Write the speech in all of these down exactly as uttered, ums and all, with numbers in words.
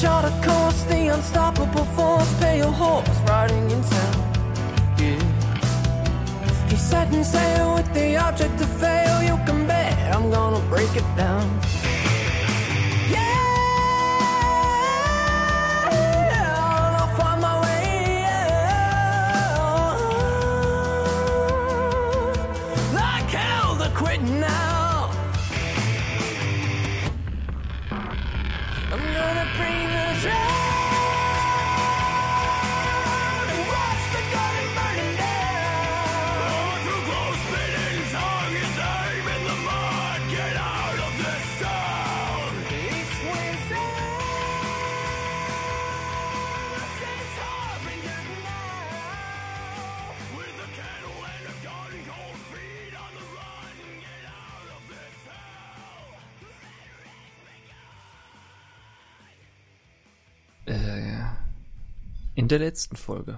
chart a course, the unstoppable force, pale horse riding in town. Yeah. He's setting sail with the object to fail. You can bet I'm gonna break it down. In der letzten Folge.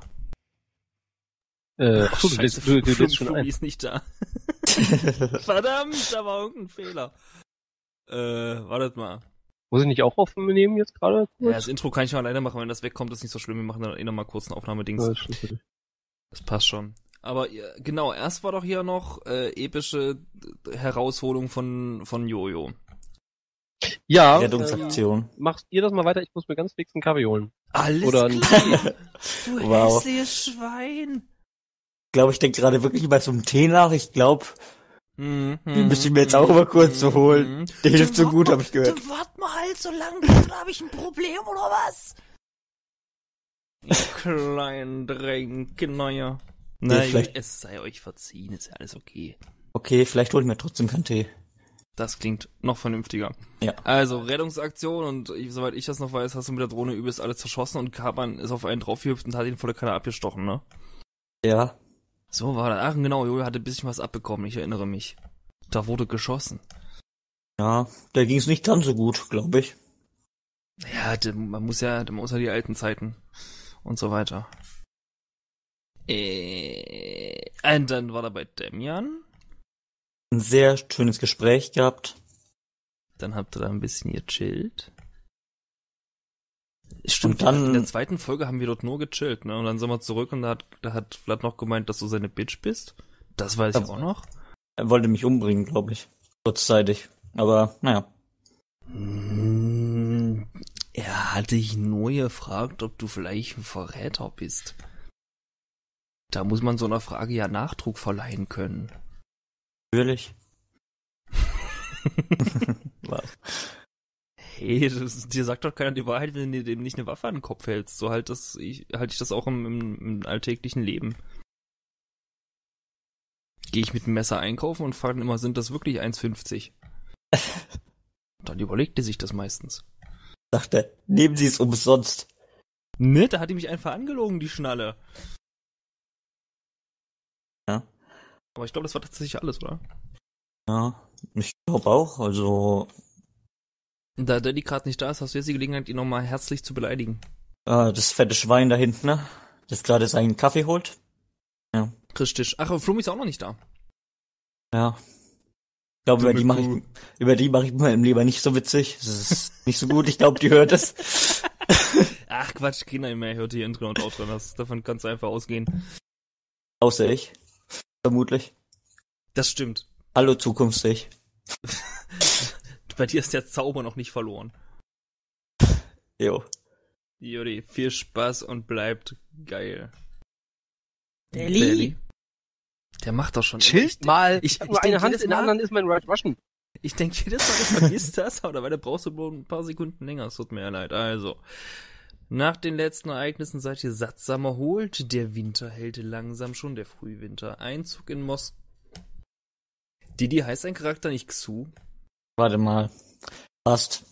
Äh, Ach, du, Scheiße, du, du, du Flum, lädst schon Flum ein. ist nicht da. Verdammt, da war irgendein Fehler. Äh, wartet mal. Muss ich nicht auch aufnehmen jetzt gerade? Ja, das Intro kann ich mal alleine machen, wenn das wegkommt, ist nicht so schlimm. Wir machen dann eh nochmal kurz einen Aufnahmedings. Ja, das, das passt schon. Aber genau, erst war doch hier noch äh, epische Herausholung von, von Jojo. Ja, Rettungsaktion. Ähm, machst ihr das mal weiter? Ich muss mir ganz fix einen Kaffee holen. Alles Oder klar. Du Wow. hässliches Schwein. Ich glaube, ich denke gerade wirklich über so einen Tee nach. Ich glaube, Mhm, den müsste ich mir jetzt auch mal kurz so holen. mhm. Der hilft so wart gut, mal- habe ich gehört. Du wart mal halt so lange, da habe ich ein Problem, oder was? Ihr kleinen Dreckenneuer. Nein, vielleicht- es sei euch verziehen, ist ja alles okay. Okay, vielleicht hol ich mir trotzdem keinen Tee. Das klingt noch vernünftiger. Ja. Also, Rettungsaktion und ich, soweit ich das noch weiß, hast du mit der Drohne übelst alles zerschossen und Kapan ist auf einen draufgehüpft und hat ihn volle Kanne abgestochen, ne? Ja. So war das. Ach genau, Jojo hatte ein bisschen was abbekommen, ich erinnere mich. Da wurde geschossen. Ja, da ging es nicht ganz so gut, glaube ich. Ja, de, man muss ja, man muss ja die alten Zeiten und so weiter. Äh, und dann war da bei Demian. Ein sehr schönes Gespräch gehabt. Dann habt ihr da ein bisschen gechillt. Stimmt, Und dann- in der zweiten Folge haben wir dort nur gechillt, ne? Und dann sind wir zurück und da hat, da hat Vlad noch gemeint, dass du seine Bitch bist. Das weiß ich Ja. auch noch. Er wollte mich umbringen, glaube ich. Kurzzeitig. Aber, naja. Hm, er hat dich nur gefragt, ob du vielleicht ein Verräter bist. Da muss man so einer Frage ja Nachdruck verleihen können. Natürlich. Was? Hey, das, dir sagt doch keiner die Wahrheit, wenn du dem nicht eine Waffe an den Kopf hältst. So halt das, ich, halte ich das auch im, im, im alltäglichen Leben. Gehe ich mit dem Messer einkaufen und frage immer, sind das wirklich eins fünfzig? Dann überlegt er sich das meistens. Sagt er, nehmen Sie es umsonst. Ne, da hat die mich einfach angelogen, die Schnalle. Ja. Aber ich glaube, das war tatsächlich alles, oder? Ja, ich glaube auch. Also, Da Daddy gerade nicht da ist, hast du jetzt die Gelegenheit, ihn nochmal herzlich zu beleidigen. äh, das fette Schwein da hinten, ne? Das gerade seinen Kaffee holt. Ja. Richtig. Ach, Flummi ist auch noch nicht da. Ja. Ich glaube, über Dumme die mache Kuh. ich, über die mache ich mir im Leben nicht so witzig. Das ist nicht so gut. Ich glaube, die hört es. Ach Quatsch, Kinder, mehr hört hier Intro und Outro. Das, davon kannst du einfach ausgehen. Außer ich. Vermutlich. Das stimmt. Hallo Zukunftstich. Bei dir ist der Zauber noch nicht verloren. Jo. Juri, viel Spaß und bleibt geil. Belly? Belly? Der macht doch schon. Chillt ich, mal. Ich, Ich hab ich, nur denk eine Hand, jedes in der Mal, anderen ist mein Right Russian. ich denke jedes Mal, du vergisst das, aber dabei brauchst du bloß ein paar Sekunden länger. Es tut mir ja leid. Also, nach den letzten Ereignissen seid ihr sattsam erholt. Der Winter hält langsam schon, der Frühwinter. Einzug in Moskau. Didi heißt ein Charakter nicht Xu. Warte mal. Passt.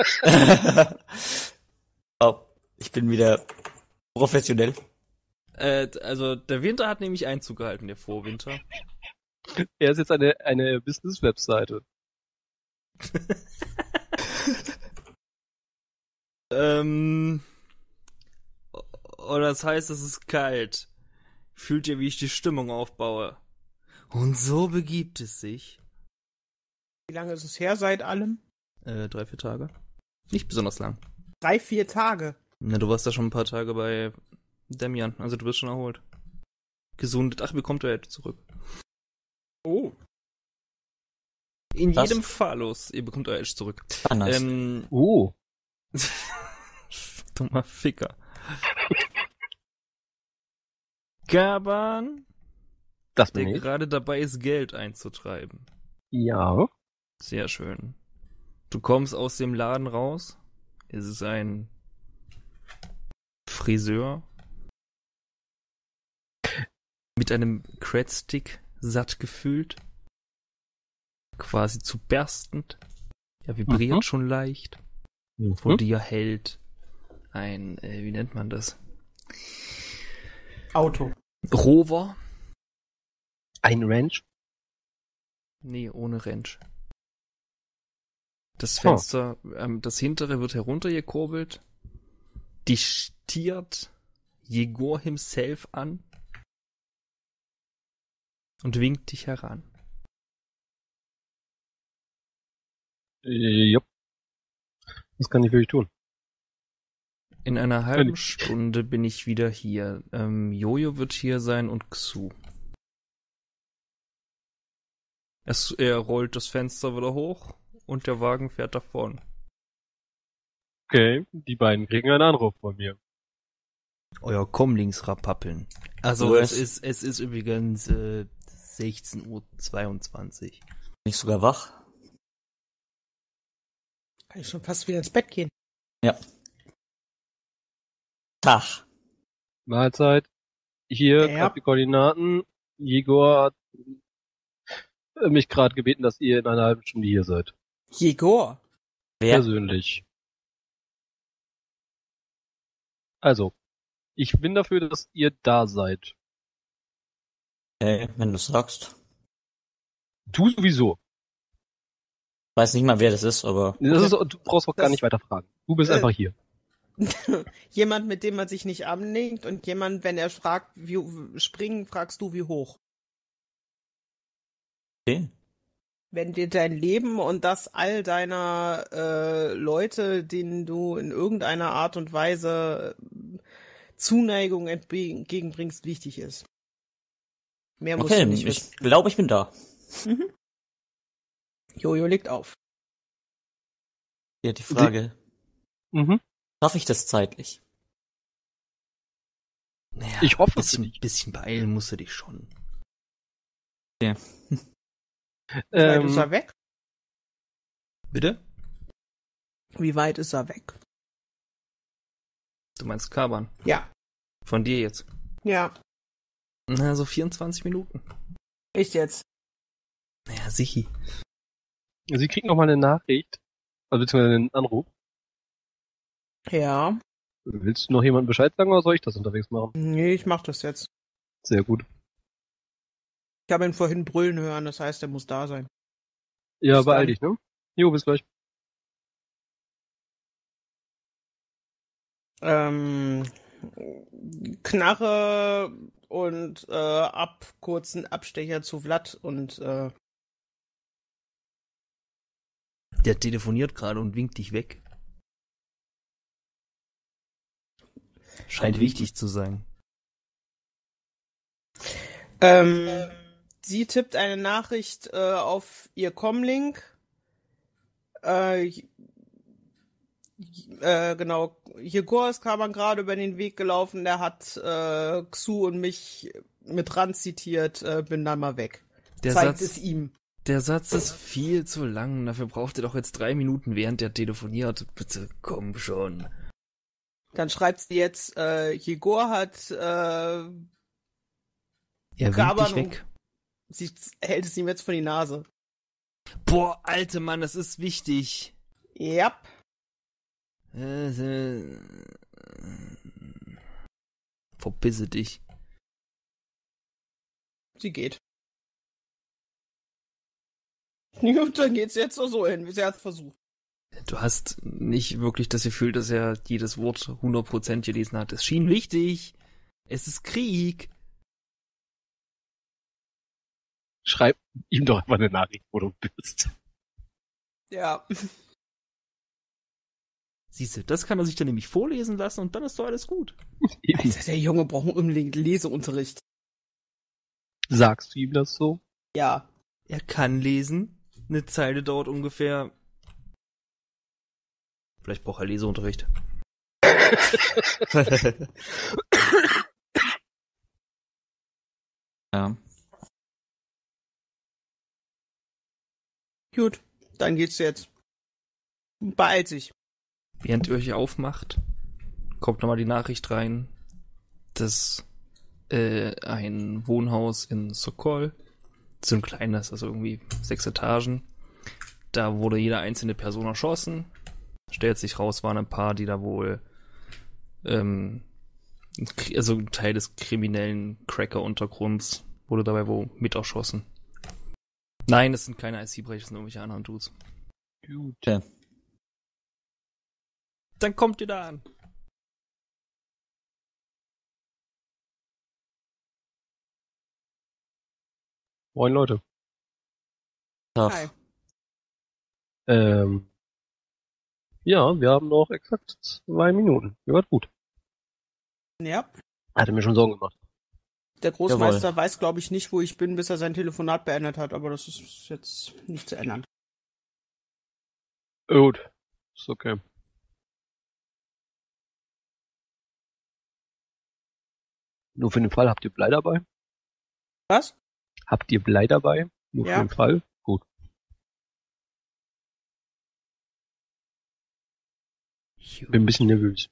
Oh, ich bin wieder professionell. Äh, also, der Winter hat nämlich Einzug gehalten, der Vorwinter. Er ist jetzt eine, eine Business-Webseite. ähm. Oder das heißt, es ist kalt. Fühlt ihr, wie ich die Stimmung aufbaue? Und so begibt es sich. Wie lange ist es her seit allem? Äh, drei, vier Tage. Nicht besonders lang. Drei, vier Tage. Na, du warst ja schon ein paar Tage bei Damian, also du wirst schon erholt. Gesundet. Ach, bekommt er jetzt zurück. Oh. In Was? jedem Fall los. Ihr bekommt euer Edge zurück. Anders. Ähm, Oh. dummer Ficker. Gaban, Das der bin ich. gerade dabei ist, Geld einzutreiben. Ja. Sehr schön. Du kommst aus dem Laden raus. Es ist ein Friseur mit einem Credstick satt gefüllt. Quasi zu berstend. Er vibriert Mhm. schon leicht. Vor Mhm. dir hält ein, äh, wie nennt man das? Auto. Rover. Ein Ranch. Nee, ohne Ranch. Das Oh. Fenster, ähm, das hintere wird heruntergekurbelt. Dich stiert Jegor himself an und winkt dich heran. Äh, jupp. Was kann ich für dich tun? In einer halben ich- Stunde bin ich wieder hier. Ähm, Jojo wird hier sein und Xu. Es, er rollt das Fenster wieder hoch und der Wagen fährt davon. Okay, die beiden kriegen einen Anruf von mir. Euer Kommlingsrapappeln. Also Wo es ist- ist, es ist übrigens äh, sechzehn Uhr zweiundzwanzig. Nicht sogar wach? Kann ich schon fast wieder ins Bett gehen. Ja. Tag. Mahlzeit. Hier, Ja. gerade die Koordinaten. Igor hat äh, mich gerade gebeten, dass ihr in einer halben Stunde hier seid. Jegor. Wer? Persönlich. Also, ich bin dafür, dass ihr da seid. Äh, wenn du sagst. Du sowieso. Weiß nicht mal, wer das ist, aber Das ist, du brauchst auch gar Das- nicht weiter fragen. Du bist Äh. einfach hier. Jemand, mit dem man sich nicht anlegt und jemand, wenn er fragt, wie springen, fragst du, wie hoch. okay. Wenn dir dein Leben und das all deiner äh, Leute, denen du in irgendeiner Art und Weise äh, Zuneigung entgegenbringst, wichtig ist. Mehr musst Okay, du nicht ich wissen. glaube, ich bin da. Mhm. Jojo legt auf. Ja, die Frage, Mhm. schaffe ich das zeitlich? Naja, Ich hoffe für bisschen, dich. bisschen beeilen musst du dich schon. Ja. Wie weit ist Ähm, er weg? Bitte? Wie weit ist er weg? Du meinst Kaban? Ja. Von dir jetzt? Ja. Na, so vierundzwanzig Minuten. Ich jetzt. Naja, sichi. Sie kriegen noch mal eine Nachricht, also beziehungsweise einen Anruf. Ja. Willst du noch jemandem Bescheid sagen oder soll ich das unterwegs machen? Nee, ich mach das jetzt. Sehr gut. Ich habe ihn vorhin brüllen hören, das heißt, er muss da sein. Ja, Bis beeil dann. dich, ne? Jo, bis gleich. Ähm, Knarre und äh, ab kurzen Abstecher zu Vlad und äh, Der telefoniert gerade und winkt dich weg. Scheint wichtig zu sein. ähm, sie tippt eine Nachricht äh, auf ihr Comlink. Äh, j- äh, genau, Jegor ist Kaban gerade über den Weg gelaufen, der hat äh, Xu und mich mit ran zitiert, äh, bin dann mal weg. Der Zeigt Satz, es ihm. der Satz ist viel zu lang. Dafür braucht ihr doch jetzt drei Minuten, während der telefoniert. Bitte, komm schon. Dann schreibt sie jetzt, äh, Jegor hat, äh, Er winkt Kaban dich weg. sie hält es ihm jetzt vor die Nase. Boah, alte Mann, das ist wichtig. Ja. Äh, äh, Verbisse dich. Sie geht. Gut, dann geht's jetzt auch so hin, wie sie hat versucht. Du hast nicht wirklich das Gefühl, dass er jedes Wort hundert Prozent gelesen hat. Es schien wichtig. Es ist Krieg. Schreib ihm doch einfach eine Nachricht, wo du bist. Ja. Siehste, das kann er sich dann nämlich vorlesen lassen und dann ist doch alles gut. Alter, der Junge braucht unbedingt Leseunterricht. Sagst du ihm das so? Ja. Er kann lesen. Eine Zeile dauert ungefähr... Vielleicht braucht er Leseunterricht. Ja. Gut, dann geht's jetzt. Beeilt sich. Während ihr euch aufmacht, kommt nochmal die Nachricht rein, dass äh, ein Wohnhaus in Sokol, so ein kleines, also irgendwie sechs Etagen, da wurde jede einzelne Person erschossen. Stellt sich raus, waren ein paar, die da wohl ähm, also ein Teil des kriminellen Cracker-Untergrunds wurde dabei wohl mit erschossen. Nein, es sind keine I C-Brecher, es sind irgendwelche anderen Dudes. Gut. Okay. Dann kommt ihr da an. Moin Leute. Tag. Hi. Ähm, ja, wir haben noch exakt zwei Minuten. Ja, gut. Ja. Hatte mir schon Sorgen gemacht. Der Großmeister Jawohl. weiß, glaube ich, nicht, wo ich bin, bis er sein Telefonat beendet hat, aber das ist jetzt nicht zu ändern. Gut. Ist okay. Nur für den Fall, habt ihr Blei dabei? Was? Habt ihr Blei dabei? Nur Ja. für den Fall? Gut. Bin ein bisschen nervös.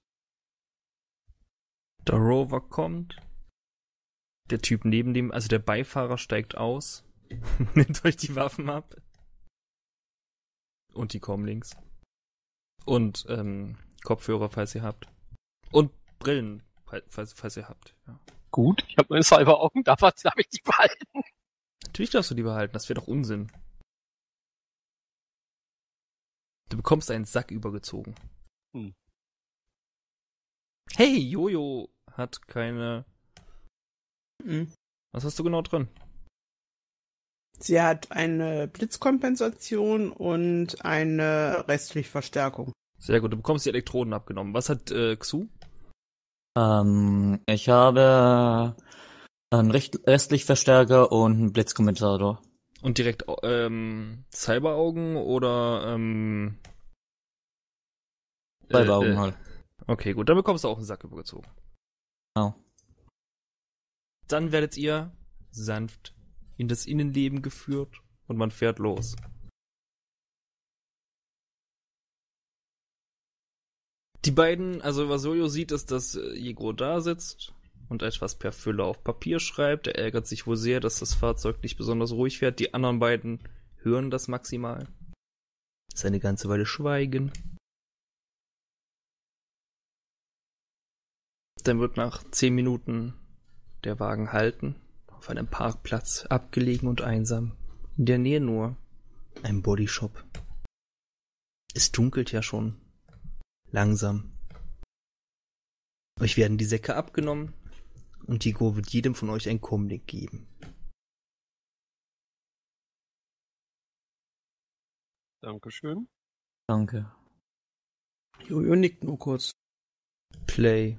Der Rover kommt. Der Typ neben dem, also der Beifahrer steigt aus. Nimmt euch die Waffen ab. Und die Comlinks. Und ähm, Kopfhörer, falls ihr habt. Und Brillen, falls, falls ihr habt. Ja. Gut, ich habe meine Cyberaugen, da habe ich die behalten. Natürlich darfst du die behalten, das wäre doch Unsinn. Du bekommst einen Sack übergezogen. Hm. Hey, Jojo hat keine... Mhm. Was hast du genau drin? Sie hat eine Blitzkompensation und eine restliche Verstärkung. Sehr gut, du bekommst die Elektroden abgenommen. Was hat äh, Xu? Ähm, ich habe einen Recht- Restlichtverstärker und einen Blitzkompensator. Und direkt ähm, Cyberaugen oder ähm, Cyberaugen äh, äh, halt. Okay, gut, dann bekommst du auch einen Sack übergezogen. Genau. Dann werdet ihr sanft in das Innenleben geführt und man fährt los. Die beiden, also was Jojo sieht, ist, dass äh, Jegor da sitzt und etwas per Fülle auf Papier schreibt. Er ärgert sich wohl sehr, dass das Fahrzeug nicht besonders ruhig fährt. Die anderen beiden hören das maximal. Ist eine ganze Weile schweigen. Dann wird nach zehn Minuten der Wagen halten, auf einem Parkplatz, abgelegen und einsam. In der Nähe nur ein Bodyshop. Es dunkelt ja schon. Langsam. Euch werden die Säcke abgenommen und Jegor wird jedem von euch ein Comlink geben. Dankeschön. Danke. Jojo nickt nur kurz. Play.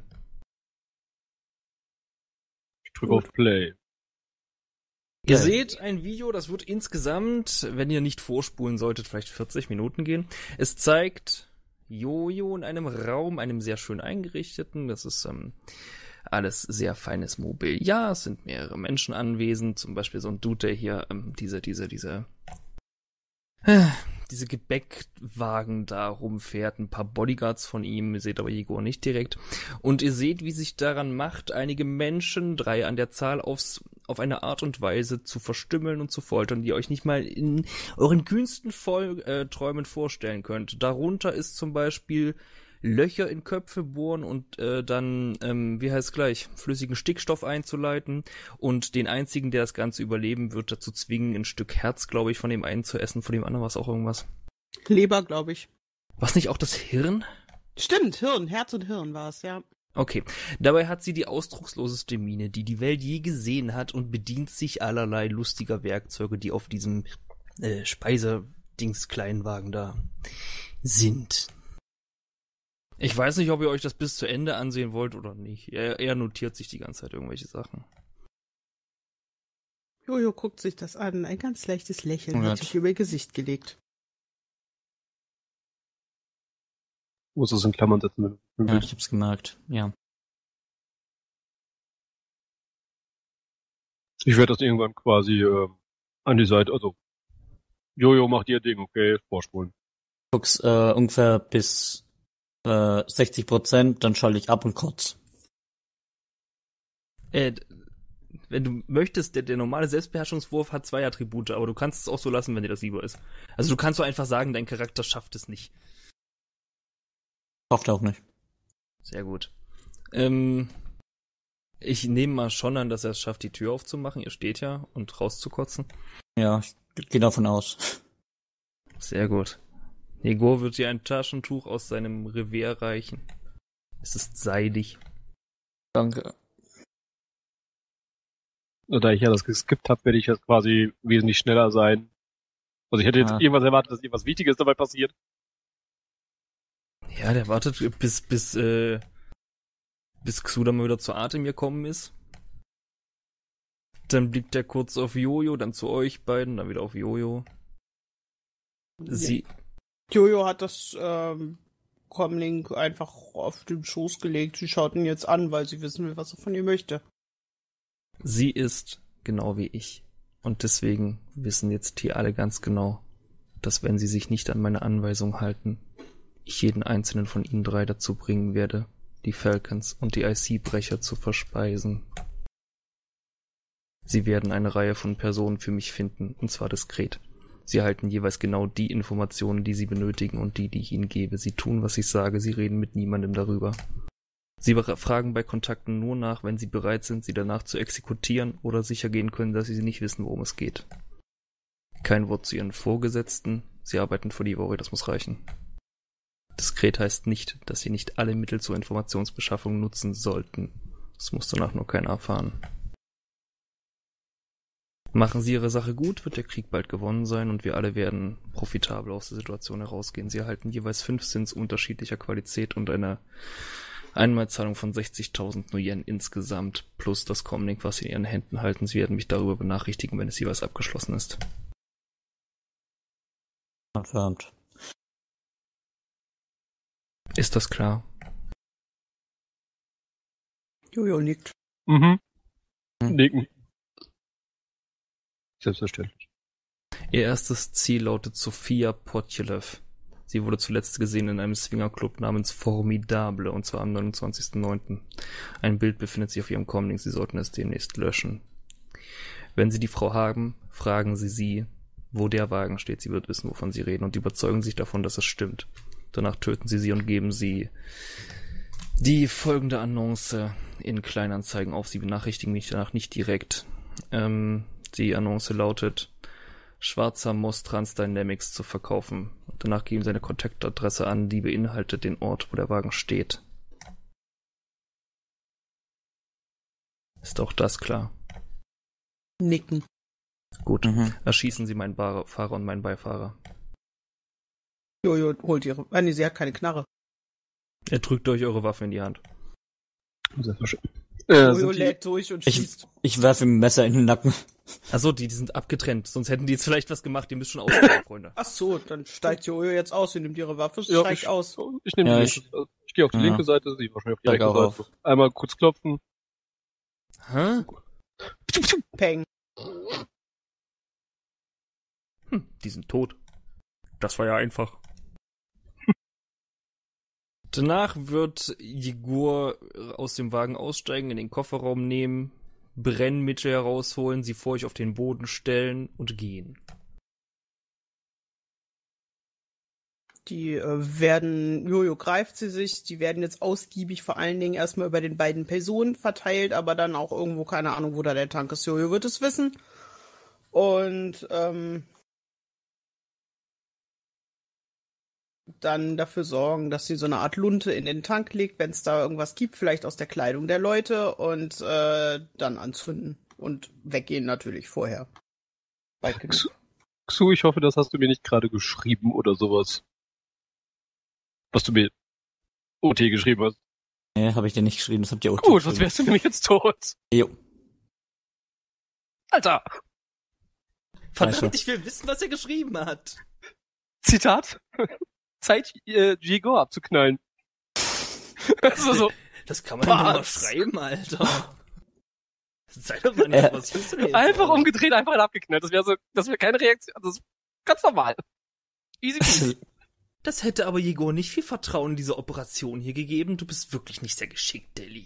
Ich drücke auf Play. Ihr Geil. seht ein Video, das wird insgesamt, wenn ihr nicht vorspulen solltet, vielleicht vierzig Minuten gehen. Es zeigt Jojo in einem Raum, einem sehr schön eingerichteten. Das ist ähm, alles sehr feines Mobiliar. Es sind mehrere Menschen anwesend. Zum Beispiel so ein Dude, der hier ähm, diese, diese, diese, äh, diese Gebäckwagen da rumfährt. Ein paar Bodyguards von ihm. Ihr seht aber Jegor nicht direkt. Und ihr seht, wie sich daran macht, einige Menschen, drei an der Zahl, aufs, auf eine Art und Weise zu verstümmeln und zu foltern, die ihr euch nicht mal in euren kühnsten Voll, äh, Träumen vorstellen könnt. Darunter ist zum Beispiel Löcher in Köpfe bohren und äh, dann, ähm, wie heißt es gleich, flüssigen Stickstoff einzuleiten und den einzigen, der das Ganze überleben wird, dazu zwingen, ein Stück Herz, glaube ich, von dem einen zu essen, von dem anderen war es auch irgendwas. Leber, glaube ich. Was nicht auch das Hirn? Stimmt, Hirn, Herz und Hirn war es, ja. Okay, dabei hat sie die ausdrucksloseste Miene, die die Welt je gesehen hat und bedient sich allerlei lustiger Werkzeuge, die auf diesem äh, Speiserdings-Kleinwagen da sind. Ich weiß nicht, ob ihr euch das bis zu Ende ansehen wollt oder nicht. Er, er notiert sich die ganze Zeit irgendwelche Sachen. Jojo guckt sich das an. Ein ganz leichtes Lächeln Ja. hat sich über ihr Gesicht gelegt. Muss es in Klammern setzen. Ja, ich hab's gemerkt. Ja. Ich werde das irgendwann quasi äh, an die Seite, also Jojo macht ihr Ding, okay, vorspulen. Guck's äh, ungefähr bis äh, sechzig Prozent, dann schalte ich ab und kotz. Äh, wenn du möchtest, der, der normale Selbstbeherrschungswurf hat zwei Attribute, aber du kannst es auch so lassen, wenn dir das lieber ist. Also du kannst so einfach sagen, dein Charakter schafft es nicht. Hofft auch nicht. Sehr gut. Ähm, ich nehme mal schon an, dass er es schafft, die Tür aufzumachen. Ihr steht ja und rauszukotzen. Ja, ich gehe davon aus. Sehr gut. Jegor wird dir ein Taschentuch aus seinem Revier reichen. Es ist seidig. Danke. Da ich ja das geskippt habe, werde ich jetzt quasi wesentlich schneller sein. Also ich hätte jetzt Ah. irgendwas erwartet, dass irgendwas Wichtiges dabei passiert. Ja, der wartet, bis, bis, äh, bis Xuda mal wieder zu Atem gekommen ist. Dann blickt er kurz auf Jojo, dann zu euch beiden, dann wieder auf Jojo. Sie, Jojo hat das ähm, Comlink einfach auf den Schoß gelegt. Sie schaut ihn jetzt an, weil sie wissen will, was er von ihr möchte. sie ist genau wie ich. Und deswegen wissen jetzt hier alle ganz genau, dass wenn sie sich nicht an meine Anweisung halten, ich jeden einzelnen von ihnen drei dazu bringen werde, die Falcons und die I C-Brecher zu verspeisen. Sie werden eine Reihe von Personen für mich finden, und zwar diskret. Sie erhalten jeweils genau die Informationen, die sie benötigen und die, die ich ihnen gebe. Sie tun, was ich sage, sie reden mit niemandem darüber. Sie fragen bei Kontakten nur nach, wenn sie bereit sind, sie danach zu exekutieren oder sicher gehen können, dass sie nicht wissen, worum es geht. Kein Wort zu ihren Vorgesetzten, sie arbeiten für die Woche, das muss reichen. Diskret heißt nicht, dass sie nicht alle Mittel zur Informationsbeschaffung nutzen sollten. Das muss danach nur keiner erfahren. Machen sie ihre Sache gut, wird der Krieg bald gewonnen sein und wir alle werden profitabel aus der Situation herausgehen. Sie erhalten jeweils fünf Sins unterschiedlicher Qualität und eine Einmalzahlung von sechzigtausend Nuyen insgesamt, plus das Comlink, was sie in ihren Händen halten. Sie werden mich darüber benachrichtigen, wenn es jeweils abgeschlossen ist. Confirmed. Ist das klar? Jojo nickt. Mhm. Hm. Nicken. Selbstverständlich. Ihr erstes Ziel lautet Sophia Potjelev. Sie wurde zuletzt gesehen in einem Swingerclub namens Formidable, und zwar am neunundzwanzigsten neunten Ein Bild befindet sich auf ihrem Comlink, Sie sollten es demnächst löschen. Wenn Sie die Frau haben, fragen Sie sie, wo der Wagen steht. Sie wird wissen, wovon Sie reden, und überzeugen sich davon, dass es stimmt. Danach töten Sie sie und geben Sie die folgende Annonce in Kleinanzeigen auf. Sie benachrichtigen mich danach nicht direkt. Ähm, die Annonce lautet: Schwarzer Moss Trans Dynamics zu verkaufen. Und danach geben Sie eine Kontaktadresse an, die beinhaltet den Ort, wo der Wagen steht. Ist auch das klar? Nicken. Gut. Mhm. Erschießen Sie meinen Bar- Fahrer und meinen Beifahrer. Jojo holt ihre. Ah, nee, sie hat keine Knarre. Er drückt euch eure Waffe in die Hand. Selbstverständlich. Äh, Jojo sind die, lädt durch und Ich, schießt. ich werfe ihm ein Messer in den Nacken. Achso, die, die sind abgetrennt. Sonst hätten die jetzt vielleicht was gemacht. Die müssen schon aussteigen, Freunde. Ach so, dann steigt Jojo jetzt aus. Sie nimmt ihre Waffe, Ja, steigt ich- aus. ich nehme Ja, die ich- linke, also ich gehe auf die Ja. linke Seite, sie wahrscheinlich auf die Steig rechte auch Seite. Einmal kurz klopfen. Hä? Peng. Hm, die sind tot. Das war ja einfach. Danach wird Jegor aus dem Wagen aussteigen, in den Kofferraum nehmen, Brennmittel herausholen, sie vor euch auf den Boden stellen und gehen. Die äh, werden, Jojo greift sie sich, die werden jetzt ausgiebig vor allen Dingen erstmal über den beiden Personen verteilt, aber dann auch irgendwo, keine Ahnung, wo da der Tank ist. Jojo wird es wissen. Und ähm, dann dafür sorgen, dass sie so eine Art Lunte in den Tank legt, wenn es da irgendwas gibt, vielleicht aus der Kleidung der Leute, und äh, dann anzünden und weggehen natürlich vorher. Weit genug. Xu, Xu, ich hoffe, das hast du mir nicht gerade geschrieben oder sowas. Was du mir O T geschrieben hast. Nee, habe ich dir nicht geschrieben, das habt ihr auch Gut, sonst wärst du nämlich jetzt tot. Jo. Alter! Verdammt, Scheiße. ich will wissen, was er geschrieben hat. Zitat. Zeit, äh, Diego abzuknallen. Also so, Das kann man doch mal Was? schreiben, Alter. Sei doch mal nicht, Äh, was willst du denn jetzt? einfach Alter? umgedreht, einfach abgeknallt. Das wäre so, das wäre keine Reaktion, das ist ganz normal. Easy peasy. Das hätte aber Jegor nicht viel Vertrauen in diese Operation hier gegeben. Du bist wirklich nicht sehr geschickt, Deli.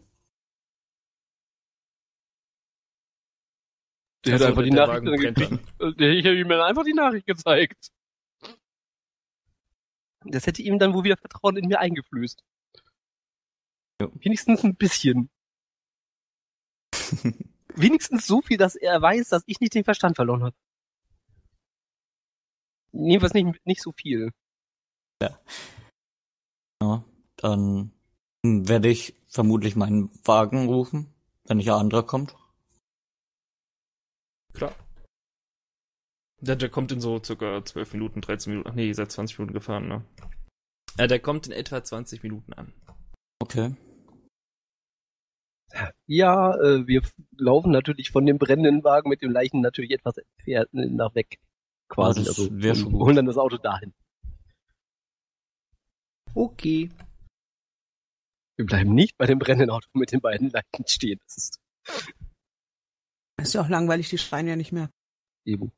Der hat Also, einfach die der Nachricht Wagen dann brennt gekriegt. Der, ich habe ihm dann einfach die Nachricht gezeigt. Das hätte ihm dann wohl wieder Vertrauen in mir eingeflößt. Ja. Wenigstens ein bisschen. Wenigstens so viel, dass er weiß, dass ich nicht den Verstand verloren habe. Jedenfalls nicht, nicht so viel. Ja, dann werde ich vermutlich meinen Wagen rufen, wenn nicht ein anderer kommt. Klar. Der, der kommt in so circa zwölf Minuten, dreizehn Minuten. Ach nee, ihr seid zwanzig Minuten gefahren, ne? Ja, der kommt in etwa zwanzig Minuten an. Okay. Ja, äh, wir f- laufen natürlich von dem brennenden Wagen mit dem Leichen natürlich etwas entfernt nach weg. Quasi. Ja, das also wär schon und gut. holen dann das Auto dahin. Okay. Wir bleiben nicht bei dem brennenden Auto mit den beiden Leichen stehen. Das ist Ist ja auch langweilig, die schreien ja nicht mehr. eben.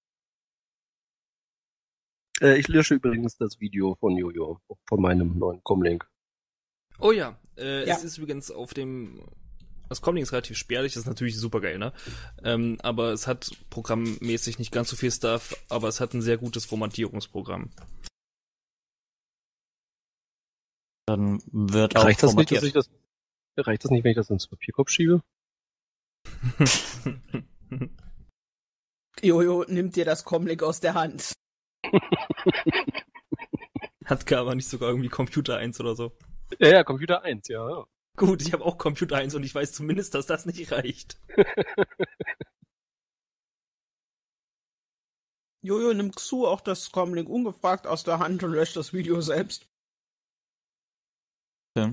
Äh, ich lösche übrigens das Video von Jojo, von meinem neuen Comlink. Oh ja, äh, Ja. es ist übrigens auf dem... Das Comlink ist relativ spärlich, das ist natürlich super geil, ne? Ähm, aber es hat programmmäßig nicht ganz so viel Stuff, aber es hat ein sehr gutes Formatierungsprogramm. Dann wird auch Reicht das nicht, dass formatiert. ich das, reicht das nicht, wenn ich das ins Papierkorb schiebe? Jojo nimmt dir das Comlink aus der Hand. Hat Gaba nicht sogar irgendwie Computer eins oder so? Ja, ja, Computer eins, ja. ja. Gut, ich habe auch Computer eins und ich weiß zumindest, dass das nicht reicht. Jojo nimmt Xu auch das Comlink ungefragt aus der Hand und löscht das Video selbst. Okay.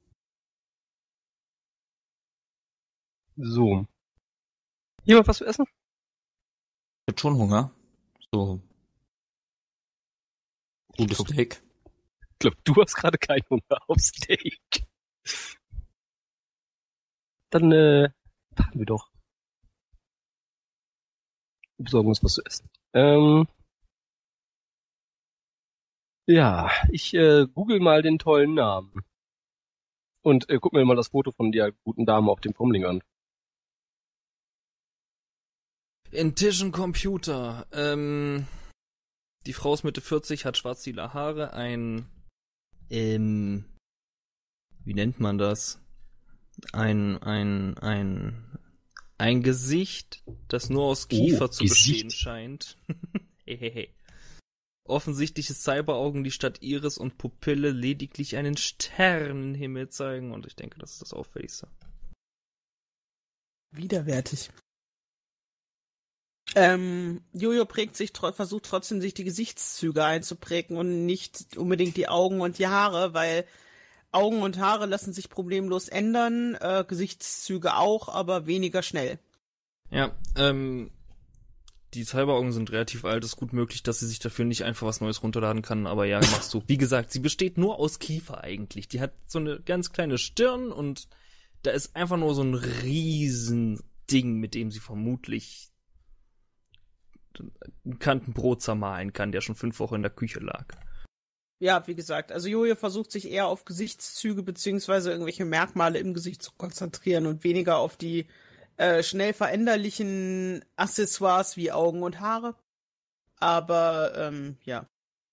So. Jemand was zu essen? Ich hab schon Hunger. So. Gutes glaub- Steak. Ich glaube, du hast gerade keinen Hunger auf Steak. Dann, äh, fahren wir doch. Wir besorgen uns was zu essen. Ähm, ja, ich äh, google mal den tollen Namen. Und äh, guck mir mal das Foto von der guten Dame auf dem Comlink an. Intition Computer. Ähm, die Frau ist Mitte vierzig, hat schwarz-lila Haare, ein, ähm, wie nennt man das? Ein, ein, ein, ein Gesicht, das nur aus Kiefer Oh, zu Gesicht. bestehen scheint. Hehehe. Offensichtliche Cyberaugen, die statt Iris und Pupille lediglich einen Sternenhimmel zeigen, und ich denke, das ist das Auffälligste. Widerwärtig. Ähm, Jojo prägt sich, tro- versucht trotzdem, sich die Gesichtszüge einzuprägen und nicht unbedingt die Augen und die Haare, weil Augen und Haare lassen sich problemlos ändern, äh, Gesichtszüge auch, aber weniger schnell. Ja, ähm, die Cyberaugen sind relativ alt, ist gut möglich, dass sie sich dafür nicht einfach was Neues runterladen kann, aber ja, machst du. Wie gesagt, sie besteht nur aus Kiefer eigentlich. Die hat so eine ganz kleine Stirn und da ist einfach nur so ein riesen Ding, mit dem sie vermutlich einen Kantenbrot zermahlen kann, der schon fünf Wochen in der Küche lag. Ja, wie gesagt, also Jojo versucht sich eher auf Gesichtszüge beziehungsweise irgendwelche Merkmale im Gesicht zu konzentrieren und weniger auf die äh, schnell veränderlichen Accessoires wie Augen und Haare. Aber, ähm, ja,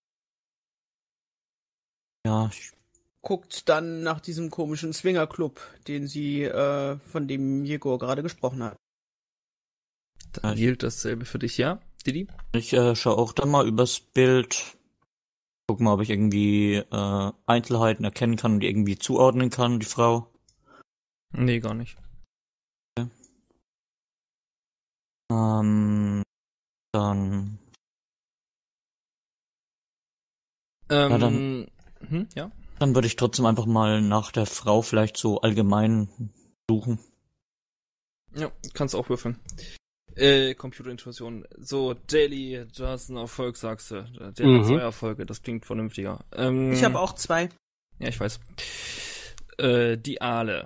Ja, ich, guckt dann nach diesem komischen Swingerclub, den sie, äh, von dem Jegor gerade gesprochen hat. Dann gilt dasselbe für dich, ja, Didi? ich äh, schaue auch dann mal übers Bild. Guck mal, ob ich irgendwie äh, Einzelheiten erkennen kann und die irgendwie zuordnen kann, die Frau. Nee, gar nicht. Ähm, dann, Ähm, Ja, dann- hm, ja? Dann würde ich trotzdem einfach mal nach der Frau vielleicht so allgemein suchen. Ja, kannst auch würfeln. Äh, Computerintuition. So, Daily, du hast einen Erfolg, sagst du. Der Mhm. hat zwei Erfolge, das klingt vernünftiger. Ähm, Ich habe auch zwei. Ja, ich weiß. Äh, die Aale.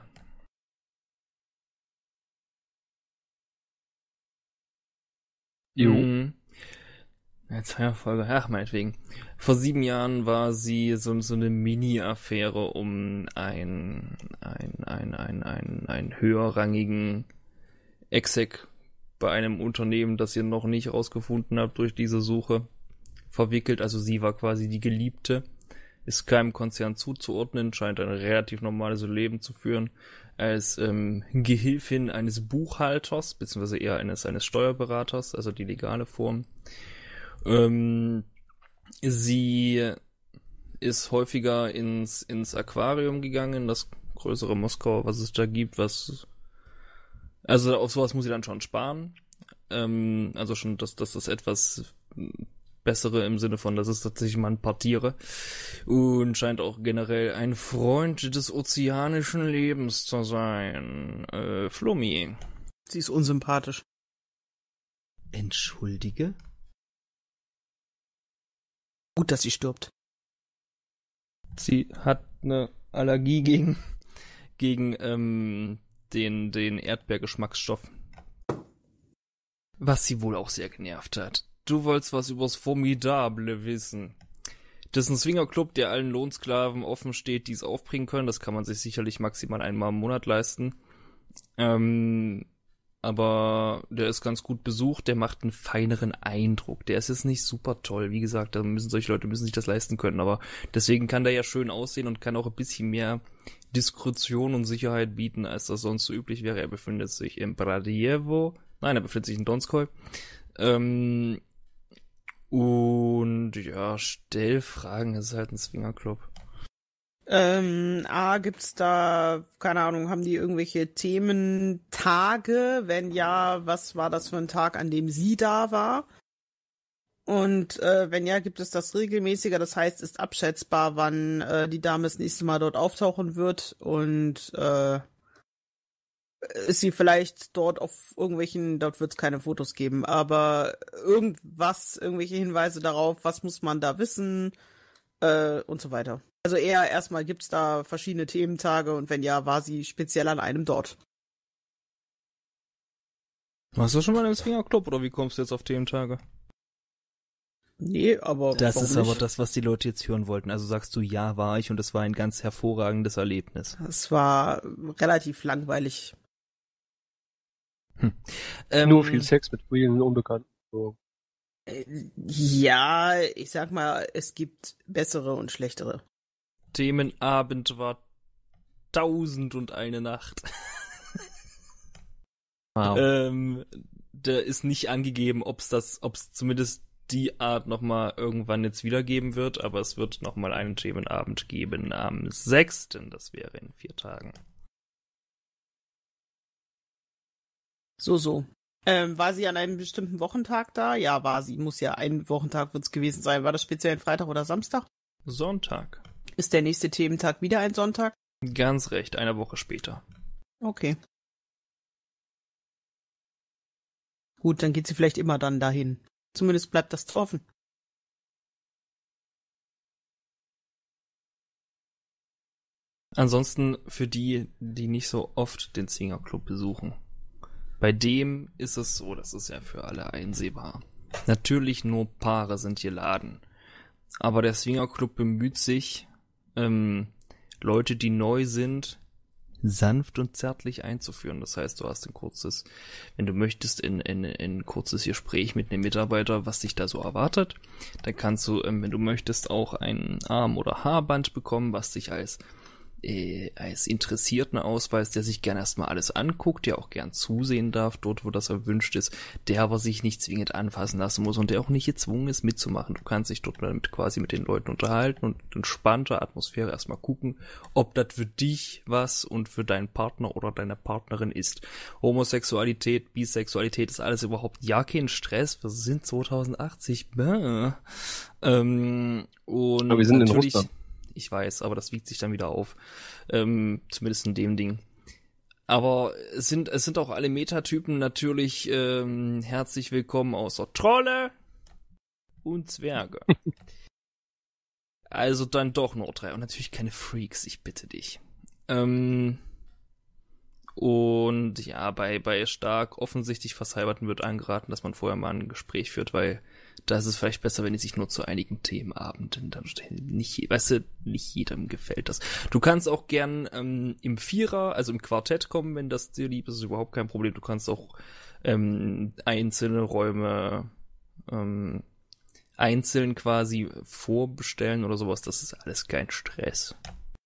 Jo. Mhm. Ja, zwei Erfolge, ach, meinetwegen. Vor sieben Jahren war sie so, so eine Mini-Affäre um ein, ein, ein, ein, ein, ein höherrangigen Exec bei einem Unternehmen, das ihr noch nicht rausgefunden habt durch diese Suche, verwickelt. Also sie war quasi die Geliebte, ist keinem Konzern zuzuordnen, scheint ein relativ normales Leben zu führen, als ähm, Gehilfin eines Buchhalters, beziehungsweise eher eines, eines Steuerberaters, also die legale Form. Ähm, sie ist häufiger ins, ins Aquarium gegangen, das größere Moskau, was es da gibt, was, also auf sowas muss sie dann schon sparen. Ähm, also schon, dass das ist etwas bessere im Sinne von, das ist tatsächlich mal ein paar Tiere und scheint auch generell ein Freund des ozeanischen Lebens zu sein. Äh, Flummi. Sie ist unsympathisch. Entschuldige? Gut, dass sie stirbt. Sie hat eine Allergie gegen, gegen ähm, den, den Erdbeergeschmacksstoff. Was sie wohl auch sehr genervt hat. Du wolltest was übers Formidable wissen. Das ist ein Swingerclub, der allen Lohnsklaven offen steht, die es aufbringen können. Das kann man sich sicherlich maximal einmal im Monat leisten. Ähm, aber der ist ganz gut besucht, der macht einen feineren Eindruck. Der ist jetzt nicht super toll. Wie gesagt, da müssen solche Leute müssen sich das leisten können. Aber deswegen kann der ja schön aussehen und kann auch ein bisschen mehr Diskretion und Sicherheit bieten, als das sonst so üblich wäre. Er befindet sich im Bradejewo. Nein, er befindet sich in Donskoi. Ähm, und ja, Stellfragen, das ist halt ein Swingerclub. Ähm, A, gibt's da, keine Ahnung, haben die irgendwelche Thementage? Wenn ja, was war das für ein Tag, an dem sie da war? Und äh, wenn ja, gibt es das regelmäßiger? Das heißt, ist abschätzbar, wann äh, die Dame das nächste Mal dort auftauchen wird und äh, ist sie vielleicht dort auf irgendwelchen, dort wird es keine Fotos geben, aber irgendwas, irgendwelche Hinweise darauf, was muss man da wissen äh, und so weiter. Also eher erstmal gibt's da verschiedene Thementage und wenn ja, war sie speziell an einem dort. Warst du schon mal im Swingerclub oder wie kommst du jetzt auf Thementage? Nee, aber Das warum ist aber nicht? das, was die Leute jetzt hören wollten. Also sagst du, ja, war ich und es war ein ganz hervorragendes Erlebnis. Es war relativ langweilig. Ähm, Nur viel Sex mit vielen Unbekannten. So. Äh, Ja, ich sag mal, es gibt bessere und schlechtere. Themenabend war tausend und eine Nacht. Wow. ähm, da ist nicht angegeben, ob es das, ob es zumindest die Art nochmal irgendwann jetzt wiedergeben wird, aber es wird nochmal einen Themenabend geben am sechsten Das wäre in vier Tagen. So, so. Ähm, war sie an einem bestimmten Wochentag da? Ja, war sie. Muss ja ein Wochentag wird's gewesen sein. War das speziell ein Freitag oder Samstag? Sonntag. Ist der nächste Thementag wieder ein Sonntag? Ganz recht, eine Woche später. Okay. Gut, dann geht sie vielleicht immer dann dahin. Zumindest bleibt das offen. Ansonsten für die, die nicht so oft den Swingerclub besuchen. Bei dem ist es so, das ist ja für alle einsehbar. Natürlich nur Paare sind hier Laden. Aber der Swingerclub bemüht sich, ähm, Leute, die neu sind, sanft und zärtlich einzuführen. Das heißt, du hast ein kurzes, wenn du möchtest, in, in, in ein kurzes Gespräch mit einem Mitarbeiter, was dich da so erwartet. Dann kannst du, ähm, wenn du möchtest, auch ein Arm- oder Haarband bekommen, was dich als äh, als Interessierten ausweist, der sich gern erstmal alles anguckt, der auch gern zusehen darf, dort wo das erwünscht ist, der aber sich nicht zwingend anfassen lassen muss und der auch nicht gezwungen ist mitzumachen. Du kannst dich dort damit quasi mit den Leuten unterhalten und in entspannter Atmosphäre erstmal gucken, ob das für dich was und für deinen Partner oder deine Partnerin ist. Homosexualität, Bisexualität ist alles überhaupt ja kein Stress. Wir sind zweitausendachtzig. Bäh. Ähm, und Aber wir sind in natürlich, Russland. ich weiß, aber das wiegt sich dann wieder auf. Ähm, zumindest in dem Ding. Aber es sind, es sind auch alle Metatypen natürlich ähm, herzlich willkommen, außer Trolle und Zwerge. Also dann doch nur drei. Und natürlich keine Freaks, ich bitte dich. Ähm, und ja, bei, bei stark offensichtlich Versalberten wird angeraten, dass man vorher mal ein Gespräch führt, weil da ist es vielleicht besser, wenn die sich nur zu einigen Themenabenden dann nicht, weißt du, nicht jedem gefällt das. Du kannst auch gern ähm, im Vierer, also im Quartett kommen, wenn das dir lieb ist, ist überhaupt kein Problem. Du kannst auch ähm, einzelne Räume ähm, einzeln quasi vorbestellen oder sowas. Das ist alles kein Stress.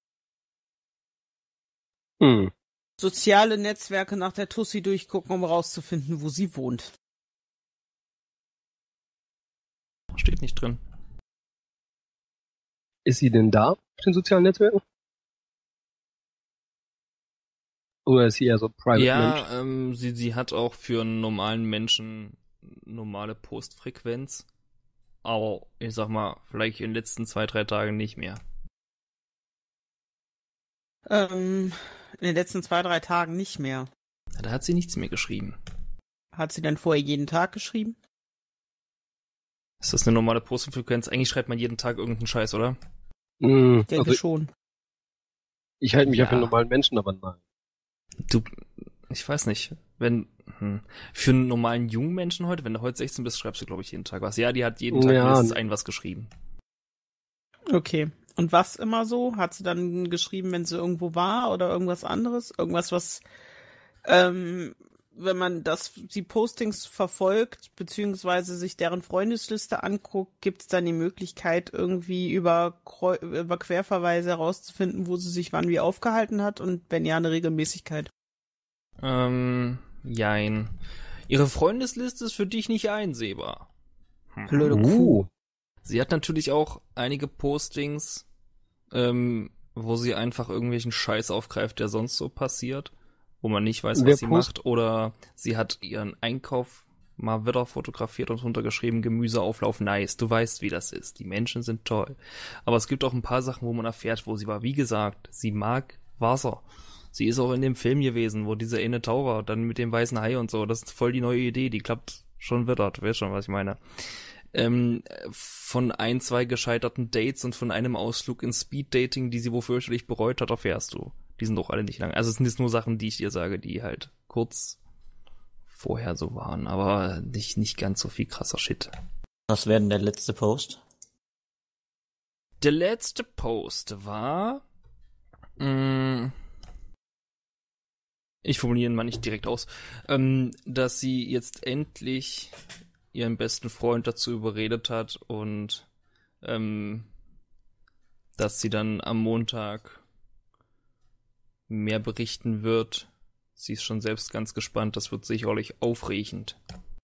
Hm. Soziale Netzwerke nach der Tussi durchgucken, um rauszufinden, wo sie wohnt. Steht nicht drin. Ist sie denn da auf den sozialen Netzwerken? Oder ist sie eher so Private Mensch? Ja, ähm, sie, sie hat auch für einen normalen Menschen normale Postfrequenz. Aber ich sag mal, vielleicht in den letzten zwei, drei Tagen nicht mehr. Ähm, in den letzten zwei, drei Tagen nicht mehr. Ja, da hat sie nichts mehr geschrieben. Hat sie denn vorher jeden Tag geschrieben? Ist das eine normale Postfrequenz? Eigentlich schreibt man jeden Tag irgendeinen Scheiß, oder? Hm, Ich denke also schon. ich halte mich ja Ja. für einen normalen Menschen, aber nein. Du, ich weiß nicht, wenn, hm, für einen normalen jungen Menschen heute, wenn du heute sechzehn bist, schreibst du, glaube ich, jeden Tag was. Ja, die hat jeden Tag Ja, mindestens ne. ein was geschrieben. Okay. Und was immer so? Hat sie dann geschrieben, wenn sie irgendwo war oder irgendwas anderes? Irgendwas, was, ähm, wenn man das, die Postings verfolgt, beziehungsweise sich deren Freundesliste anguckt, gibt es dann die Möglichkeit, irgendwie über, Kreu- über Querverweise herauszufinden, wo sie sich wann wie aufgehalten hat und wenn ja, eine Regelmäßigkeit. Ähm, jein. Ihre Freundesliste ist für dich nicht einsehbar. Hm. Blöde Uh. Kuh. Sie hat natürlich auch einige Postings, ähm, wo sie einfach irgendwelchen Scheiß aufgreift, der sonst so passiert, wo man nicht weiß, was Wer sie post- macht. Oder sie hat ihren Einkauf mal wieder fotografiert und runtergeschrieben, Gemüseauflauf nice. Du weißt, wie das ist. Die Menschen sind toll. Aber es gibt auch ein paar Sachen, wo man erfährt, wo sie war. Wie gesagt, sie mag Wasser. Sie ist auch in dem Film gewesen, wo dieser eine Taucher dann mit dem weißen Hai und so. Das ist voll die neue Idee. Die klappt schon wieder. Du weißt schon, was ich meine. Ähm, von ein, zwei gescheiterten Dates und von einem Ausflug ins Speeddating, die sie wohl fürchterlich bereut hat, erfährst du. Die sind doch alle nicht lang. Also es sind jetzt nur Sachen, die ich dir sage, die halt kurz vorher so waren, aber nicht, nicht ganz so viel krasser Shit. Was wäre denn der letzte Post? Der letzte Post war, mh, ich formuliere ihn mal nicht direkt aus, ähm, dass sie jetzt endlich ihren besten Freund dazu überredet hat und ähm, dass sie dann am Montag mehr berichten wird. Sie ist schon selbst ganz gespannt, das wird sicherlich aufregend.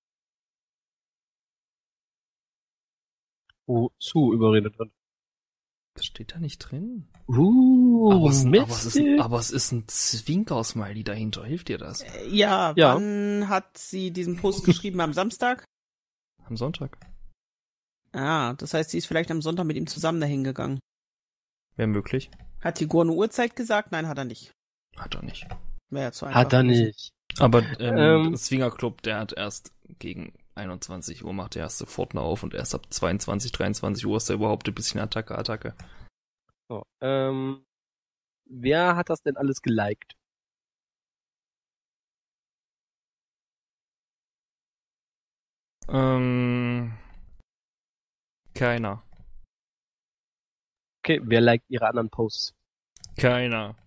Wozu überredet wird. Das steht da nicht drin. Uh, aber, es, aber, es ist, Mist. aber es ist ein Zwinker-Smiley dahinter. Hilft dir das? Äh, Ja, Ja. wann hat sie diesen Post geschrieben? Am Samstag? Am Sonntag. Ah, das heißt, sie ist vielleicht am Sonntag mit ihm zusammen dahin gegangen. Wäre möglich. Hat Tigor eine Uhrzeit gesagt? Nein, hat er nicht. Hat er nicht. Wäre ja zu einfach. Hat er nicht. Aber ähm, Ähm. das Swingerclub, der hat erst gegen einundzwanzig Uhr macht der erste Pforten auf und erst ab zweiundzwanzig, dreiundzwanzig Uhr ist da überhaupt ein bisschen Attacke, Attacke. So, ähm, wer hat das denn alles geliked? Ähm, keiner. Okay, wer liked ihre anderen Posts? Keiner.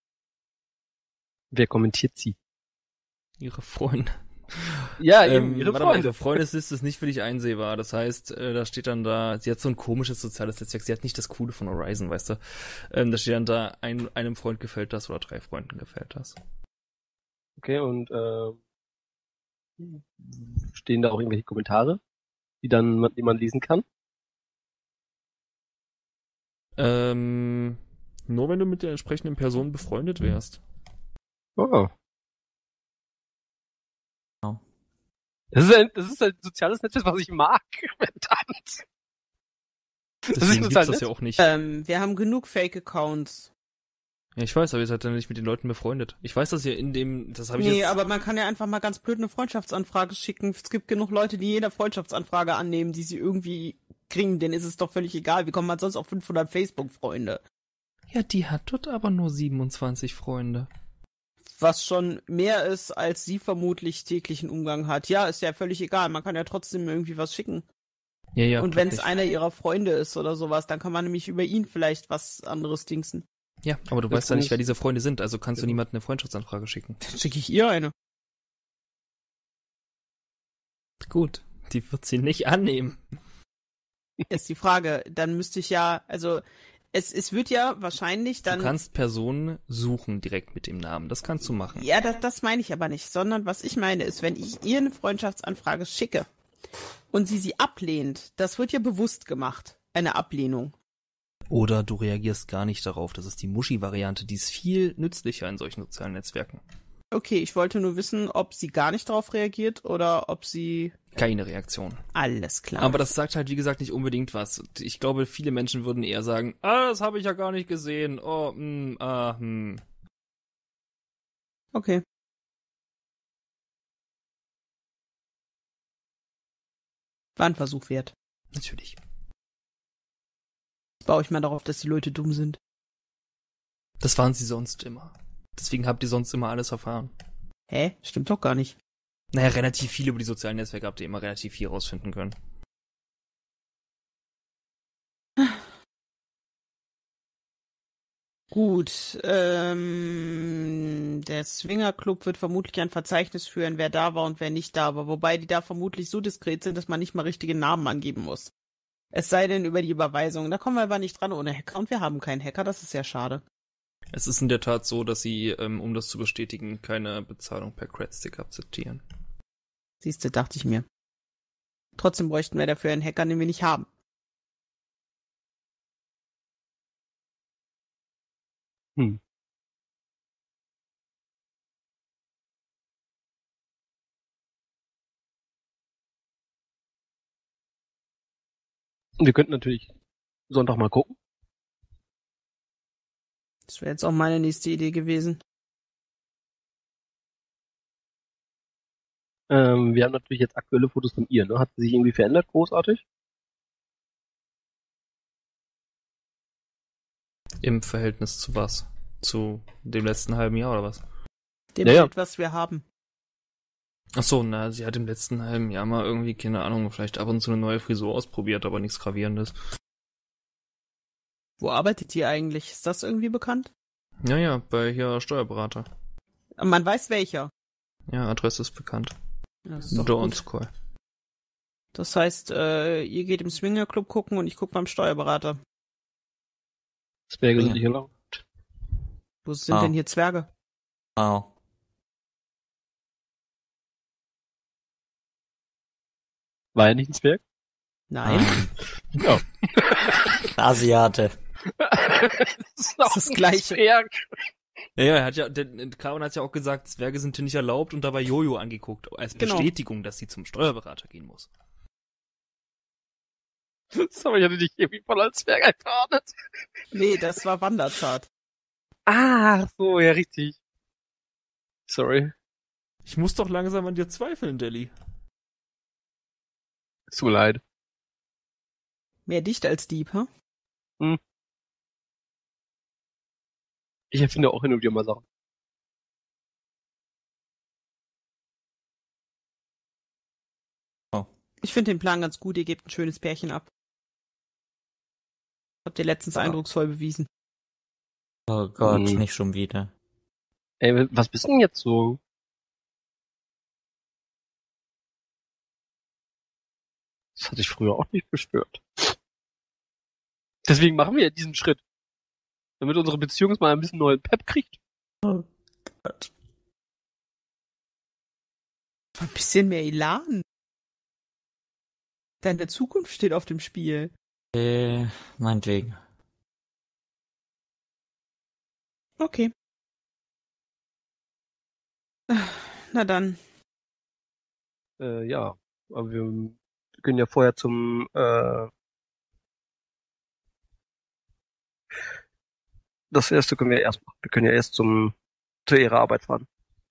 Wer kommentiert sie? Ihre Freunde. Ja, Ähm, eben, ihre warte mal, Freunde. ihre Freundesliste ist nicht für dich einsehbar. Das heißt, äh, da steht dann da, sie hat so ein komisches soziales Netzwerk. Sie hat nicht das Coole von Horizon, weißt du. Ähm, da steht dann da, ein, einem Freund gefällt das oder drei Freunden gefällt das. Okay, und äh, stehen da auch irgendwelche Kommentare, die dann man, die man lesen kann? Ähm, nur wenn du mit der entsprechenden Person befreundet wärst. Oh. Ja. Das ist ein, das ist ein soziales Netzwerk, was ich mag. Verdammt. Deswegen gibt's das ja auch nicht. Ähm, wir haben genug Fake-Accounts. Ja, ich weiß, aber ihr seid ja nicht mit den Leuten befreundet. Ich weiß, dass ihr in dem, das habe ich Nee, jetzt... aber man kann ja einfach mal ganz blöd eine Freundschaftsanfrage schicken. Es gibt genug Leute, die jede Freundschaftsanfrage annehmen, die sie irgendwie kriegen. Denen ist es doch völlig egal. Wie kommt man sonst auf fünfhundert Facebook-Freunde? Ja, die hat dort aber nur siebenundzwanzig Freunde. Was schon mehr ist, als sie vermutlich täglichen Umgang hat. Ja, ist ja völlig egal. Man kann ja trotzdem irgendwie was schicken. Ja, ja. Und wenn es wirklich. einer ihrer Freunde ist oder sowas, dann kann man nämlich über ihn vielleicht was anderes dingsen. Ja, aber du Das weißt ja nicht, ist- wer diese Freunde sind, also kannst du Genau. niemandem eine Freundschaftsanfrage schicken. Dann schicke ich ihr eine. Gut, die wird sie nicht annehmen. Ist die Frage. Dann müsste ich ja, also es, es wird ja wahrscheinlich dann... Du kannst Personen suchen direkt mit dem Namen, das kannst du machen. Ja, das, das meine ich aber nicht, sondern was ich meine ist, wenn ich ihr eine Freundschaftsanfrage schicke und sie sie ablehnt, das wird ja bewusst gemacht, eine Ablehnung. Oder du reagierst gar nicht darauf, das ist die Muschi-Variante, die ist viel nützlicher in solchen sozialen Netzwerken. Okay, ich wollte nur wissen, ob sie gar nicht darauf reagiert oder ob sie... Keine Reaktion. Alles klar. Aber das sagt halt, wie gesagt, nicht unbedingt was. Ich glaube, viele Menschen würden eher sagen, ah, das habe ich ja gar nicht gesehen. Oh, hm, ah, hm. Okay. War ein Versuch wert. Natürlich. Jetzt baue ich mal darauf, dass die Leute dumm sind. Das waren sie sonst immer. Deswegen habt ihr sonst immer alles erfahren. Hä? Stimmt doch gar nicht. Naja, relativ viel über die sozialen Netzwerke habt ihr immer relativ viel rausfinden können. Gut, ähm, der Swingerclub wird vermutlich ein Verzeichnis führen, wer da war und wer nicht da war, wobei die da vermutlich so diskret sind, dass man nicht mal richtige Namen angeben muss. Es sei denn über die Überweisung. Da kommen wir aber nicht dran ohne Hacker und wir haben keinen Hacker, das ist sehr schade. Es ist in der Tat so, dass sie, ähm, um das zu bestätigen, keine Bezahlung per Credstick akzeptieren. Siehste, dachte ich mir. Trotzdem bräuchten wir dafür einen Hacker, den wir nicht haben. Hm. Wir könnten natürlich Sonntag mal gucken. Das wäre jetzt auch meine nächste Idee gewesen. Ähm, wir haben natürlich jetzt aktuelle Fotos von ihr, ne? Hat sie sich irgendwie verändert, großartig? Im Verhältnis zu was? Zu dem letzten halben Jahr oder was? Dem Ja, ja. Bild, was wir haben. Ach so, na, sie hat im letzten halben Jahr mal irgendwie, keine Ahnung, vielleicht ab und zu eine neue Frisur ausprobiert, aber nichts Gravierendes. Wo arbeitet die eigentlich? Ist das irgendwie bekannt? Ja, ja, bei hier Steuerberater. Man weiß welcher. Ja, Adresse ist bekannt. Ja, ist doch Door gut. und Square. Das heißt, äh, ihr geht im Swingerclub gucken und ich guck beim Steuerberater. Zwerge Ja. sind nicht erlaubt. Wo sind Ah. denn hier Zwerge? Au. War er nicht ein Zwerg? Nein. Ja. Asiate. das ist auch das ein Gleiche. Zwerg. Ja, ja, er hat ja, der, Karin hat ja auch gesagt, Zwerge sind hier nicht erlaubt und dabei Jojo angeguckt, als Genau. Bestätigung, dass sie zum Steuerberater gehen muss. Das habe ich ja nicht irgendwie voll als Zwerg eingeordnet. Nee, das war Wanderzart. Ah, so, ja, richtig. Sorry. Ich muss doch langsam an dir zweifeln, Delhi. Es tut mir leid. Mehr dicht als Dieb, hm? Ich erfinde auch hin und wieder mal Sachen. Ich finde den Plan ganz gut, ihr gebt ein schönes Pärchen ab. Habt ihr letztens Ja. eindrucksvoll bewiesen. Oh Gott, Mhm. nicht schon wieder. Ey, was bist denn jetzt so? Das hatte ich früher auch nicht gespürt. Deswegen machen wir ja diesen Schritt. Damit unsere Beziehung mal ein bisschen neuen Pep kriegt. Oh Gott. Ein bisschen mehr Elan. Deine Zukunft steht auf dem Spiel. Äh, meinetwegen. Okay. Na dann. Äh, ja. Aber wir können ja vorher zum, äh, Das erste können wir erst machen. Wir können ja erst zum, zu ihrer Arbeit fahren.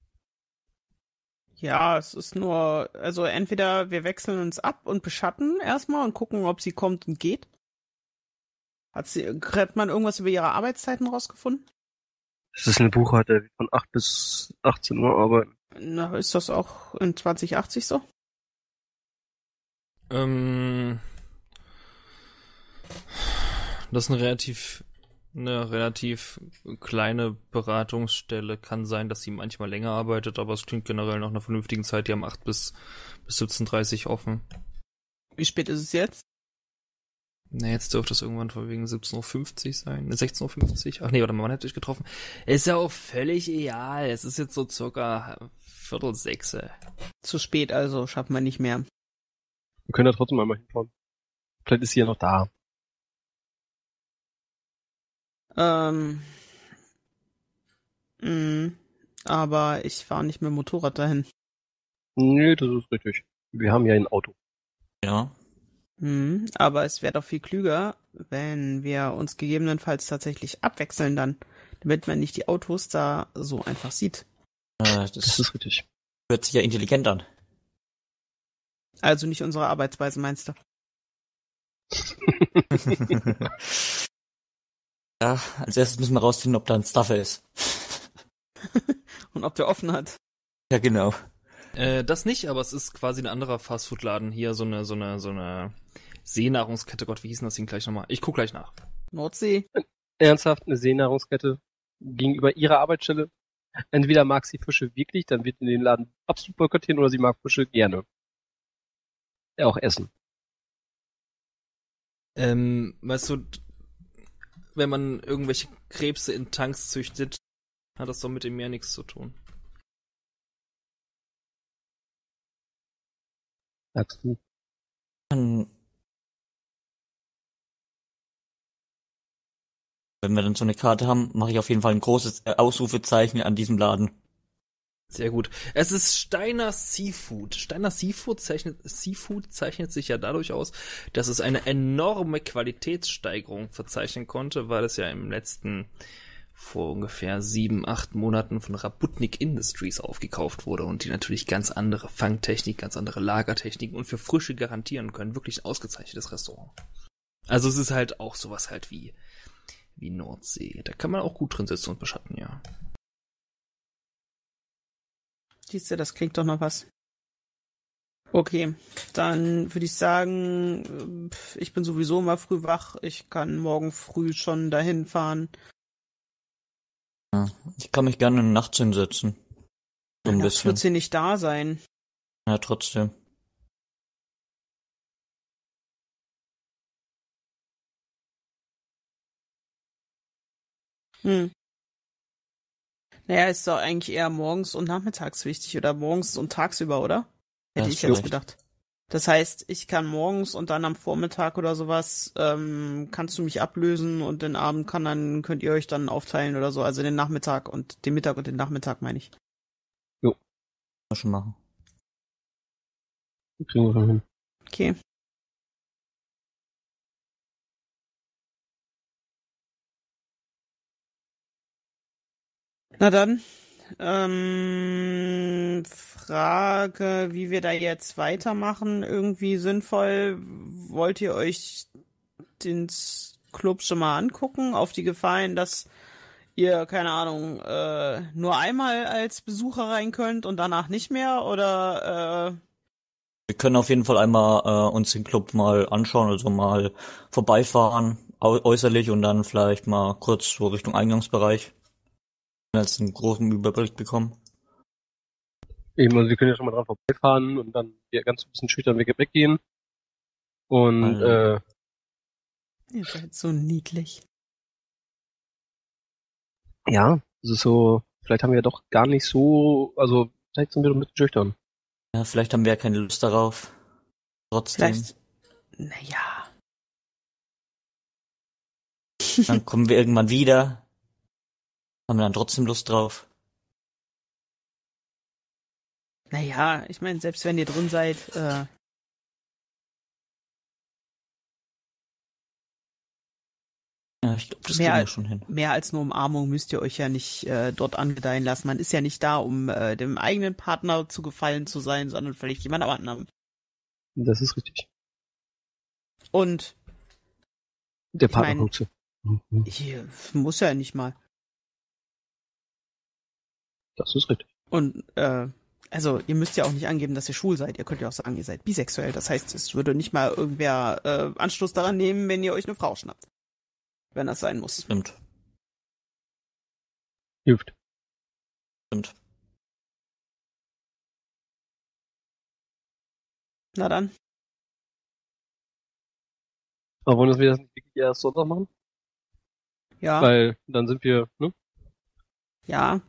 Ja, es ist nur, also entweder wir wechseln uns ab und beschatten erstmal und gucken, ob sie kommt und geht. Hat sie, hat man irgendwas über ihre Arbeitszeiten rausgefunden? Es ist eine Buchhalter, die von acht bis achtzehn Uhr arbeiten. Na, ist das auch in zwanzig achtzig so? Ähm, das ist eine relativ, eine relativ kleine Beratungsstelle. Kann sein, dass sie manchmal länger arbeitet, aber es klingt generell nach einer vernünftigen Zeit. Die haben acht bis, bis siebzehn Uhr dreißig offen. Wie spät ist es jetzt? Na, jetzt dürfte es irgendwann vor wegen siebzehn Uhr fünfzig sein. Ne, sechzehn Uhr fünfzig. Ach nee, warte mal, wann habt ihr euch getroffen? Ist ja auch völlig egal. Es ist jetzt so circa Viertel sechse. Zu spät, also schaffen wir nicht mehr. Wir können ja trotzdem einmal hinfahren. Vielleicht ist sie ja noch da. Ähm. Mh, aber ich fahre nicht mit dem Motorrad dahin. Nee, das ist richtig. Wir haben ja ein Auto. Ja. Mhm, aber es wäre doch viel klüger, wenn wir uns gegebenenfalls tatsächlich abwechseln dann, damit man nicht die Autos da so einfach sieht. Äh, das, Das ist richtig. hört sich ja intelligent an. Also nicht unsere Arbeitsweise, meinst du? Ja, als erstes müssen wir rausfinden, ob da ein Staffer ist. Und ob der offen hat. Ja, genau. Äh, das nicht, aber es ist quasi ein anderer Fastfood-Laden. Hier so eine, so eine, so eine Seenahrungskette. Gott, wie hieß denn das Ding gleich nochmal? Ich guck gleich nach. Nordsee? Ernsthaft, eine Seenahrungskette gegenüber ihrer Arbeitsstelle. Entweder mag sie Fische wirklich, dann wird in den Laden absolut boykottieren, oder sie mag Fische gerne. Ja, auch essen. Ähm, weißt du, wenn man irgendwelche Krebse in Tanks züchtet, hat das doch mit dem Meer nichts zu tun. Sagst du? Dann, wenn wir dann so eine Karte haben, mache ich auf jeden Fall ein großes äh, Ausrufezeichen an diesem Laden. Sehr gut. Es ist Steiner Seafood. Steiner Seafood zeichnet, Seafood zeichnet sich ja dadurch aus, dass es eine enorme Qualitätssteigerung verzeichnen konnte, weil es ja im letzten, vor ungefähr sieben, acht Monaten von Rabutnik Industries aufgekauft wurde und die natürlich ganz andere Fangtechnik, ganz andere Lagertechniken und für Frische garantieren können. Wirklich ein ausgezeichnetes Restaurant. Also es ist halt auch sowas halt wie, wie Nordsee. Da kann man auch gut drin sitzen und beschatten, ja. Siehst du, das klingt doch noch was. Okay, dann würde ich sagen, ich bin sowieso mal früh wach. Ich kann morgen früh schon dahin fahren. Ja, ich kann mich gerne nachts hinsetzen. So ein Nachts bisschen. wird sie nicht da sein. Ja, trotzdem. Hm. Naja, ist doch eigentlich eher morgens und nachmittags wichtig oder morgens und tagsüber, oder? Hätte Ja, ich ist jetzt recht. gedacht. Das heißt, ich kann morgens und dann am Vormittag oder sowas, ähm, kannst du mich ablösen und den Abend kann dann, könnt ihr euch dann aufteilen oder so. Also den Nachmittag und den Mittag und den Nachmittag meine ich. Kann man schon machen. Kriegen wir schon hin. Okay. Na dann, ähm, Frage, wie wir da jetzt weitermachen, irgendwie sinnvoll. Wollt ihr euch den Club schon mal angucken, auf die Gefahr hin, dass ihr, keine Ahnung, äh, nur einmal als Besucher rein könnt und danach nicht mehr, oder, äh, Wir können auf jeden Fall einmal äh, uns den Club mal anschauen, also mal vorbeifahren, au äußerlich und dann vielleicht mal kurz so Richtung Eingangsbereich. Als einen großen Überblick bekommen. Eben, also wir können ja schon mal dran vorbeifahren und dann hier ganz ein bisschen schüchtern weg- weggehen. Und Also. äh, ihr seid so niedlich. ja, das ist so, vielleicht haben wir doch gar nicht so, also vielleicht sind wir doch ein bisschen schüchtern. Ja, vielleicht haben wir ja keine Lust darauf. Trotzdem. Vielleicht, naja. Dann kommen wir irgendwann wieder. Haben wir dann trotzdem Lust drauf. Naja, ich meine, selbst wenn ihr drin seid, äh, Ja, ich glaube, das Mehr kriegen wir als- schon hin. Mehr als nur Umarmung müsst ihr euch ja nicht äh, dort angedeihen lassen. Man ist ja nicht da, um äh, dem eigenen Partner zu gefallen zu sein, sondern vielleicht jemand anderem. Das ist richtig. Und Der Ich Partner mein- guckt so. Mhm. ich, muss ja nicht mal. Das ist richtig. Und äh, also ihr müsst ja auch nicht angeben, dass ihr schwul seid. Ihr könnt ja auch sagen, ihr seid bisexuell. Das heißt, es würde nicht mal irgendwer äh, Anstoß daran nehmen, wenn ihr euch eine Frau schnappt. Wenn das sein muss. Stimmt, Hilft. stimmt. Na dann. Aber wollen wir das nicht wirklich erst Sonntag machen? Ja. Weil dann sind wir, ne? Ja.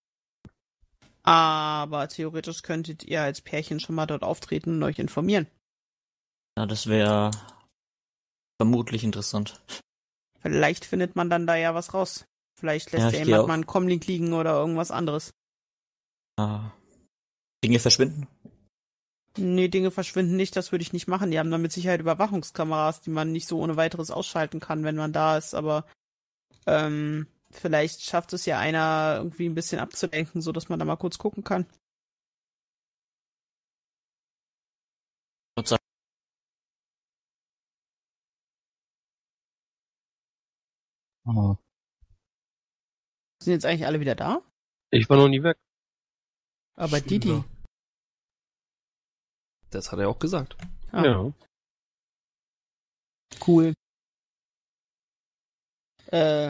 Aber theoretisch könntet ihr als Pärchen schon mal dort auftreten und euch informieren. Ja, das wäre vermutlich interessant. Vielleicht findet man dann da ja was raus. Vielleicht lässt Ja, ja, ich geh jemand auch. mal einen Comlink liegen oder irgendwas anderes. Ah. Dinge verschwinden? Nee, Dinge verschwinden nicht, das würde ich nicht machen. Die haben dann mit Sicherheit Überwachungskameras, die man nicht so ohne weiteres ausschalten kann, wenn man da ist, aber ähm, vielleicht schafft es ja einer irgendwie ein bisschen abzulenken, so dass man da mal kurz gucken kann. Gott sei Ah. Sind jetzt eigentlich alle wieder da? Ich war noch nie weg. Aber Stimmt, Didi. ja. Das hat er auch gesagt. Ah, Ja. Cool. Äh.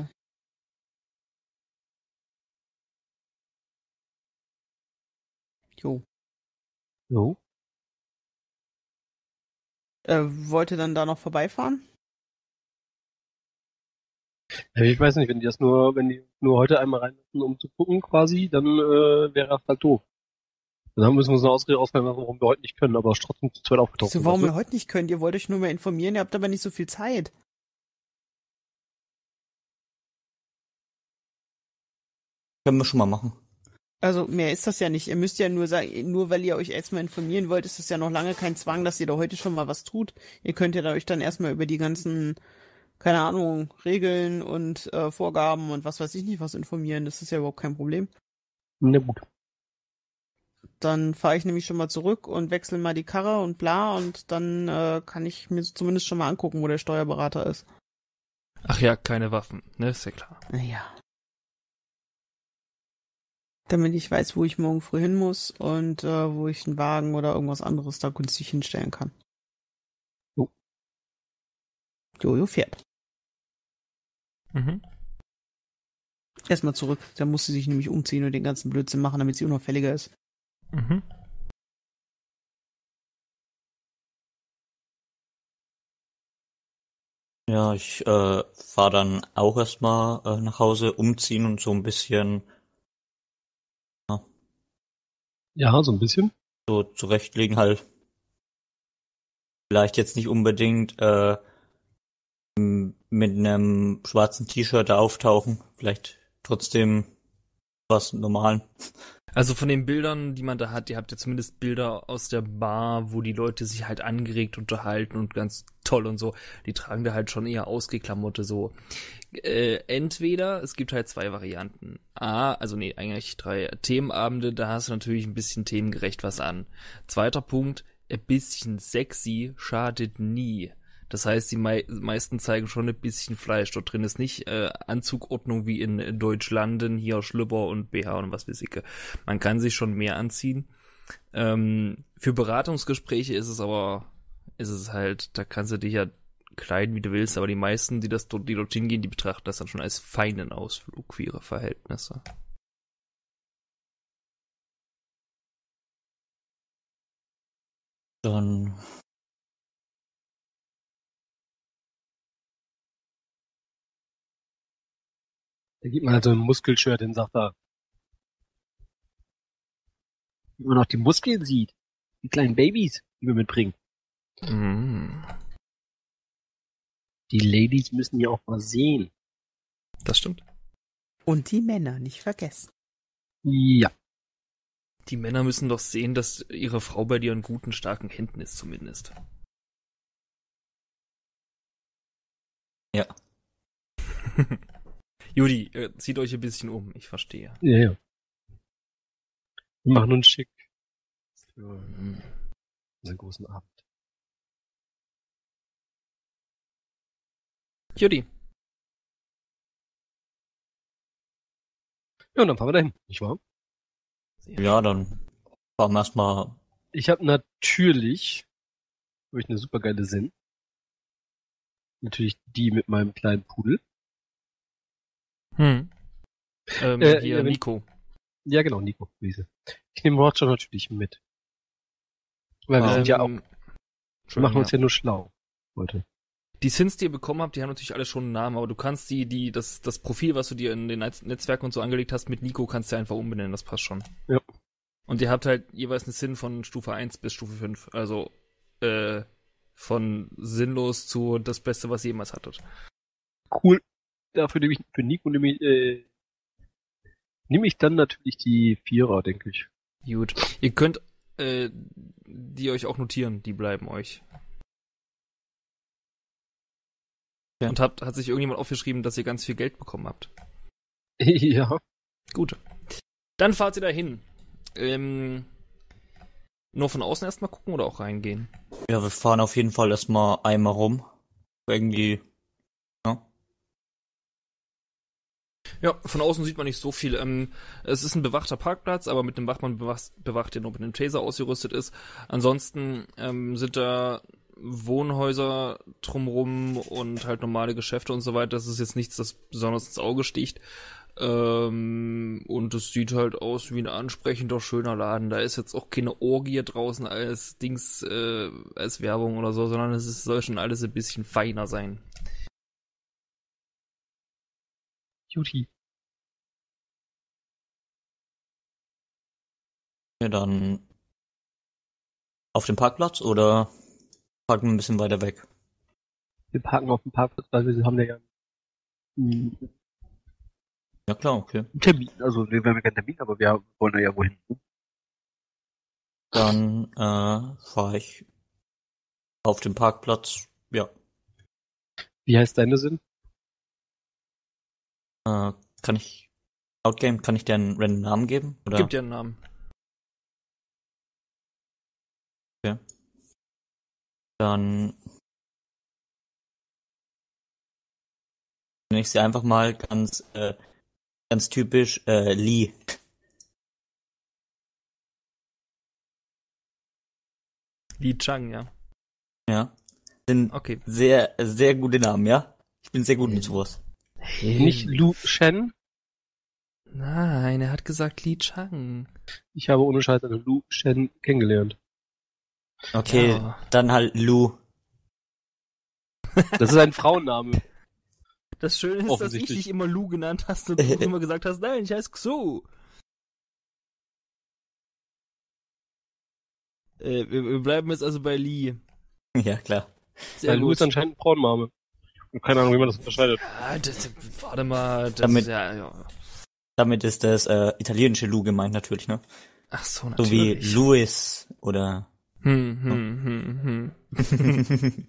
Jo. So. Äh, wollt ihr dann da noch vorbeifahren? Ja, ich weiß nicht, wenn die das nur, wenn die nur heute einmal reinlassen, um zu gucken quasi, dann äh, wäre das halt doof. Dann müssen wir uns eine Ausrede ausfallen lassen, warum wir heute nicht können, aber trotzdem zu zweit aufgetaucht So, sind, warum weißt ihr heute nicht könnt? Ihr wollt euch nur mal informieren, ihr habt aber nicht so viel Zeit. Können wir schon mal machen. Also mehr ist das ja nicht. Ihr müsst ja nur sagen, nur weil ihr euch erstmal informieren wollt, ist es ja noch lange kein Zwang, dass ihr da heute schon mal was tut. Ihr könnt ja da euch dann erstmal über die ganzen, keine Ahnung, Regeln und äh, Vorgaben und was weiß ich nicht was informieren. Das ist ja überhaupt kein Problem. du? Na gut. Dann fahre ich nämlich schon mal zurück und wechsle mal die Karre und bla und dann äh, kann ich mir zumindest schon mal angucken, wo der Steuerberater ist. Ach ja, keine Waffen, ne, ist ja klar. Naja. Damit ich weiß, wo ich morgen früh hin muss und äh, wo ich einen Wagen oder irgendwas anderes da günstig hinstellen kann. Jo. Jojo fährt. Mhm. Erstmal zurück. Da muss sie sich nämlich umziehen und den ganzen Blödsinn machen, damit sie unauffälliger ist. Mhm. Ja, ich äh, fahre dann auch erstmal äh, nach Hause, umziehen und so ein bisschen Ja, so ein bisschen. so zurechtlegen halt. Vielleicht jetzt nicht unbedingt äh, m- mit einem schwarzen T-Shirt da auftauchen. Vielleicht trotzdem was Normalen. Also von den Bildern, die man da hat, ihr habt ja zumindest Bilder aus der Bar, wo die Leute sich halt angeregt unterhalten und ganz toll und so. Die tragen da halt schon eher Ausgeklamotte so. Äh, entweder, es gibt halt zwei Varianten. A, also nee, eigentlich drei Themenabende, da hast du natürlich ein bisschen themengerecht was an. Zweiter Punkt, ein bisschen sexy schadet nie. Das heißt, die mei- meisten zeigen schon ein bisschen Fleisch. Dort drin ist nicht äh, Anzugordnung wie in Deutschlanden, hier Schlüpper und B H und was weiß ich. Man kann sich schon mehr anziehen. Ähm, für Beratungsgespräche ist es aber, ist es halt, da kannst du dich ja kleiden, wie du willst, aber die meisten, die das dort, die dorthin gehen, die betrachten das dann schon als feinen Ausflug für ihre Verhältnisse. Dann Da gibt man halt so ein Muskelshirt, den sagt er. Wie man noch die Muskeln sieht. Die kleinen Babys, die wir mitbringen. Mhm. Die Ladies müssen ja auch mal sehen. Das stimmt. Und die Männer nicht vergessen. Ja. Die Männer müssen doch sehen, dass ihre Frau bei dir in guten, starken Händen ist zumindest. ja. Judy, äh, zieht euch ein bisschen um, ich verstehe. Ja, ja. Wir machen uns schick für unseren großen Abend. Judy. Ja, und dann fahren wir dahin, nicht wahr? Ja, dann fahren wir erstmal. Ich habe natürlich hab ich eine super geile Sinn. Natürlich die mit meinem kleinen Pudel. Hm. Ähm, Äh, hier, ja, wenn- Nico. Ja, genau, Nico. Wiese. Ich nehme Roger natürlich mit. Weil wir sind ja auch, Ähm, wir machen uns ja. ja nur schlau heute. Die Sins, die ihr bekommen habt, die haben natürlich alle schon einen Namen, aber du kannst die, die, das, das Profil, was du dir in den Netz- Netzwerken und so angelegt hast, mit Nico kannst du einfach umbenennen, das passt schon. Ja. Und ihr habt halt jeweils eine Sin von Stufe eins bis Stufe fünf, also, äh, von sinnlos zu das Beste, was ihr jemals hattet. Cool. Dafür nehme ich, für Nico nehme ich, äh, nehme ich dann natürlich die Vierer, denke ich. Gut. Ihr könnt, äh, die euch auch notieren, die bleiben euch. Ja. Und habt, hat sich irgendjemand aufgeschrieben, dass ihr ganz viel Geld bekommen habt? Ja. Gut. Dann fahrt ihr dahin. Ähm, nur von außen erstmal gucken oder auch reingehen? Ja, wir fahren auf jeden Fall erstmal einmal rum. Irgendwie. Ja, von außen sieht man nicht so viel. Ähm, es ist ein bewachter Parkplatz, aber mit einem Wachmann bewacht, bewacht der nur mit einem Taser ausgerüstet ist. Ansonsten ähm, sind da Wohnhäuser drumrum und halt normale Geschäfte und so weiter. Das ist jetzt nichts, das besonders ins Auge sticht. Ähm, und es sieht halt aus wie ein ansprechender, schöner Laden. Da ist jetzt auch keine Orgie draußen als Dings, äh, als Werbung oder so, sondern es ist, soll schon alles ein bisschen feiner sein. Juti. Ja, dann auf dem Parkplatz oder parken wir ein bisschen weiter weg? Wir parken auf dem Parkplatz, weil wir haben ja einen Ja klar, okay. Termin. Also wir haben ja keinen Termin, aber wir wollen ja wohin. Dann äh, fahre ich auf dem Parkplatz. Ja. Wie heißt deine Sinn? Äh, kann ich Outgame, kann ich dir einen random Namen geben? Oder? Gibt ja einen Namen. Okay. Dann nenne ich sie einfach mal ganz äh, ganz typisch äh, Lee. Li Chang, ja. Ja. Sind Okay. sehr, sehr gute Namen, ja? Ich bin sehr gut mit sowas. Nicht Lu Shen. Nein, er hat gesagt Li Chang. Ich habe ohne Scheiß eine Lu Shen kennengelernt. Okay, Ja. dann halt Lu. Das ist ein Frauenname. Das Schöne ist, dass ich Offensichtlich. dich immer Lu genannt hast und du immer gesagt hast, nein, ich heiße Xu. Äh, wir, wir bleiben jetzt also bei Li. Ja, klar. Sehr Weil Lu gut. ist anscheinend ein Frauenname. Und keine Ahnung, wie man das unterscheidet. Ja, das, warte mal, das Damit- ist ja, ja. Damit ist das äh, italienische Lu gemeint natürlich, ne? Ach so, So natürlich. wie Louis oder Hm, hm, hm, hm.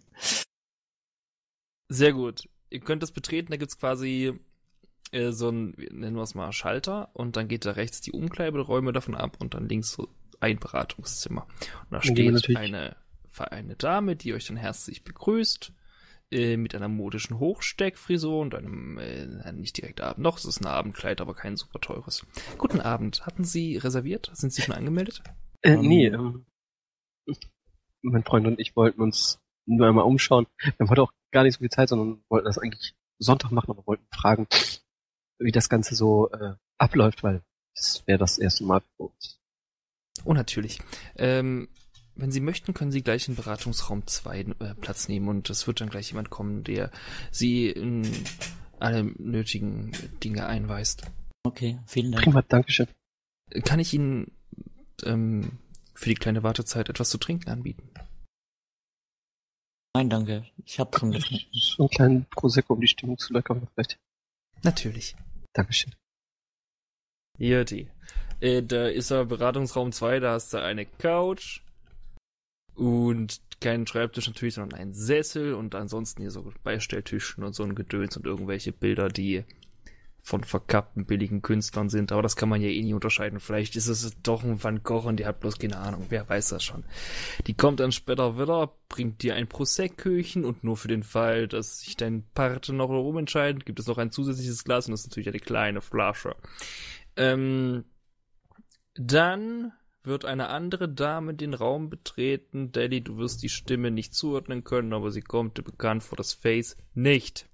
Sehr gut. Ihr könnt das betreten, da gibt's quasi äh, so ein, nennen wir es mal, Schalter und dann geht da rechts die Umkleideräume davon ab und dann links so ein Beratungszimmer. Und da Dann gehen wir steht natürlich- eine, eine Dame, die euch dann herzlich begrüßt, äh, mit einer modischen Hochsteckfrisur und einem, äh, nicht direkt Abend, noch, es ist ein Abendkleid, aber kein super teures. Guten Abend. Hatten Sie reserviert? Sind Sie schon angemeldet? Äh, Ähm, nee, ähm, mein Freund und ich wollten uns nur einmal umschauen. Wir haben heute auch gar nicht so viel Zeit, sondern wollten das eigentlich Sonntag machen, aber wollten fragen, wie das Ganze so äh, abläuft, weil es wäre das erste Mal für uns. Oh, natürlich. Ähm, wenn Sie möchten, können Sie gleich in Beratungsraum zwei äh, Platz nehmen und es wird dann gleich jemand kommen, der Sie in alle nötigen Dinge einweist. Okay, vielen Dank. Prima, Dankeschön. Kann ich Ihnen ähm, für die kleine Wartezeit etwas zu trinken anbieten? Nein, danke. Ich habe schon getrunken. So einen kleinen Prosecco, um die Stimmung zu lockern, vielleicht. Natürlich. Dankeschön. Juti. Äh, da ist er Beratungsraum zwei, da hast du eine Couch und keinen Schreibtisch natürlich, sondern einen Sessel und ansonsten hier so Beistelltischen und so ein Gedöns und irgendwelche Bilder, die von verkappten, billigen Künstlern sind, aber das kann man ja eh nie unterscheiden. Vielleicht ist es doch ein Van Gogh und die hat bloß keine Ahnung, wer weiß das schon. Die kommt dann später wieder, bringt dir ein Proseccochen und nur für den Fall, dass sich dein Pate noch umentscheidet, gibt es noch ein zusätzliches Glas und das ist natürlich eine kleine Flasche. Ähm, dann wird eine andere Dame den Raum betreten. Deli, du wirst die Stimme nicht zuordnen können, aber sie kommt dir bekannt vor, das Face nicht.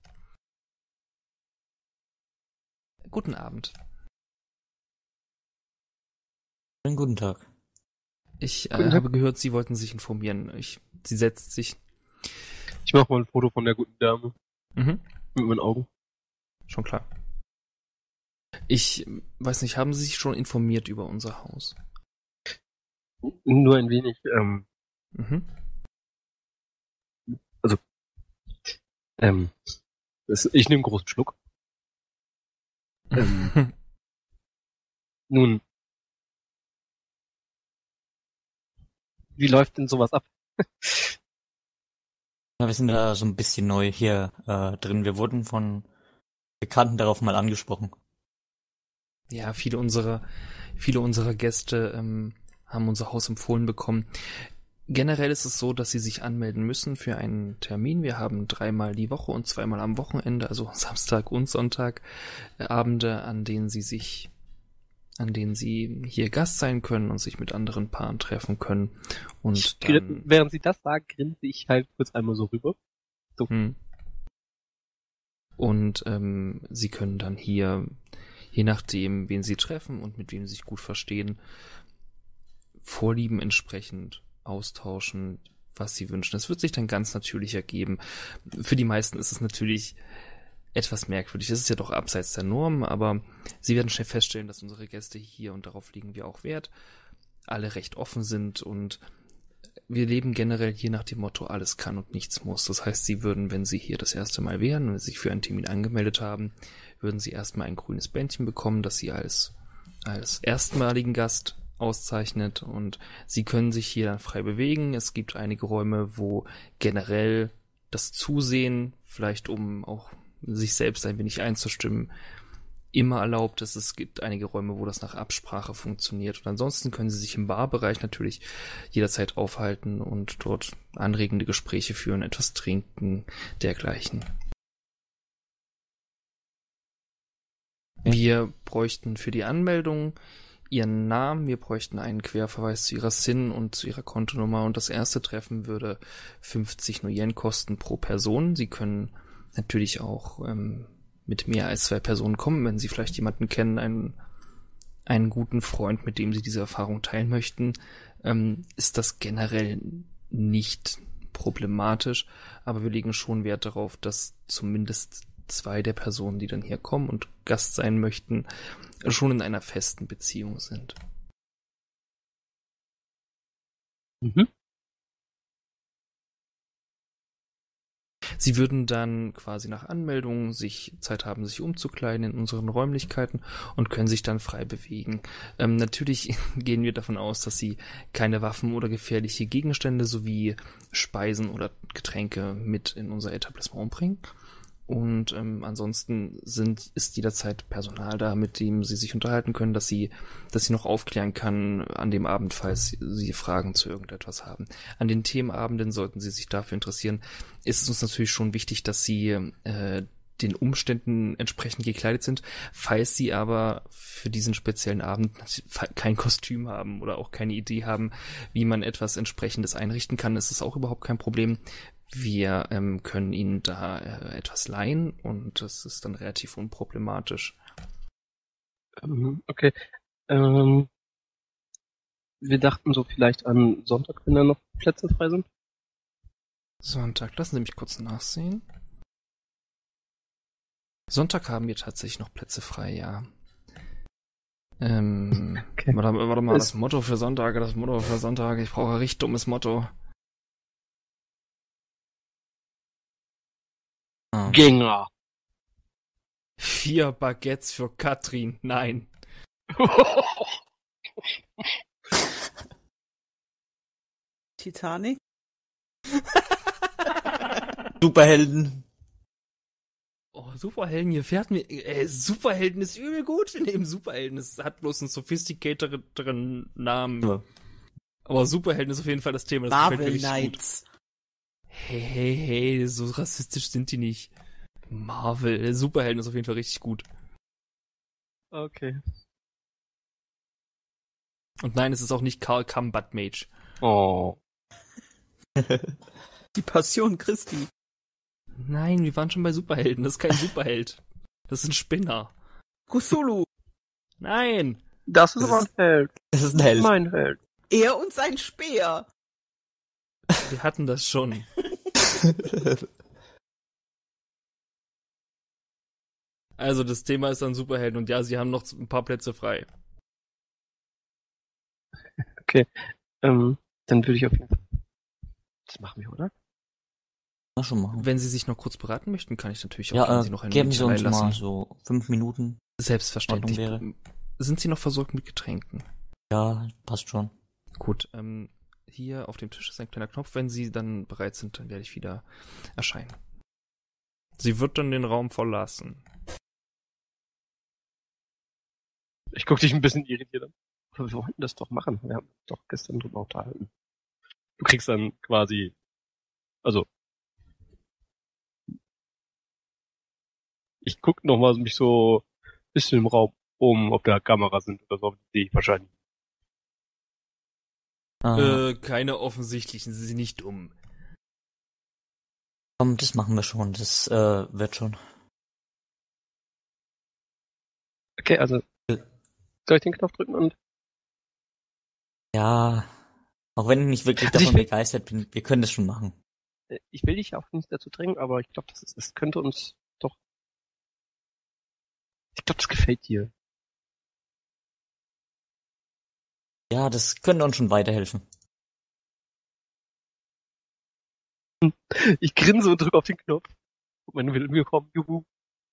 Guten Abend. Einen guten Tag. Ich äh, Guten Tag. habe gehört, Sie wollten sich informieren. Ich, sie setzt sich. Ich mache mal ein Foto von der guten Dame Mhm. mit meinen Augen. Schon klar. Ich weiß nicht, haben Sie sich schon informiert über unser Haus? Nur ein wenig, ähm, Mhm. ähm, das, ich nehme einen großen Schluck. Ähm, nun, wie läuft denn sowas ab? Ja, wir sind da so ein bisschen neu hier äh, drin. Wir wurden von Bekannten darauf mal angesprochen. Ja, viele unserer, viele unserer Gäste ähm, haben unser Haus empfohlen bekommen. Generell ist es so, dass sie sich anmelden müssen für einen Termin. Wir haben dreimal die Woche und zweimal am Wochenende, also Samstag und Sonntag, äh, Abende, an denen sie sich, an denen sie hier Gast sein können und sich mit anderen Paaren treffen können. Und dann, Während Sie das sagen, grinse ich halt kurz einmal so rüber. hm. Und ähm, sie können dann hier, je nachdem, wen sie treffen und mit wem sie sich gut verstehen, Vorlieben entsprechend austauschen, was sie wünschen. Es wird sich dann ganz natürlich ergeben. Für die meisten ist es natürlich etwas merkwürdig. Es ist ja doch abseits der Norm, aber sie werden schnell feststellen, dass unsere Gäste hier, und darauf legen wir auch Wert, alle recht offen sind und wir leben generell hier nach dem Motto, alles kann und nichts muss. Das heißt, sie würden, wenn sie hier das erste Mal wären und sich für einen Termin angemeldet haben, würden sie erstmal ein grünes Bändchen bekommen, das sie als, als erstmaligen Gast auszeichnet und sie können sich hier dann frei bewegen. Es gibt einige Räume, wo generell das Zusehen, vielleicht um auch sich selbst ein wenig einzustimmen, immer erlaubt ist. Es gibt einige Räume, wo das nach Absprache funktioniert. Und ansonsten können sie sich im Barbereich natürlich jederzeit aufhalten und dort anregende Gespräche führen, etwas trinken, dergleichen. Wir bräuchten für die Anmeldung Ihren Namen, wir bräuchten einen Querverweis zu Ihrer S I N und zu Ihrer Kontonummer und das erste Treffen würde fünfzig Nuyen kosten pro Person. Sie können natürlich auch ähm, mit mehr als zwei Personen kommen, wenn Sie vielleicht jemanden kennen, einen, einen guten Freund, mit dem Sie diese Erfahrung teilen möchten, ähm, ist das generell nicht problematisch, aber wir legen schon Wert darauf, dass zumindest zwei der Personen, die dann hier kommen und Gast sein möchten, schon in einer festen Beziehung sind. Mhm. Sie würden dann quasi nach Anmeldung sich Zeit haben, sich umzukleiden in unseren Räumlichkeiten und können sich dann frei bewegen. Ähm, natürlich gehen wir davon aus, dass Sie keine Waffen oder gefährliche Gegenstände sowie Speisen oder Getränke mit in unser Etablissement bringen. Und ähm, ansonsten sind, ist jederzeit Personal da, mit dem Sie sich unterhalten können, dass Sie, dass Sie noch aufklären kann an dem Abend, falls Sie Fragen zu irgendetwas haben. An den Themenabenden sollten Sie sich dafür interessieren. Ist es uns natürlich schon wichtig, dass Sie äh, den Umständen entsprechend gekleidet sind. Falls Sie aber für diesen speziellen Abend kein Kostüm haben oder auch keine Idee haben, wie man etwas Entsprechendes einrichten kann, ist es auch überhaupt kein Problem. Wir ähm, können Ihnen da äh, etwas leihen und das ist dann relativ unproblematisch. Ähm, okay. Ähm, wir dachten so vielleicht an Sonntag, wenn da noch Plätze frei sind. Sonntag, lassen Sie mich kurz nachsehen. Sonntag haben wir tatsächlich noch Plätze frei, ja. Ähm, Okay. warte, warte mal, Es- das Motto für Sonntag, das Motto für Sonntag, ich brauche ein richtig dummes Motto. Ah. Gänger. Vier Baguettes für Katrin, nein. Titanic? Superhelden. Oh, Superhelden gefährt mir. Äh, Superhelden ist übel gut. Wir nehmen Superhelden. Es hat bloß einen sophisticatederen Namen. Ja. Aber Superhelden ist auf jeden Fall das Thema. Das gefällt mir Marvel richtig gut. Knights. Hey, hey, hey, so rassistisch sind die nicht. Marvel, Superhelden ist auf jeden Fall richtig gut. Okay. Und nein, es ist auch nicht Karl Combat Mage. Oh. Die Passion Christi. Nein, wir waren schon bei Superhelden. Das ist kein Superheld. Das ist ein Spinner. Cthulhu. Nein! Das ist Das aber ein Held. Das ist ein Held. Mein Held. Er und sein Speer. Wir hatten das schon. Also, das Thema ist dann Superhelden und ja, sie haben noch ein paar Plätze frei. Ähm, dann würde ich auf jeden Fall. Das machen wir, oder? Na, schon machen. Wenn Sie sich noch kurz beraten möchten, kann ich natürlich auch Ja, gerne äh, Sie noch ein geben Minütchen Sie uns reinlassen. mal so fünf Minuten. Selbstverständlich. Ordnung Sind Sie noch versorgt mit Getränken? Ja, passt schon. Gut, ähm, hier auf dem Tisch ist ein kleiner Knopf. Wenn Sie dann bereit sind, dann werde ich wieder erscheinen. Sie wird dann den Raum verlassen. Ich guck dich ein bisschen irritiert an. Aber wir wollten das doch machen. Wir haben doch gestern drüber unterhalten. Du kriegst dann quasi, also, ich guck noch mal mich so ein bisschen im Raum um, ob da Kamera sind oder so, aber die sehe ich wahrscheinlich. Äh, Äh, keine offensichtlichen, Sie sind nicht dumm. komm, das machen wir schon. Das äh, wird schon. Okay, also, soll ich den Knopf drücken und Ja, auch wenn ich nicht wirklich Also ich davon will- begeistert bin, wir können das schon machen. äh, ich will dich auch nicht dazu drängen, aber ich glaube, das ist, das könnte uns doch, ich glaube, das gefällt dir. Ja, das könnte uns schon weiterhelfen. Ich grinse und drücke auf den Knopf. Guck mal, will mir kommen, juhu.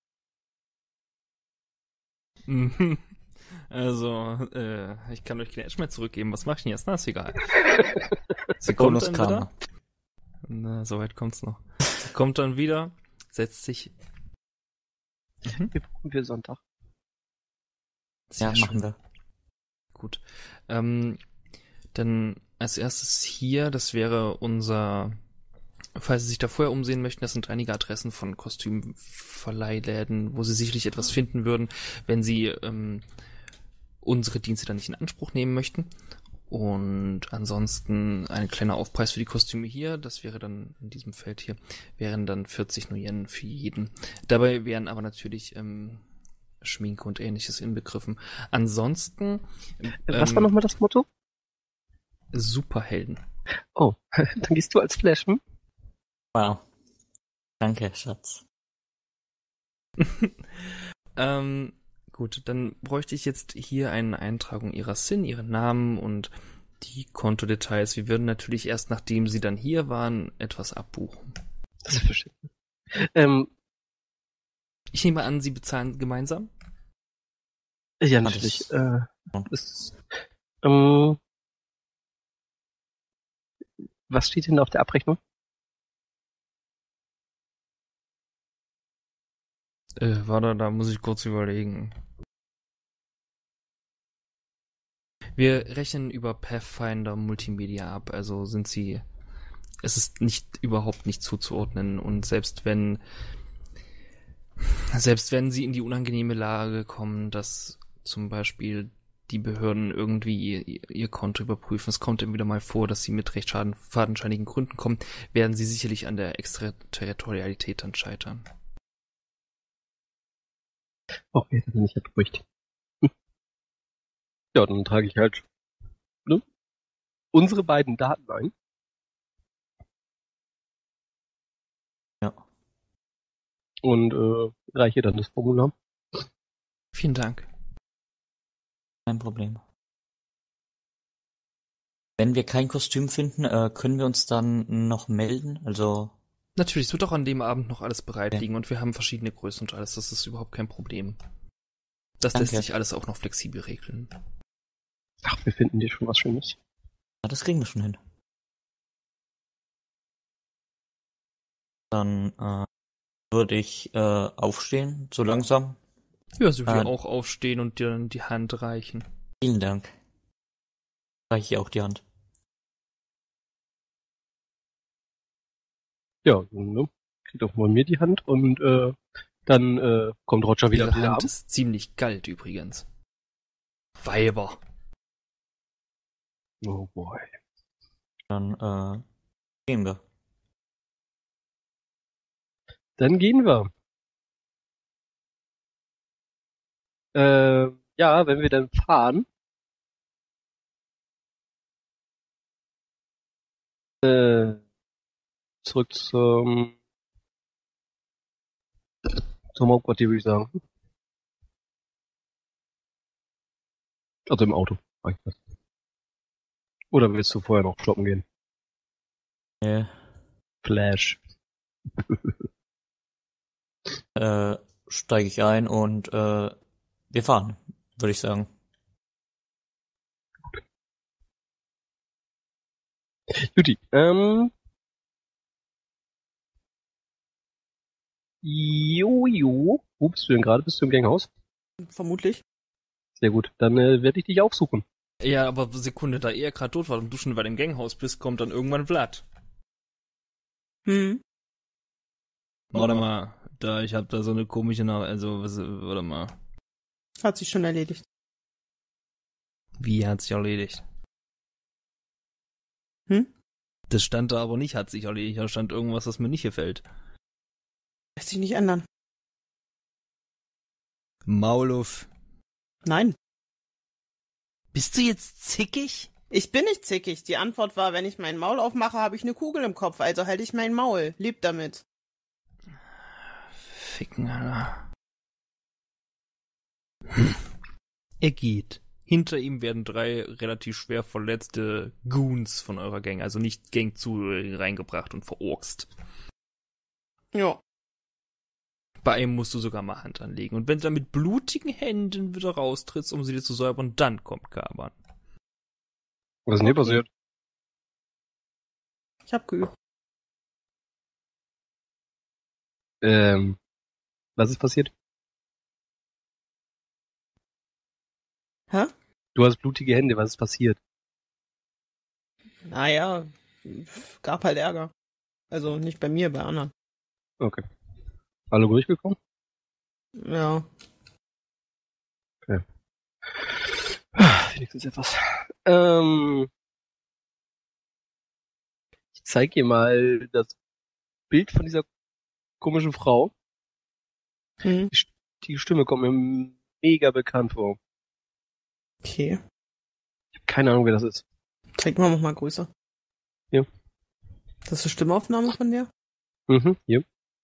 Mhm. Also, äh, ich kann euch kein Edge mehr zurückgeben. Was mach ich denn jetzt? Na, ist egal. Sie kommt dann Bonuskarma. wieder. Na, soweit kommt's noch. Sie kommt dann wieder, setzt sich. Mhm. Wir gucken wir Sonntag. Sehr Ja, schön. machen wir. Gut. Ähm, dann als erstes hier, das wäre unser, falls Sie sich da vorher umsehen möchten, das sind einige Adressen von Kostümverleihläden, wo Sie sicherlich etwas finden würden, wenn Sie ähm, unsere Dienste dann nicht in Anspruch nehmen möchten. Und ansonsten ein kleiner Aufpreis für die Kostüme hier, das wäre dann in diesem Feld hier, wären dann vierzig Yen für jeden. Dabei wären aber natürlich ähm, Schminke und ähnliches inbegriffen. Ansonsten Äh, Was ähm, war nochmal das Motto? Superhelden. Oh, dann gehst du als Flash, hm? Wow. Danke, Schatz. ähm, gut, dann bräuchte ich jetzt hier eine Eintragung Ihrer S I N, Ihren Namen und die Kontodetails. Wir würden natürlich erst, nachdem Sie dann hier waren, etwas abbuchen. Das ist verstehe. Ähm, Ich nehme an, Sie bezahlen gemeinsam? ja, Ah, natürlich. das- Äh, das, ähm, was steht denn auf der Abrechnung? Äh, warte, da muss ich kurz überlegen. Wir rechnen über Pathfinder Multimedia ab, also sind Sie, es ist nicht, überhaupt nicht zuzuordnen und selbst wenn, selbst wenn Sie in die unangenehme Lage kommen, dass zum Beispiel die Behörden irgendwie ihr, ihr Konto überprüfen, es kommt immer wieder mal vor, dass Sie mit recht schaden, fadenscheinigen Gründen kommen, werden Sie sicherlich an der Extraterritorialität dann scheitern. Okay, dann bin ich ja beruhigt. Hm. Ja, dann trage ich halt ne, unsere beiden Daten ein. Ja. Und äh, reiche dann das Formular. Vielen Dank. Kein Problem. Wenn wir kein Kostüm finden, äh, können wir uns dann noch melden? Also, Natürlich, es wird auch an dem Abend noch alles bereit Ja. liegen und wir haben verschiedene Größen und alles, das ist überhaupt kein Problem. Das Danke. lässt sich alles auch noch flexibel regeln. Ach, wir finden dir schon was Schönes. ja, das kriegen wir schon hin. Dann äh, würde ich äh, aufstehen, so langsam. Ja, sie will Äh, auch aufstehen und dir dann die Hand reichen. Vielen Dank. Reiche ich auch die Hand. Ja, ne? Kriegt auch von mir die Hand und äh, dann äh, kommt Roger wieder Ihre in den Hand Arm. ist ziemlich kalt übrigens. Weiber. Oh boy. Dann äh, gehen wir. Dann gehen wir. Äh, ja, wenn wir dann fahren, äh, zurück zum zum Hauptquartier, würde ich sagen. Also im Auto. Oder willst du vorher noch shoppen gehen? Nee. Flash. Äh, steige ich ein und äh, wir fahren, würde ich sagen. Juti, ähm. Jojo. Wo bist du denn gerade? Bist du im Ganghaus? Vermutlich. Sehr gut. Dann äh, werde ich dich aufsuchen. Ja, aber Sekunde, da er gerade tot war und du schon bei dem Ganghaus bist, kommt dann irgendwann Vlad. Hm. Warte mal, da ich hab da so eine komische, Na also, was, warte mal. Hat sich schon erledigt. Wie hat sich erledigt? Hm? Das stand da aber nicht, hat sich erledigt. Da stand irgendwas, was mir nicht gefällt. Lässt sich nicht ändern. Mauluf. Nein. Bist du jetzt zickig? Ich bin nicht zickig. Die Antwort war, wenn ich mein Maul aufmache, habe ich eine Kugel im Kopf, also halte ich mein Maul. Leb damit. Ficken, Alter. Hm. Er geht. Hinter ihm werden drei relativ schwer verletzte Goons von eurer Gang, also nicht Gang zu reingebracht und verurkst. Ja. Bei einem musst du sogar mal Hand anlegen. Und wenn du dann mit blutigen Händen wieder raustrittst, um sie dir zu säubern, dann kommt Kaban. Was ist denn hier Okay. passiert? Ich hab geübt. Ähm, was ist passiert? Hä? Du hast blutige Hände, was ist passiert? Naja, gab halt Ärger. Also nicht bei mir, bei anderen. Okay. Alle durchgekommen? Ja. Ah, wenigstens etwas. Ähm, ich zeige dir mal das Bild von dieser komischen Frau. Hm. Die Stimme kommt mir mega bekannt vor. Okay. Ich habe keine Ahnung, wer das ist. Zeig mal noch mal größer. Ja. Das ist eine Stimmaufnahme von dir? Mhm, hier.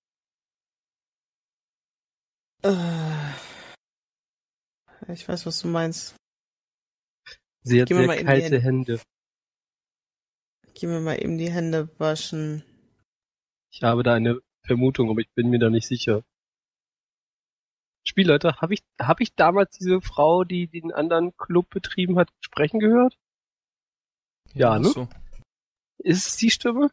Äh, ich weiß, was du meinst. Sie hat Gib mir sehr mal eben die kalte Hände. Hände. Geh mir mal eben die Hände waschen. Ich habe da eine Vermutung, aber ich bin mir da nicht sicher. Spielleiter, habe ich, hab ich damals diese Frau, die den anderen Club betrieben hat, sprechen gehört? Ja, ne? So. Ist es die Stimme?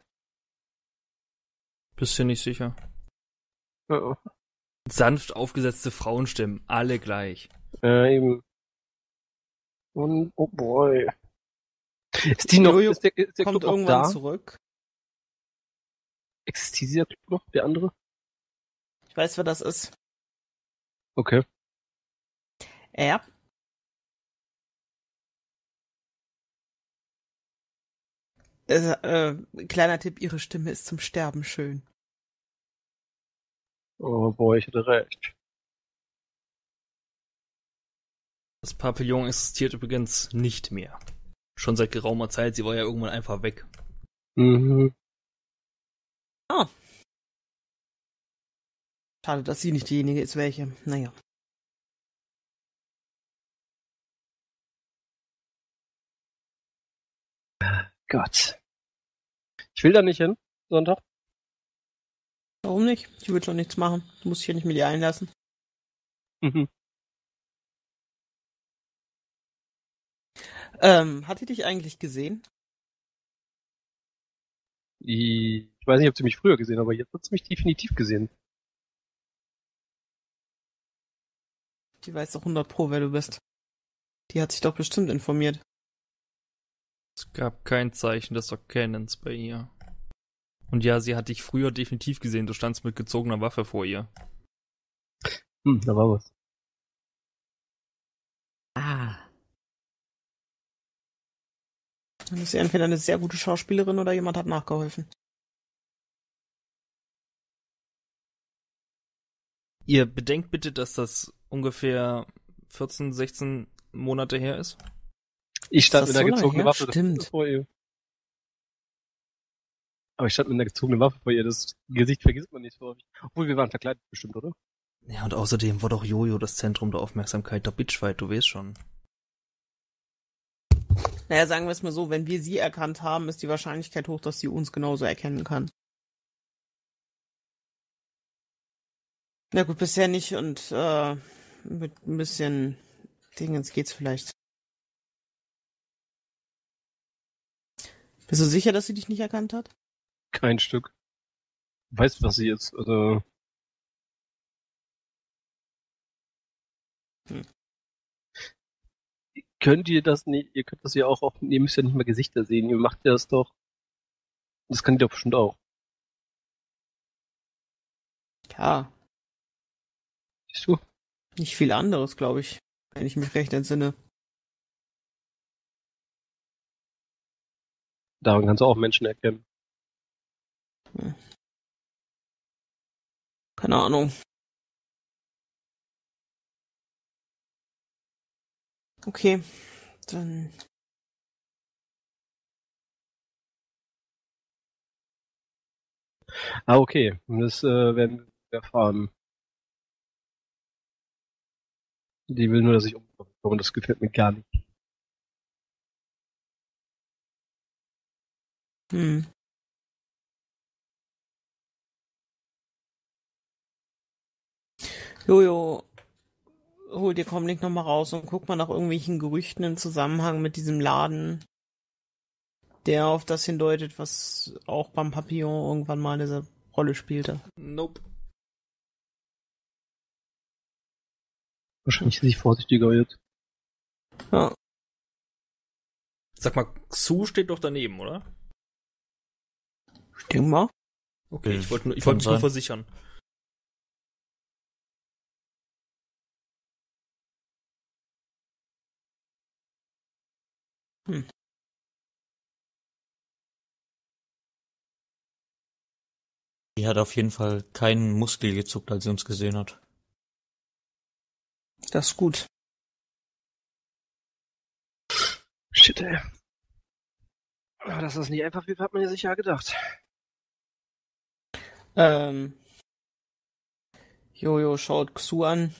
Bist du nicht sicher? Ja, Sanft aufgesetzte Frauenstimmen, alle gleich. äh, eben. Und, oh boy. Ist die noch, Jojo ist der, ist der Kommt Club noch irgendwann da? zurück. Existiert dieser Club noch, der andere? Ich weiß, wer das ist. Okay. Ja. Also, äh, kleiner Tipp, ihre Stimme ist zum Sterben schön. Oh boy, ich hatte recht. Das Papillon existiert übrigens nicht mehr. Schon seit geraumer Zeit, sie war ja irgendwann einfach weg. Mhm. Ah. Schade, dass sie nicht diejenige ist, welche. Naja. Gott. Ich will da nicht hin, Sonntag. Warum nicht? Ich würde schon nichts machen. Du musst dich hier nicht mit ihr einlassen. Mhm. Ähm, hat die dich eigentlich gesehen? Ich Ich weiß nicht, ob sie mich früher gesehen hat, aber jetzt hat sie mich definitiv gesehen. Die weiß doch hundert Pro, wer du bist. Die hat sich doch bestimmt informiert. Es gab kein Zeichen des Erkennens bei ihr. Und ja, sie hat dich früher definitiv gesehen. Du standst mit gezogener Waffe vor ihr. Hm, da war was. Ah. Dann ist sie entweder eine sehr gute Schauspielerin oder jemand hat nachgeholfen. Ihr bedenkt bitte, dass das ungefähr vierzehn, sechzehn Monate her ist. Ich stand Ist mit das einer so gezogenen lange her? Waffe Stimmt. vor ihr. Aber ich stand mit einer gezogenen Waffe vor ihr. Das Gesicht vergisst man nicht so häufig. Obwohl, wir waren verkleidet bestimmt, oder? Ja, und außerdem war doch Jojo das Zentrum der Aufmerksamkeit der Bitchfight, du weißt schon. Naja, sagen wir es mal so, wenn wir sie erkannt haben, ist die Wahrscheinlichkeit hoch, dass sie uns genauso erkennen kann. Na gut, bisher nicht und äh, mit ein bisschen Dingens geht's vielleicht. Bist du sicher, dass sie dich nicht erkannt hat? Kein Stück. Weißt, was sie jetzt, also... Hm. Könnt ihr das nicht, ihr könnt das ja auch, auch, ihr müsst ja nicht mal Gesichter sehen, ihr macht ja das doch. Das kann die doch bestimmt auch. Ja, Siehst du? nicht viel anderes, glaube ich, wenn ich mich recht entsinne. Daran kannst du auch Menschen erkennen. Keine Ahnung. Okay, dann... Ah, okay. Das äh, werden wir erfahren. Die will nur, dass ich umkomme. Und das gefällt mir gar nicht. Hm. Jojo, hol dir Comlink nochmal raus und guck mal nach irgendwelchen Gerüchten im Zusammenhang mit diesem Laden, der auf das hindeutet, was auch beim Papillon irgendwann mal eine Rolle spielte. Nope. Wahrscheinlich ist sie vorsichtiger jetzt. Ja. Sag mal, Xu steht doch daneben, oder? Ich denke mal. Okay, ich wollte nur, ich Kann wollte mich nur sein. versichern. Hm. Die hat auf jeden Fall keinen Muskel gezuckt, als sie uns gesehen hat. Das ist gut. Shit, ey. Ah, dass das nicht einfach wird, hat man ja sicher gedacht. Ähm. Jojo schaut Xu an.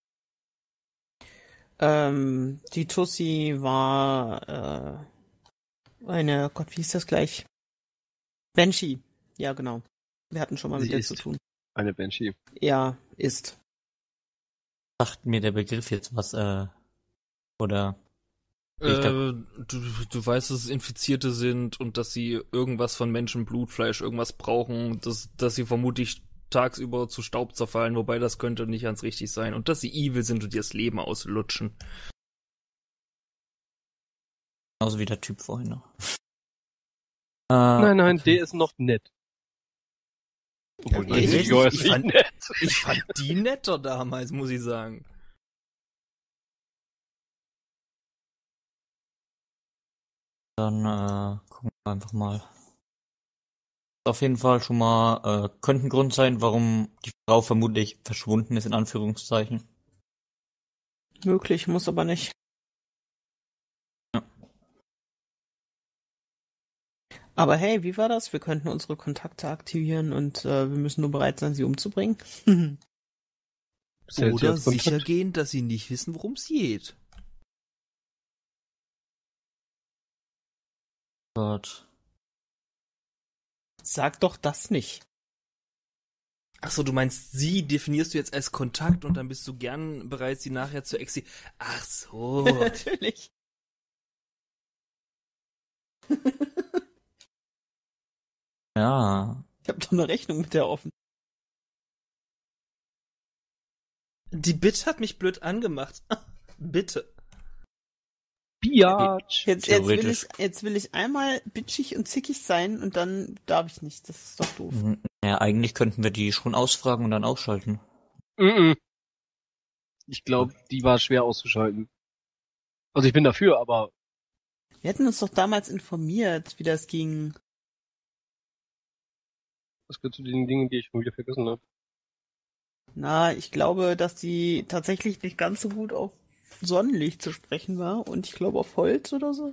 Ähm, die Tussi war äh, eine, Gott, wie hieß das gleich? Banshee. Ja, genau. Wir hatten schon mal Sie mit der ist zu tun. eine Banshee. Ja, ist. Sagt mir der Begriff jetzt was, äh, oder? Äh, Ich glaub- du, du weißt, dass es Infizierte sind und dass sie irgendwas von Menschen, Blutfleisch, irgendwas brauchen, dass, dass sie vermutlich tagsüber zu Staub zerfallen, wobei das könnte nicht ganz richtig sein. Und dass sie evil sind und dir das Leben auslutschen. Genauso wie der Typ vorhin noch. Äh, Nein, nein, okay. der ist noch nett. Obwohl, Ja, nein, ich- Igor ist ich nicht fand- nett. Ich fand die netter damals, muss ich sagen. Dann äh, gucken wir einfach mal. Auf jeden Fall schon mal, äh, könnte ein Grund sein, warum die Frau vermutlich verschwunden ist, in Anführungszeichen. Möglich, muss aber nicht. Ja. Aber hey, wie war das? Wir könnten unsere Kontakte aktivieren und äh, wir müssen nur bereit sein, sie umzubringen. Ist ja jetzt Oder jetzt Kontakt. sicher gehen, dass sie nicht wissen, worum es geht. Gott. Sag doch das nicht. Achso, du meinst, sie definierst du jetzt als Kontakt und dann bist du gern bereit, sie nachher zu exi... Ach so. Natürlich. Ja, Ich habe doch eine Rechnung mit der offen. Die Bit hat mich blöd angemacht. Bitte. Biatch. Jetzt, jetzt, will Theoretisch. ich, jetzt will ich einmal bitchig und zickig sein und dann darf ich nicht. Das ist doch doof. Ja, eigentlich könnten wir die schon ausfragen und dann ausschalten. Mm-mm. Ich glaube, die war schwer auszuschalten. Also ich bin dafür, aber Wir hätten uns doch damals informiert, wie das ging. das gehört zu den Dingen, die ich schon wieder vergessen habe. Na, ich glaube, dass die tatsächlich nicht ganz so gut auf Sonnenlicht zu sprechen war und ich glaube auf Holz oder so.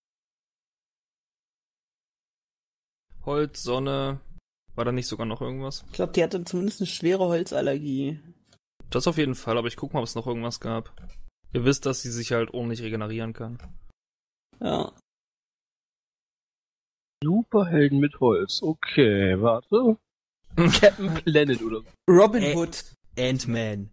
Holz, Sonne. War da nicht sogar noch irgendwas? Ich glaube, die hatte zumindest eine schwere Holzallergie. Das auf jeden Fall, aber ich guck mal, ob es noch irgendwas gab. Ihr wisst, dass sie sich halt ordentlich regenerieren kann. Ja. Superhelden mit Holz. Okay, warte. Captain Planet oder so. Robin Ä- Hood. Ant-Man.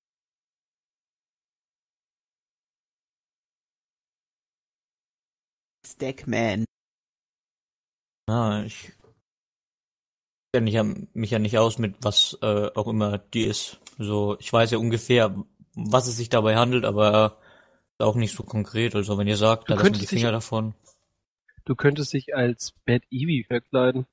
Stackman. Ja, ich kenne mich ja, mich ja nicht aus mit was äh, auch immer die ist. So, ich weiß ja ungefähr, was es sich dabei handelt, aber auch nicht so konkret. Also wenn ihr sagt, Du da lassen wir die könntest dich- Finger davon. Du könntest dich als Bad Eevee verkleiden.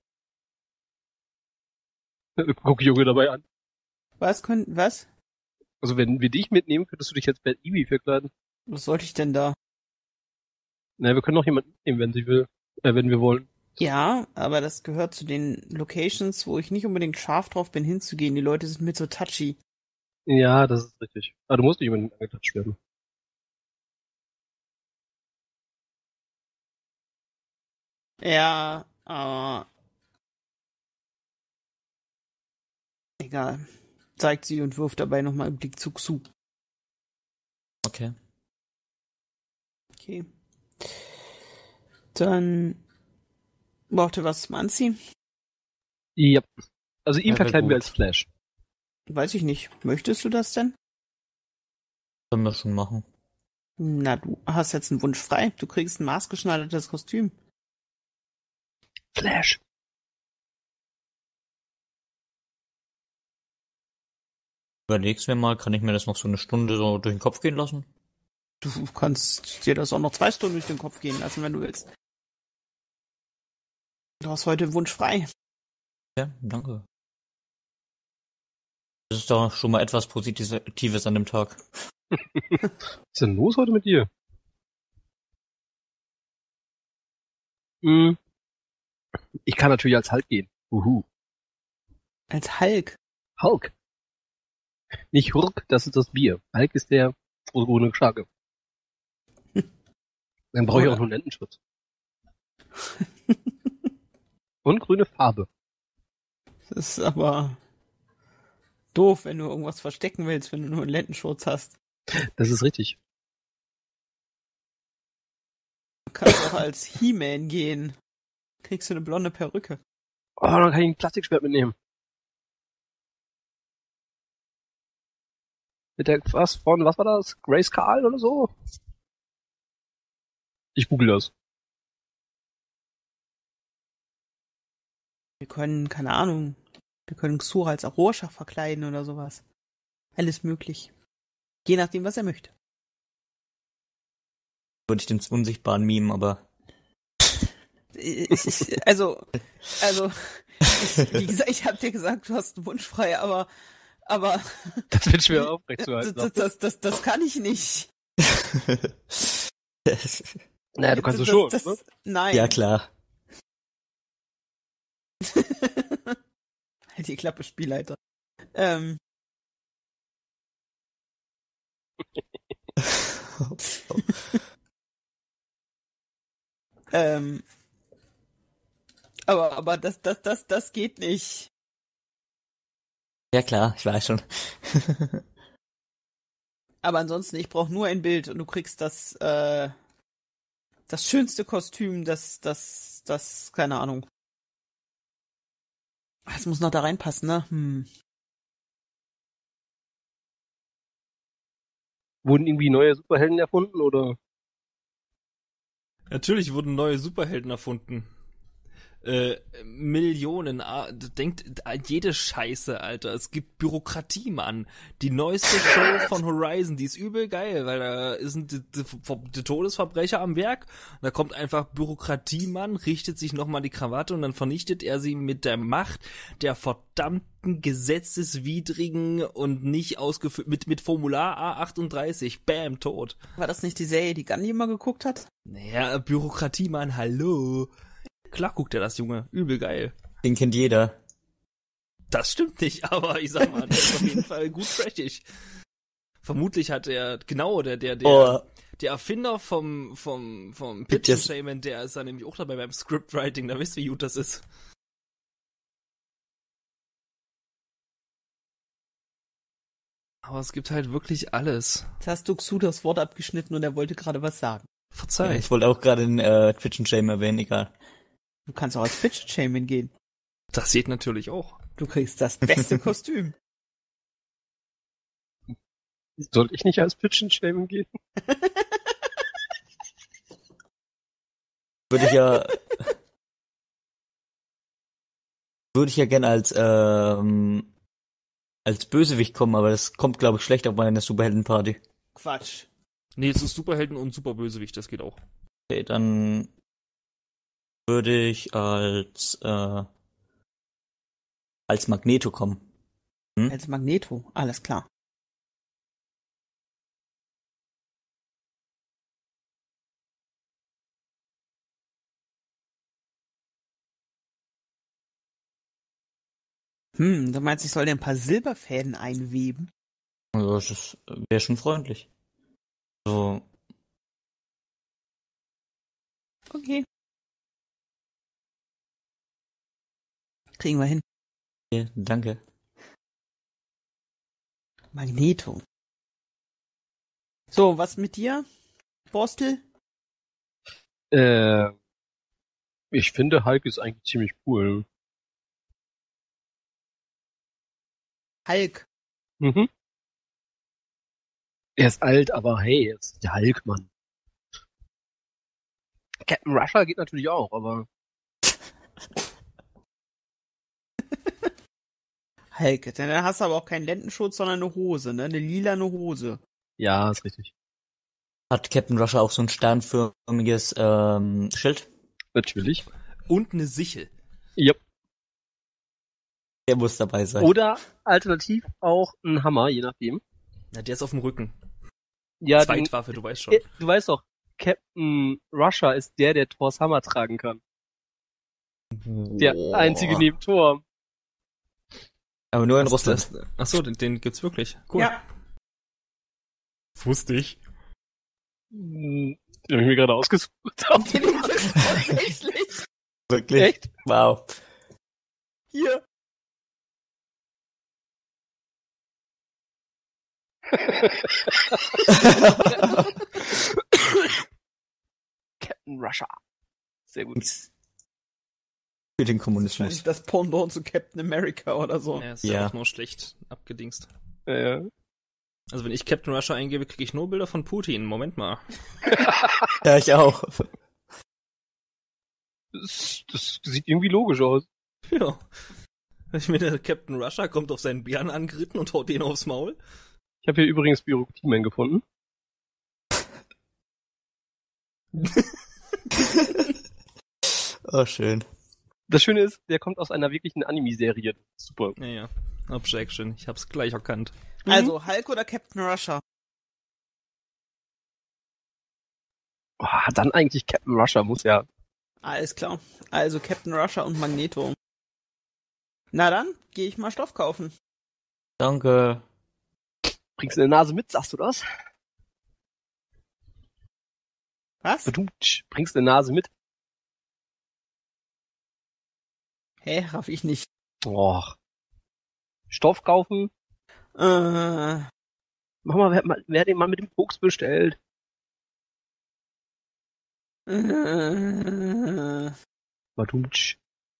Guck Junge dabei an. Was können, was? Also wenn wir dich mitnehmen, könntest du dich als Bad Eevee verkleiden. Was sollte ich denn da? Na, wir können auch jemanden mitnehmen, wenn sie will. Äh, wenn wir wollen. Ja, aber das gehört zu den Locations, wo ich nicht unbedingt scharf drauf bin, hinzugehen. Die Leute sind mir so touchy. Ja, das ist richtig. Aber du musst nicht unbedingt angetatscht werden. Ja, aber egal. Zeigt sie und wirft dabei nochmal einen Blick zu Xu. Okay. Okay. Dann braucht ihr was zum Anziehen? Ja. Also ihn Ja, wär verkleiden wir gut. als Flash. Weiß ich nicht. Möchtest du das denn? Können wir schon machen. Na, du hast jetzt einen Wunsch frei. Du kriegst ein maßgeschneidertes Kostüm. Flash. Überleg's mir mal, kann ich mir das noch so eine Stunde so durch den Kopf gehen lassen? Du kannst dir das auch noch zwei Stunden durch den Kopf gehen lassen, wenn du willst. Du hast heute einen Wunsch frei. Ja, danke. Das ist doch schon mal etwas Positives an dem Tag. Was ist denn los heute mit dir? Hm. Ich kann natürlich als Hulk gehen. Uhu. Als Hulk. Hulk. Nicht Hurk, das ist das Bier. Hulk ist der grüne Schake. Dann brauche ich auch nur einen Lendenschutz. Und grüne Farbe. Das ist aber doof, wenn du irgendwas verstecken willst, wenn du nur einen Lendenschurz hast. Das ist richtig. Du kannst auch als He-Man gehen. Kriegst du eine blonde Perücke. Oh, dann kann ich ein Plastikschwert mitnehmen. Mit der, was von, was war das? Grayskull oder so? Ich google das. Wir können, keine Ahnung, wir können Xura als Rorschach verkleiden oder sowas. Alles möglich. Je nachdem, was er möchte. Würde ich den unsichtbaren Meme, aber Ich, ich, also, also, ich, wie gesagt, ich hab dir gesagt, du hast einen Wunsch frei, aber, aber, Das wird schwer das, aufrechtzuerhalten. das, das, das, das kann ich nicht. Naja, du kannst es das, schon, das, ne? Nein. ja klar. Halt die Klappe, Spielleiter. Ähm. ähm. Aber, aber das, das, das, das geht nicht. Ja klar, ich weiß schon. Aber ansonsten, ich brauche nur ein Bild und du kriegst das, äh, das schönste Kostüm, das, das, das, keine Ahnung. Es muss noch da reinpassen, ne? Hm. Wurden irgendwie neue Superhelden erfunden, oder? Natürlich wurden neue Superhelden erfunden. Äh, Millionen, ah, denkt an jede Scheiße, Alter. Es gibt Bürokratie, Mann. Die neueste Show von Horizon, die ist übel geil, weil da sind die, die, die Todesverbrecher am Werk. Und da kommt einfach Bürokratie, Mann, richtet sich nochmal die Krawatte und dann vernichtet er sie mit der Macht der verdammten gesetzeswidrigen und nicht ausgeführt, mit, mit Formular A achtunddreißig. Bam, tot. War das nicht die Serie, die Gandhi immer geguckt hat? Naja, Bürokratie, Mann, hallo. Klar guckt er das, Junge. Übel geil. Den kennt jeder. Das stimmt nicht, aber ich sag mal, der ist auf jeden Fall gut trashig. Vermutlich hat er, genau, der, der, der, Oh, der Erfinder vom, vom, vom Gibt Pitch es- Shaman, der ist da nämlich auch dabei beim Scriptwriting, da wisst ihr, wie gut das ist. Aber es gibt halt wirklich alles. Jetzt hast du Xu das Wort abgeschnitten und er wollte gerade was sagen. ja, Verzeih. ich wollte auch gerade den äh, Twitch and Shame erwähnen, egal. Du kannst auch als Fidget-Shaman gehen. Das geht natürlich auch. Du kriegst das beste Kostüm. Soll ich nicht als Pitch-and-Shaman gehen? Würde ich ja würde ich ja gerne als ähm, als Bösewicht kommen, aber das kommt, glaube ich, schlecht auf meine Superheldenparty. Quatsch. Nee, es ist Superhelden und Superbösewicht, das geht auch. Okay, dann würde ich als äh, als Magneto kommen. Hm? Als Magneto, alles klar. Hm, du meinst, ich soll dir ein paar Silberfäden einweben? Also das wäre schon freundlich. So, Okay. Kriegen wir hin. okay, danke. Magneto. So, was mit dir, Borstel? Äh, ich finde, Hulk ist eigentlich ziemlich cool. Hulk. Mhm. Er ist alt, aber hey, er ist der Hulk, Mann. Captain Rusher geht natürlich auch, aber Hulk. Dann hast du aber auch keinen Lendenschutz, sondern eine Hose, ne? Eine lilane Hose. ja, ist richtig. Hat Captain Rusher auch so ein sternförmiges ähm, Schild? Natürlich. Und eine Sichel. Yep. Der muss dabei sein. Oder alternativ auch ein Hammer, je nachdem. Na, der ist auf dem Rücken. Ja, den, Zweitwaffe, du weißt schon. äh, du weißt doch, Captain Rusher ist der, der Thors Hammer tragen kann. Der Boah. einzige neben Thor. Aber nur in Was ist Russland. das? Achso, den, den gibt's wirklich. Cool. Ja. Das wusste ich. Hm, den hab ich mir gerade ausgesucht. Tatsächlich. Wirklich? Echt? Wow. Hier. Captain Rusher. Sehr gut. Für den Kommunismus. Das Pendant zu Captain America oder so. Ja, ist ja Ja. auch nur schlecht abgedingst. Äh, Also wenn ich Captain Russia eingebe, kriege ich nur Bilder von Putin. Moment mal. Ja, ich auch. das, das sieht irgendwie logisch aus. Ja. Ich meine, der Captain Russia kommt auf seinen Bären angeritten und haut den aufs Maul. Ich habe hier übrigens Bürokratieman gefunden. Oh, schön. Das Schöne ist, der kommt aus einer wirklichen Anime-Serie. Super. Ja, ja. Objection. Ich hab's gleich erkannt. Also, Hulk oder Captain Rusher? Oh, dann eigentlich Captain Rusher muss ja. Alles klar. Also Captain Rusher und Magneto. Na dann, gehe ich mal Stoff kaufen. Danke. Bringst du eine Nase mit, sagst du das? Was? Bedummt. Bringst du eine Nase mit? Hä, raff ich nicht. Oh. Stoff kaufen? Äh, Mach mal, wer, mal- wer hat den mal mit dem Koks bestellt? äh, Badumtsch.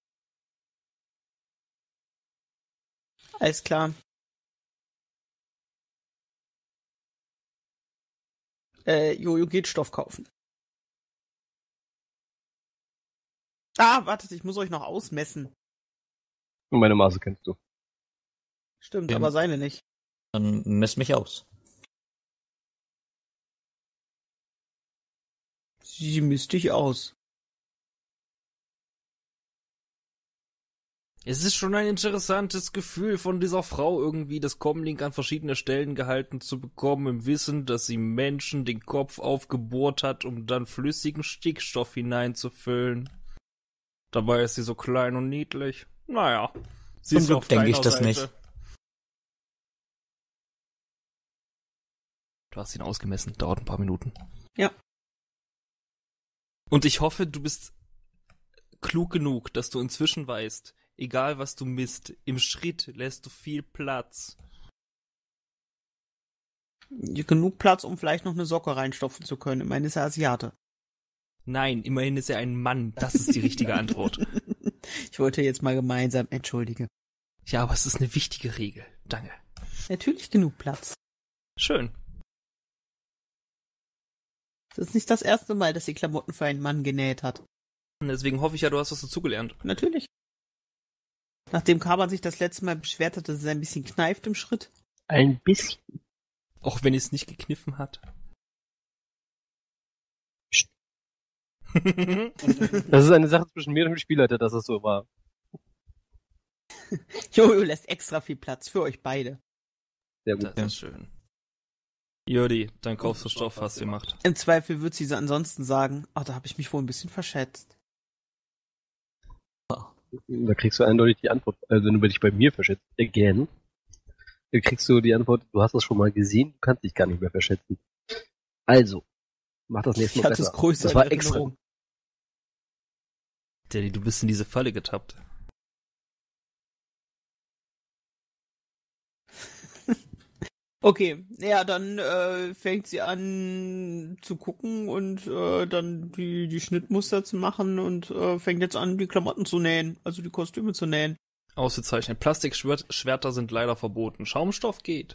alles klar. Äh, Jojo geht Stoff kaufen. Ah, wartet, ich muss euch noch ausmessen. Und meine Maße kennst du. Stimmt, Ja. aber seine nicht. Dann mess mich aus. Sie misst dich aus. Es ist schon ein interessantes Gefühl von dieser Frau irgendwie, das Comlink an verschiedene Stellen gehalten zu bekommen, im Wissen, dass sie Menschen den Kopf aufgebohrt hat, um dann flüssigen Stickstoff hineinzufüllen. Dabei ist sie so klein und niedlich. Naja, sie Zum ist Glück auf denke deiner ich das Seite. nicht. Du hast ihn ausgemessen, dauert ein paar Minuten. Ja. Und ich hoffe, du bist klug genug, dass du inzwischen weißt, egal was du misst, im Schritt lässt du viel Platz. Genug Platz, um vielleicht noch eine Socke reinstopfen zu können. Ich meine, ist er Asiate. Nein, immerhin ist er ein Mann. Das ist die richtige Antwort. Ich wollte jetzt mal gemeinsam, entschuldige. Ja, aber es ist eine wichtige Regel. Danke. Natürlich genug Platz. Schön. Das ist nicht das erste Mal, dass sie Klamotten für einen Mann genäht hat. Und deswegen hoffe ich ja, du hast was dazugelernt. Natürlich. Nachdem Kaban sich das letzte Mal beschwert hat, dass es ein bisschen kneift im Schritt. Ein bisschen. Auch wenn es nicht gekniffen hat. Das ist eine Sache zwischen mir und dem Spielleiter, dass es so war. Jojo lässt extra viel Platz für euch beide. Sehr gut. Das ist schön. Jodi, dein Kaufverstoff hast du gemacht. Im Zweifel wird sie so ansonsten sagen, ach, da habe ich mich wohl ein bisschen verschätzt. Da kriegst du eindeutig die Antwort, also wenn du dich bei mir verschätzt, again, dann kriegst du die Antwort, du hast das schon mal gesehen, du kannst dich gar nicht mehr verschätzen. Also, mach das nächste Ich Mal hatte besser. es größer Das in war Erinnerung. extra. Daddy, du bist in diese Falle getappt. Okay, ja, dann äh, fängt sie an zu gucken und äh, dann die, die Schnittmuster zu machen und äh, fängt jetzt an, die Klamotten zu nähen, also die Kostüme zu nähen. Ausgezeichnet. Plastikschwerter sind leider verboten. Schaumstoff geht.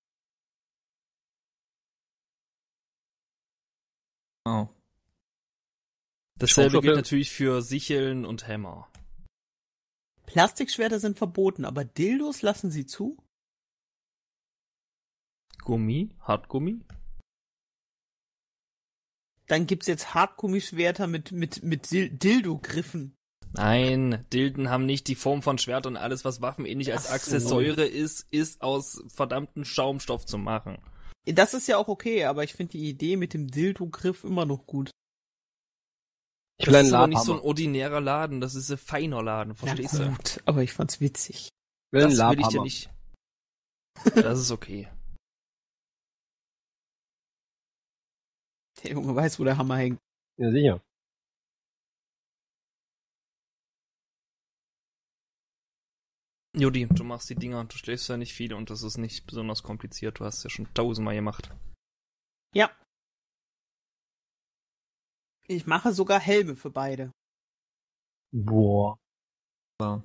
Oh. Dasselbe Schaumstoff- gilt natürlich für Sicheln und Hämmer. Plastikschwerter sind verboten, aber Dildos lassen sie zu? Gummi? Hartgummi? Dann gibt's jetzt Hartgummischwerter mit, mit, mit Dil- Dildo-Griffen. Nein, Dilden haben nicht die Form von Schwertern. Alles, was waffenähnlich als Ach so. Accessoire ist, ist aus verdammten Schaumstoff zu machen. Das ist ja auch okay, aber ich finde die Idee mit dem Dildo-Griff immer noch gut. Ich will Das einen ist aber nicht so ein Labhammer. ordinärer Laden, das ist ein feiner Laden, verstehst Na du? gut, aber ich fand's witzig. Ich will einen Das will ich dir Labhammer. nicht. Das ist okay. Der Junge weiß, wo der Hammer hängt. Ja, sicher. Jodi, du machst die Dinger, du schläfst ja nicht viel und das ist nicht besonders kompliziert. Du hast es ja schon tausendmal gemacht. Ja. Ich mache sogar Helme für beide. Boah. Ja.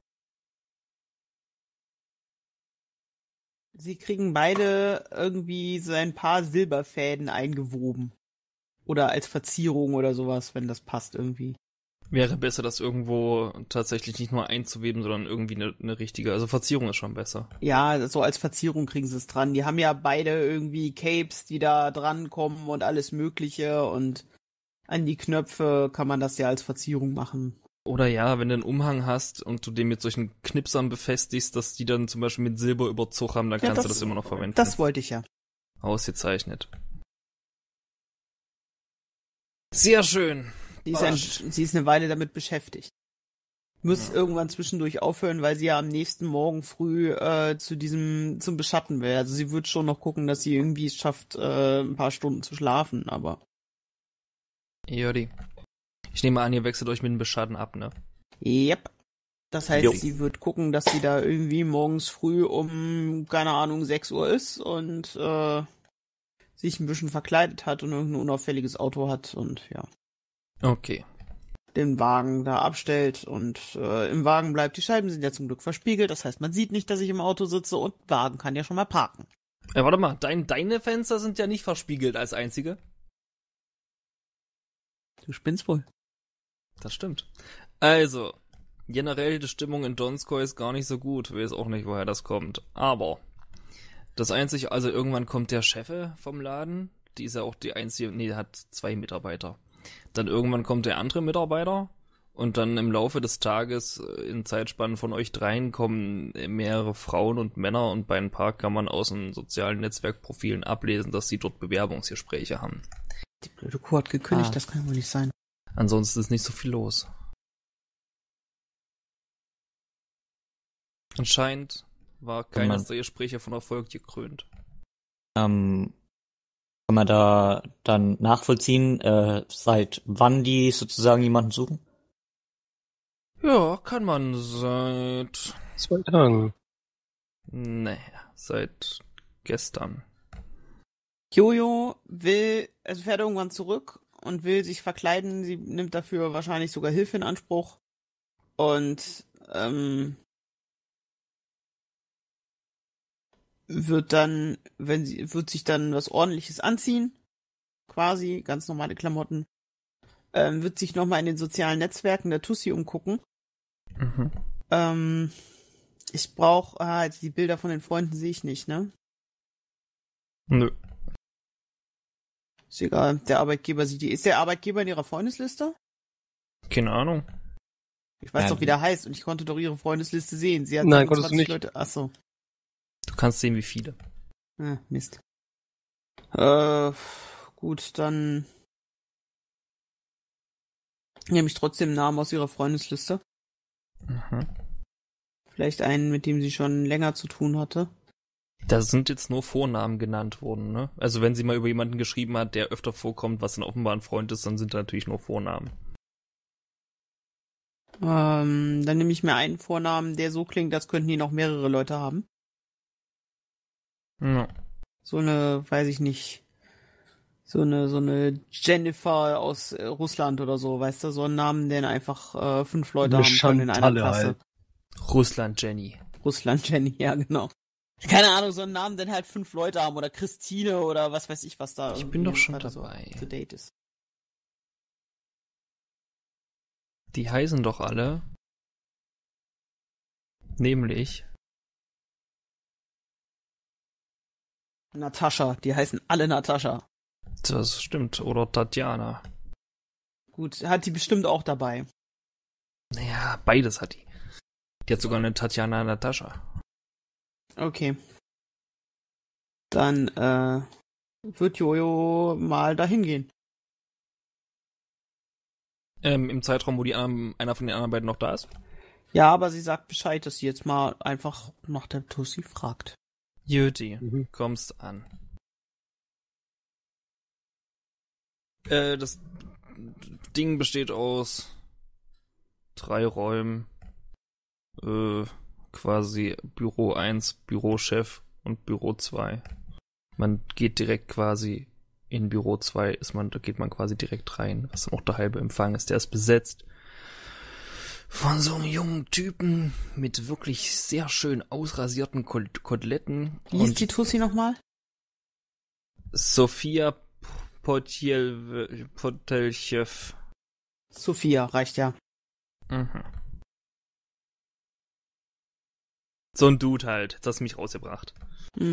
Sie kriegen beide irgendwie so ein paar Silberfäden eingewoben. Oder als Verzierung oder sowas, wenn das passt irgendwie. Wäre besser, das irgendwo tatsächlich nicht nur einzuweben, sondern irgendwie eine, eine richtige, also Verzierung ist schon besser. Ja, so als Verzierung kriegen sie es dran. Die haben ja beide irgendwie Capes, die da dran kommen und alles Mögliche und an die Knöpfe kann man das ja als Verzierung machen. Oder ja, wenn du einen Umhang hast und du den mit solchen Knipsern befestigst, dass die dann zum Beispiel mit Silber überzug haben, dann Ja, kannst das- du das immer noch verwenden. Das wollte ich ja. Ausgezeichnet. Sehr schön. Sie ist, ein, sie ist eine Weile damit beschäftigt. Muss Ja. irgendwann zwischendurch aufhören, weil sie ja am nächsten Morgen früh äh, zu diesem, zum Beschatten will. Also sie wird schon noch gucken, dass sie irgendwie es schafft, äh, ein paar Stunden zu schlafen, aber. Jodi. Ich nehme an, ihr wechselt euch mit dem Beschatten ab, ne? Yep. Das heißt, Jo. sie wird gucken, dass sie da irgendwie morgens früh um, keine Ahnung, sechs Uhr ist und äh, sich ein bisschen verkleidet hat und irgendein unauffälliges Auto hat und ja, Okay. den Wagen da abstellt und äh, im Wagen bleibt. Die Scheiben sind ja zum Glück verspiegelt, das heißt, man sieht nicht, dass ich im Auto sitze und der Wagen kann ja schon mal parken. Äh, warte mal, dein, deine Fenster sind ja nicht verspiegelt als einzige. Du spinnst wohl. Das stimmt. Also, generell die Stimmung in Donskoy ist gar nicht so gut. Weiß auch nicht, woher das kommt. Aber das einzige, also irgendwann kommt der Chef vom Laden. Die ist ja auch die einzige, nee, hat zwei Mitarbeiter. Dann irgendwann kommt der andere Mitarbeiter. Und dann im Laufe des Tages, in Zeitspannen von euch dreien, kommen mehrere Frauen und Männer. Und bei ein paar kann man aus den sozialen Netzwerkprofilen ablesen, dass sie dort Bewerbungsgespräche haben. Die blöde Kuh hat gekündigt, Ah. das kann ja wohl nicht sein. Ansonsten ist nicht so viel los. Anscheinend war keines der Gespräche von Erfolg gekrönt. Ähm, kann man da dann nachvollziehen, äh, seit wann die sozusagen jemanden suchen? Ja, kann man seit... Zwei Tagen. Nee, seit gestern. Jojo will, also fährt irgendwann zurück und will sich verkleiden. Sie nimmt dafür wahrscheinlich sogar Hilfe in Anspruch. Und ähm, wird dann, wenn sie, wird sich dann was Ordentliches anziehen. Quasi, ganz normale Klamotten. Ähm, wird sich nochmal in den sozialen Netzwerken der Tussi umgucken. Mhm. Ähm, ich brauche, ah, die Bilder von den Freunden sehe ich nicht, ne? Nö. Ist egal, der Arbeitgeber sieht die. Ist der Arbeitgeber in ihrer Freundesliste? Keine Ahnung. Ich weiß Ja, doch, wie der heißt und ich konnte doch ihre Freundesliste sehen. Sie hat Nein, konntest du nicht. Leute. Achso. Du kannst sehen, wie viele. Ah, Mist. Äh, gut, dann nehme ich trotzdem einen Namen aus ihrer Freundesliste. Mhm. Vielleicht einen, mit dem sie schon länger zu tun hatte. Da sind jetzt nur Vornamen genannt worden, ne? Also wenn sie mal über jemanden geschrieben hat, der öfter vorkommt, was dann offenbar ein Freund ist, dann sind da natürlich nur Vornamen. Ähm, dann nehme ich mir einen Vornamen, der so klingt, als könnten die noch mehrere Leute haben. Ja. So eine, weiß ich nicht, so eine, so eine Jennifer aus äh, Russland oder so, weißt du, so einen Namen, den einfach äh, fünf Leute Eine haben können in einer Chantalle Klasse. halt. Russland Jenny. Russland Jenny, ja genau. Keine Ahnung, so einen Namen, den halt fünf Leute haben oder Christine oder was weiß ich, was da Ich bin doch schon gerade so dabei. to date ist. Die heißen doch alle. Nämlich. Natascha, die heißen alle Natascha. Das stimmt. Oder Tatjana. Gut, hat die bestimmt auch dabei. Naja, beides hat die. Die hat sogar eine Tatjana Natascha. Okay. Dann äh, wird Jojo mal dahin gehen. Ähm, im Zeitraum, wo die anderen, einer von den anderen beiden noch da ist. Ja, aber sie sagt Bescheid, dass sie jetzt mal einfach nach der Tussi fragt. Juti, Mhm. kommst an. Äh, das Ding besteht aus drei Räumen. Äh, quasi Büro eins, Bürochef und Büro zwei. Man geht direkt quasi in Büro zwei, ist man, da geht man quasi direkt rein, was dann auch der halbe Empfang ist. Der ist besetzt von so einem jungen Typen mit wirklich sehr schön ausrasierten Kot- Koteletten. Wie hieß und die Tussi nochmal? Sophia Potiel, Potelchev. Sophia, reicht ja. Mhm. So ein Dude halt, das hat mich rausgebracht. Mhm.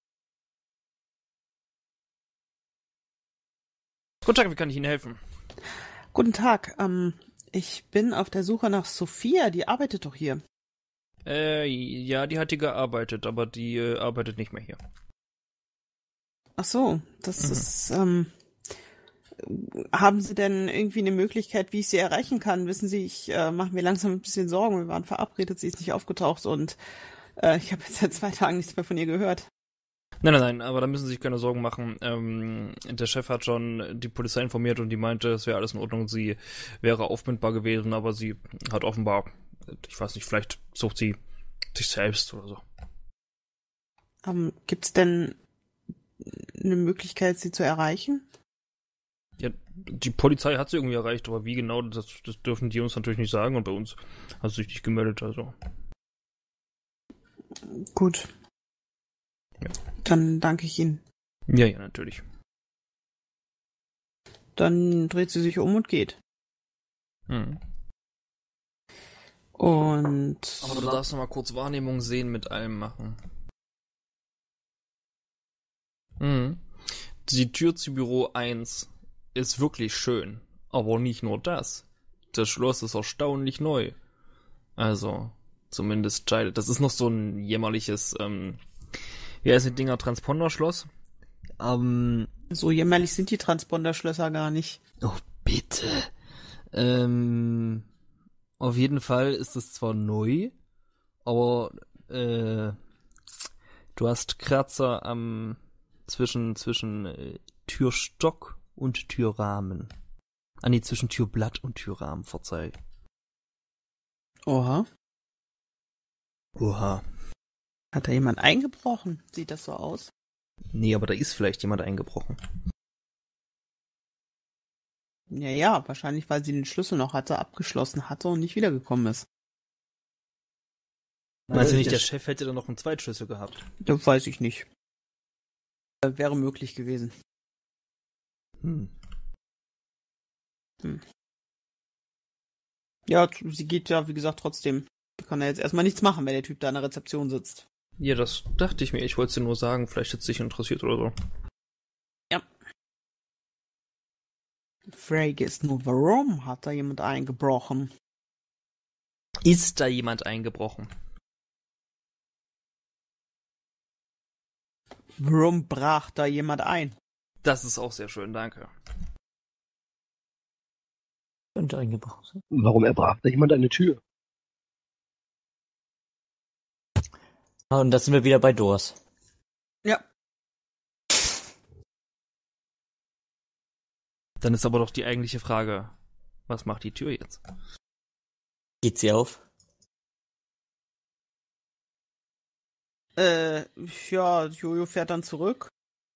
Guten Tag, wie kann ich Ihnen helfen? Guten Tag, ähm, ich bin auf der Suche nach Sophia, die arbeitet doch hier. Äh, ja, die hat hier gearbeitet, aber die äh, arbeitet nicht mehr hier. Ach so, das Mhm. ist, ähm, haben Sie denn irgendwie eine Möglichkeit, wie ich sie erreichen kann? Wissen Sie, ich äh, mache mir langsam ein bisschen Sorgen. Wir waren verabredet, sie ist nicht aufgetaucht und äh, ich habe jetzt seit zwei Tagen nichts mehr von ihr gehört. Nein, nein, nein, aber da müssen Sie sich keine Sorgen machen. Ähm, der Chef hat schon die Polizei informiert und die meinte, es wäre alles in Ordnung. Sie wäre aufbindbar gewesen, aber sie hat offenbar, ich weiß nicht, vielleicht sucht sie sich selbst oder so. Ähm, gibt's denn eine Möglichkeit, sie zu erreichen? Ja, die Polizei hat sie irgendwie erreicht, aber wie genau, das, das dürfen die uns natürlich nicht sagen und bei uns hat sie sich nicht gemeldet, also. Gut. Ja. Dann danke ich Ihnen. Ja, ja, natürlich. Dann dreht sie sich um und geht. Hm. Und Aber du darfst noch mal kurz Wahrnehmung sehen mit allem machen. Hm. Die Tür zu Büro eins ist wirklich schön. Aber nicht nur das. Das Schloss ist erstaunlich neu. Also, zumindest Teil. Das ist noch so ein jämmerliches, ähm, wie heißt die Dinger, Transponderschloss? Ähm, so jämmerlich sind die Transponderschlösser gar nicht. oh, bitte. Ähm, auf jeden Fall ist es zwar neu, aber, äh, du hast Kratzer am, zwischen, zwischen äh, Türstock und Türrahmen. Ah, nee, zwischen Türblatt und Türrahmen, verzeih. Oha. Oha. Hat da jemand eingebrochen? Sieht das so aus? Nee, aber da ist vielleicht jemand eingebrochen. Ja, ja, wahrscheinlich, weil sie den Schlüssel noch hatte, abgeschlossen hatte und nicht wiedergekommen ist. Meinst du nicht, der Chef hätte da noch einen Zweitschlüssel gehabt? Das weiß ich nicht. Äh, Wäre möglich gewesen. Hm. Hm. Ja, t- sie geht ja, wie gesagt, trotzdem. Kann er jetzt erstmal nichts machen, wenn der Typ da an der Rezeption sitzt. Ja, das dachte ich mir. Ich wollte es dir nur sagen. Vielleicht hätte es dich interessiert oder so. Ja. Frage ist nur, warum hat da jemand eingebrochen? Ist da jemand eingebrochen? Warum brach da jemand ein? Das ist auch sehr schön, danke. Könnte eingebrochen sein. Warum erbrach da jemand eine Tür? Ah, und da sind wir wieder bei Doors. Ja. Dann ist aber doch die eigentliche Frage, was macht die Tür jetzt? Geht sie auf? Äh, ja, Jojo fährt dann zurück.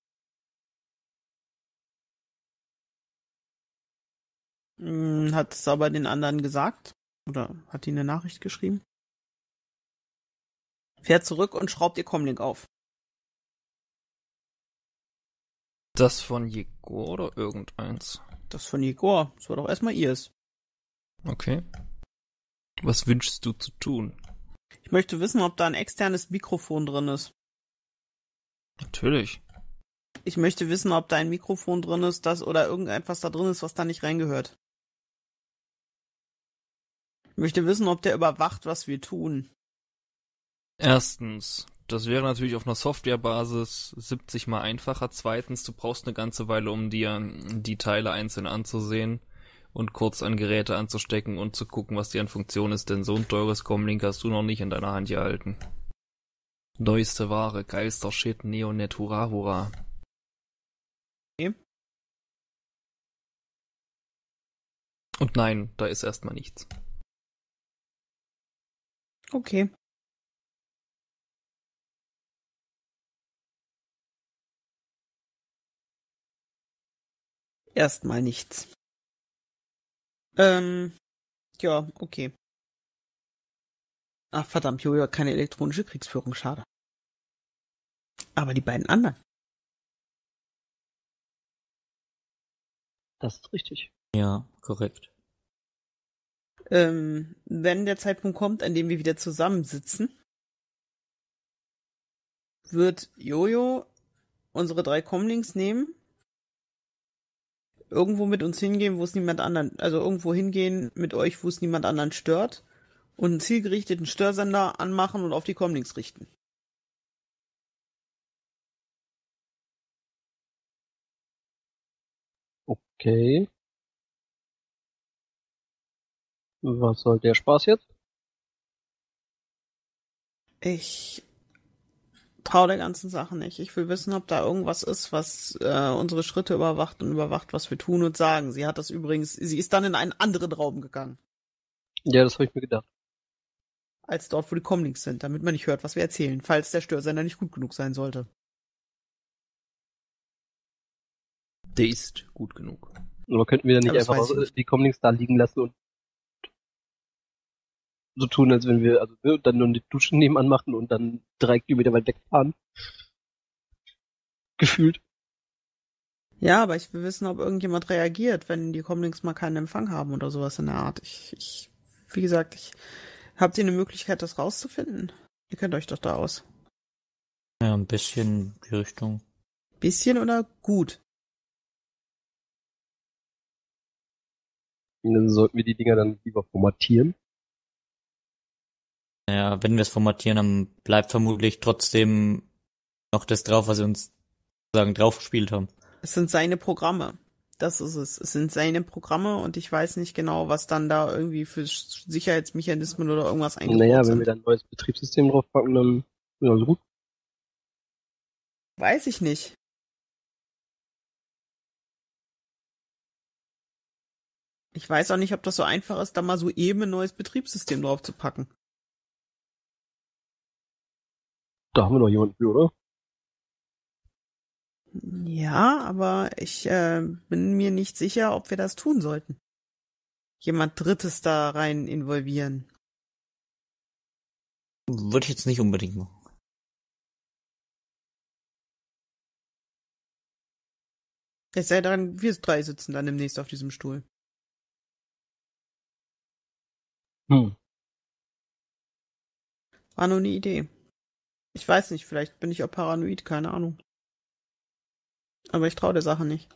Hm, hat es aber den anderen gesagt. Oder hat die eine Nachricht geschrieben? Fährt zurück und schraubt ihr Comlink auf. Das von Jegor oder irgendeins? Das von Igor. Das war doch erstmal ihrs. Okay. Was wünschst du zu tun? Ich möchte wissen, ob da ein externes Mikrofon drin ist. Natürlich. Ich möchte wissen, ob da ein Mikrofon drin ist, das oder irgendetwas da drin ist, was da nicht reingehört. Ich möchte wissen, ob der überwacht, was wir tun. Erstens, das wäre natürlich auf einer Softwarebasis siebzig mal einfacher. Zweitens, du brauchst eine ganze Weile, um dir die Teile einzeln anzusehen und kurz an Geräte anzustecken und zu gucken, was die an Funktion ist, denn so ein teures Comlink hast du noch nicht in deiner Hand gehalten. Neueste Ware, geilster Shit, Neonet, hurra, hurra. Okay. Und nein, da ist erstmal nichts. Okay. Erstmal nichts. Ähm, ja, okay. Ach verdammt, Jojo hat keine elektronische Kriegsführung, schade. Aber die beiden anderen. Das ist richtig. Ja, korrekt. Ähm, wenn der Zeitpunkt kommt, an dem wir wieder zusammensitzen, wird Jojo unsere drei Comlinks nehmen, irgendwo mit uns hingehen, wo es niemand anderen, also irgendwo hingehen mit euch, wo es niemand anderen stört, und einen zielgerichteten Störsender anmachen und auf die Comlinks richten. Okay. Was soll der Spaß jetzt? Ich traue der ganzen Sache nicht. Ich will wissen, ob da irgendwas ist, was äh, unsere Schritte überwacht und überwacht, was wir tun und sagen. Sie hat das übrigens, sie ist dann in einen anderen Raum gegangen, Ja, das habe ich mir gedacht. als dort, wo die Comlinks sind, damit man nicht hört, was wir erzählen, falls der Störsender nicht gut genug sein sollte. Der ist gut genug. Aber könnten wir dann nicht Aber das einfach weiß ich auch, nicht. die Comlinks da liegen lassen und so tun, als wenn wir, also ne, dann nur die Dusche nebenan machen und dann drei Kilometer weit wegfahren? Gefühlt. Ja, aber ich will wissen, ob irgendjemand reagiert, wenn die Comlinks mal keinen Empfang haben oder sowas in der Art. Ich, ich, wie gesagt, ich, habt ihr eine Möglichkeit, das rauszufinden? Ihr kennt euch doch da aus. Ja, ein bisschen die Richtung. Bisschen oder gut? Und dann sollten wir die Dinger dann lieber formatieren. Naja, wenn wir es formatieren, dann bleibt vermutlich trotzdem noch das drauf, was sie uns sozusagen draufgespielt haben. Es sind seine Programme. Das ist es. Es sind seine Programme und ich weiß nicht genau, was dann da irgendwie für Sicherheitsmechanismen oder irgendwas eingebaut Naja, wenn sind. wir dann ein neues Betriebssystem draufpacken, dann ja, so gut. Weiß ich nicht. Ich weiß auch nicht, ob das so einfach ist, da mal so eben ein neues Betriebssystem drauf zu packen. Da haben wir noch jemanden für, oder? Ja, aber ich äh, bin mir nicht sicher, ob wir das tun sollten. Jemand Drittes da rein involvieren. Würde ich jetzt nicht unbedingt machen. Es sei denn, wir drei sitzen dann demnächst auf diesem Stuhl. Hm. War nur eine Idee. Ich weiß nicht, vielleicht bin ich auch paranoid, keine Ahnung. Aber ich traue der Sache nicht.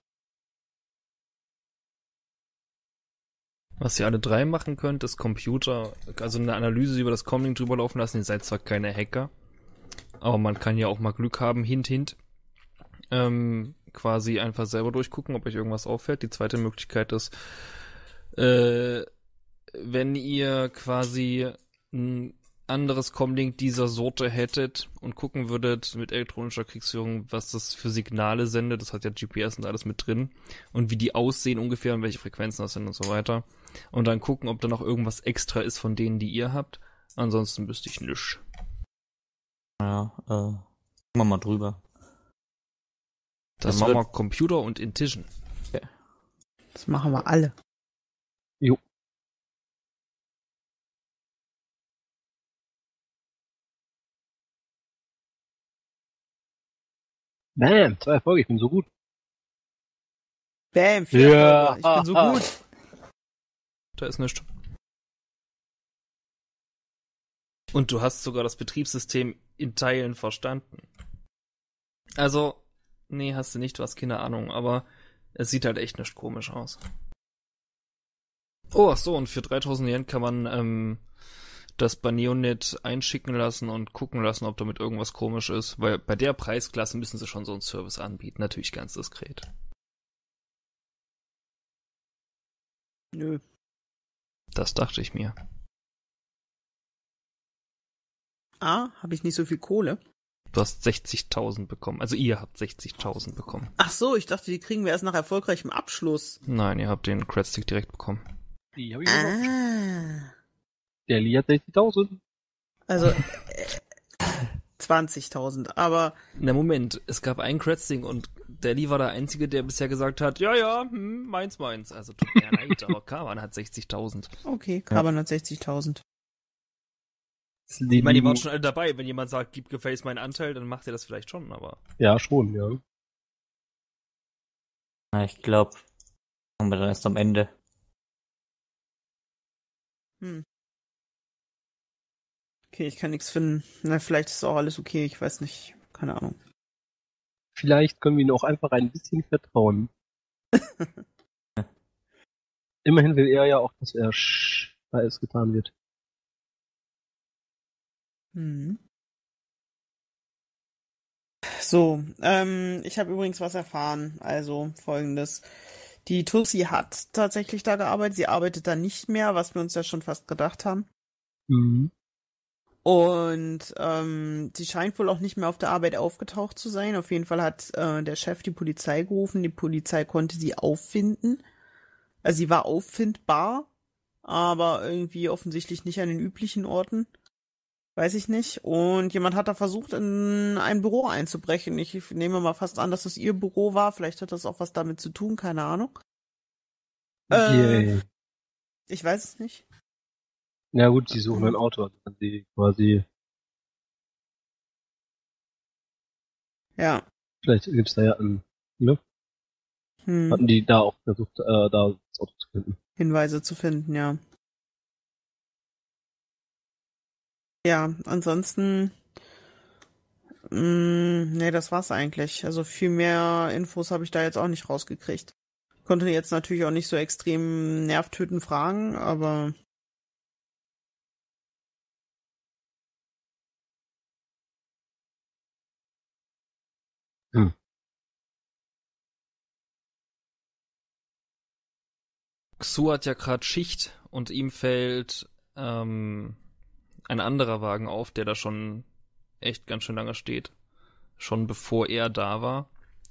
Was ihr alle drei machen könnt, ist Computer, also eine Analyse über das Comlink drüber laufen lassen. Ihr seid zwar keine Hacker, aber man kann ja auch mal Glück haben, hint, hint. Ähm, quasi einfach selber durchgucken, ob euch irgendwas auffällt. Die zweite Möglichkeit ist, äh, wenn ihr quasi ein anderes Comlink dieser Sorte hättet und gucken würdet mit elektronischer Kriegsführung, was das für Signale sendet, das hat ja G P S und alles mit drin, und wie die aussehen ungefähr und welche Frequenzen das sind und so weiter. Und dann gucken, ob da noch irgendwas extra ist von denen, die ihr habt. Ansonsten wüsste ich nichts. Ja, äh, gucken wir mal drüber. Dann Das machen wir wird- Computer und Intition. Das machen wir alle. Jo. Bam, zwei Erfolge, ich bin so gut. Bam, vier Ja. Erfolge. Ich bin so gut. Da ist nichts. Und du hast sogar das Betriebssystem in Teilen verstanden. Also, nee, hast du nicht, du hast keine Ahnung, aber es sieht halt echt nicht komisch aus. Oh, ach so, und für dreitausend Yen kann man ähm, das Banionet einschicken lassen und gucken lassen, ob damit irgendwas komisch ist, weil bei der Preisklasse müssen sie schon so einen Service anbieten, natürlich ganz diskret. Nö. Das dachte ich mir. Ah, habe ich nicht so viel Kohle? Du hast sechzigtausend bekommen, also ihr habt sechzigtausend bekommen. Ach so, ich dachte, die kriegen wir erst nach erfolgreichem Abschluss. Nein, ihr habt den Credstick direkt bekommen. Die hab ich noch. Ah. Der Lee hat sechzigtausend. Also äh, zwanzigtausend, aber Na Moment, es gab einen Credstick und Deli war der Einzige, der bisher gesagt hat, ja, ja, hm, meins, meins. Also tut mir leid, aber Kavan hat sechzigtausend. okay, Kaban hat sechzigtausend. Ich meine, die waren schon alle dabei. Wenn jemand sagt, gib Gefäß meinen Anteil, dann macht er das vielleicht schon, aber... Ja, schon, ja. Na, ich glaube, kommen wir dann erst am Ende. Hm. Okay, ich kann nichts finden. Na, vielleicht ist auch alles okay, ich weiß nicht. Keine Ahnung. Vielleicht können wir ihm auch einfach ein bisschen vertrauen. Immerhin will er ja auch, dass er sch- alles getan wird. Hm. So, ähm, ich habe übrigens was erfahren. Also folgendes. Die Tussi hat tatsächlich da gearbeitet. Sie arbeitet da nicht mehr, was wir uns ja schon fast gedacht haben. Mhm. Und ähm, sie scheint wohl auch nicht mehr auf der Arbeit aufgetaucht zu sein. Auf jeden Fall hat äh, der Chef die Polizei gerufen. Die Polizei konnte sie auffinden. Also sie war auffindbar, aber irgendwie offensichtlich nicht an den üblichen Orten. Weiß ich nicht. Und jemand hat da versucht, in ein Büro einzubrechen. Ich nehme mal fast an, dass es ihr Büro war. Vielleicht hat das auch was damit zu tun, keine Ahnung. Äh, Yay. ich weiß es nicht. Ja gut, sie suchen ein Auto, also wenn sie quasi, Ja. vielleicht gibt's da ja ein, ne? Hm. Hatten die da auch versucht, äh, da das Auto zu finden. Hinweise zu finden, ja. Ja, ansonsten, mh, nee, das war's eigentlich. Also viel mehr Infos habe ich da jetzt auch nicht rausgekriegt. Konnte jetzt natürlich auch nicht so extrem nervtötend fragen, aber Hm. Xu hat ja gerade Schicht und ihm fällt ähm, ein anderer Wagen auf, der da schon echt ganz schön lange steht. Schon bevor er da war.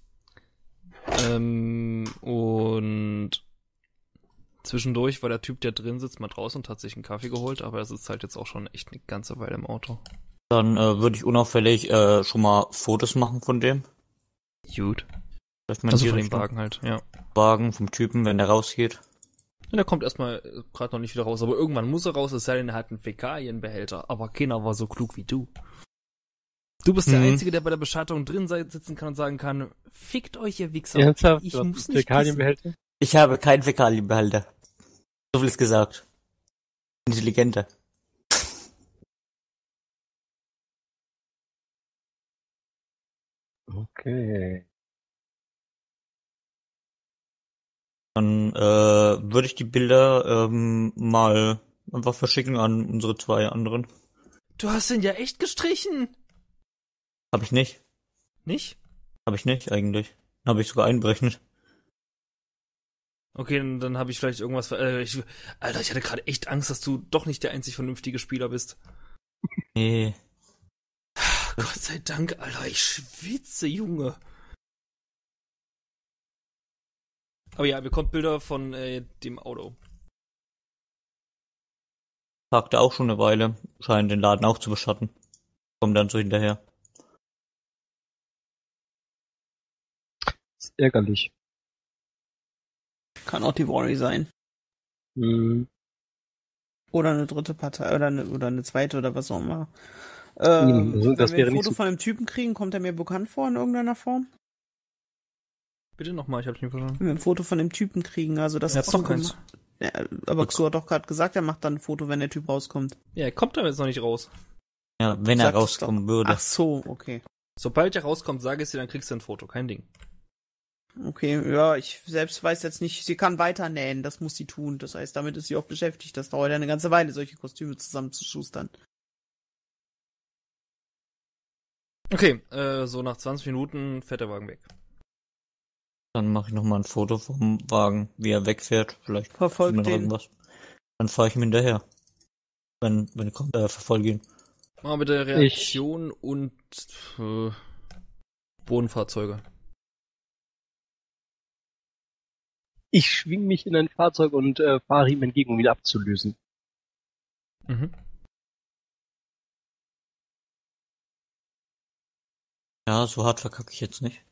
Ähm, und zwischendurch war der Typ, der drin sitzt, mal draußen und hat sich einen Kaffee geholt, aber er sitzt halt jetzt auch schon echt eine ganze Weile im Auto. Dann äh, würde ich unauffällig äh, schon mal Fotos machen von dem. Gut. Vielleicht mal Also hier von dem Richtung Wagen halt, ja. Wagen vom Typen, wenn der rausgeht. Ja, der kommt erstmal gerade noch nicht wieder raus, aber irgendwann muss er raus, es sei denn, er hat einen Fäkalienbehälter. Aber keiner war so klug wie du. Du bist der Mhm. Einzige, der bei der Bestattung drin sei- sitzen kann und sagen kann, fickt euch, ihr Wichser. Ernsthaft? Ich Du hast muss einen nicht pissen. Fäkalienbehälter? Ich habe keinen Fäkalienbehälter. So viel ist gesagt. Intelligenter. Okay. Dann äh, würde ich die Bilder ähm, mal einfach verschicken an unsere zwei anderen. Du hast den ja echt gestrichen. Habe ich nicht. Nicht? Habe ich nicht eigentlich. Habe ich sogar einberechnet. Okay, dann, dann habe ich vielleicht irgendwas... ver- Äh, ich, Alter, ich hatte gerade echt Angst, dass du doch nicht der einzig vernünftige Spieler bist. Nee. Gott sei Dank, Alter, ich schwitze, Junge. Aber ja, bekommt Bilder von äh, dem Auto. Parkte auch schon eine Weile. Scheint den Laden auch zu beschatten. Kommt dann so hinterher. Das ist ärgerlich. kann auch die Worry sein. Hm. Oder eine dritte Partei oder eine, oder eine zweite oder was auch immer. Ähm, Eben, also das wenn wir wäre ein nicht Foto so- von einem Typen kriegen, kommt er mir bekannt vor in irgendeiner Form? Bitte nochmal, ich hab's nicht verstanden. Wenn wir ein Foto von dem Typen kriegen, also das Er hat doch keins. Ja, aber Xu hat doch gerade gesagt, er macht dann ein Foto, wenn der Typ rauskommt. Ja, er kommt aber jetzt noch nicht raus. Ja, wenn er Sag's rauskommen doch. würde. Ach so, okay. Sobald er rauskommt, sage ich dir, dann kriegst du ein Foto, kein Ding. Okay, ja, ich selbst weiß jetzt nicht, sie kann weiter nähen, das muss sie tun. Das heißt, damit ist sie auch beschäftigt. Das dauert ja eine ganze Weile, solche Kostüme zusammenzuschustern. Okay, äh, so nach zwanzig Minuten fährt der Wagen weg. Dann mache ich nochmal ein Foto vom Wagen, wie er wegfährt. Vielleicht Verfolgt findet man den. irgendwas. Dann fahre ich ihm hinterher. Wenn, wenn er kommt, äh, verfolge ihn. Mal mit der Reaktion und äh, Bodenfahrzeuge. Ich schwing mich in ein Fahrzeug und äh, fahre ihm entgegen, um ihn abzulösen. Mhm. Ja, so hart verkacke ich jetzt nicht.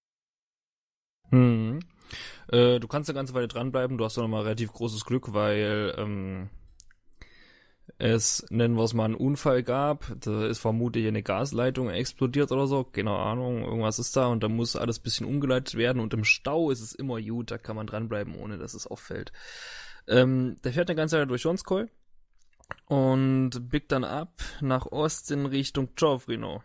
Mhm. Äh, du kannst eine ganze Weile dranbleiben, du hast doch nochmal relativ großes Glück, weil ähm, es, nennen wir es mal, einen Unfall gab. Da ist vermutlich eine Gasleitung explodiert oder so, keine Ahnung, irgendwas ist da und da muss alles ein bisschen umgeleitet werden und im Stau ist es immer gut, da kann man dranbleiben, ohne dass es auffällt. Ähm, der fährt eine ganze Weile durch Jonskoi und biegt dann ab nach Osten Richtung Jovrino.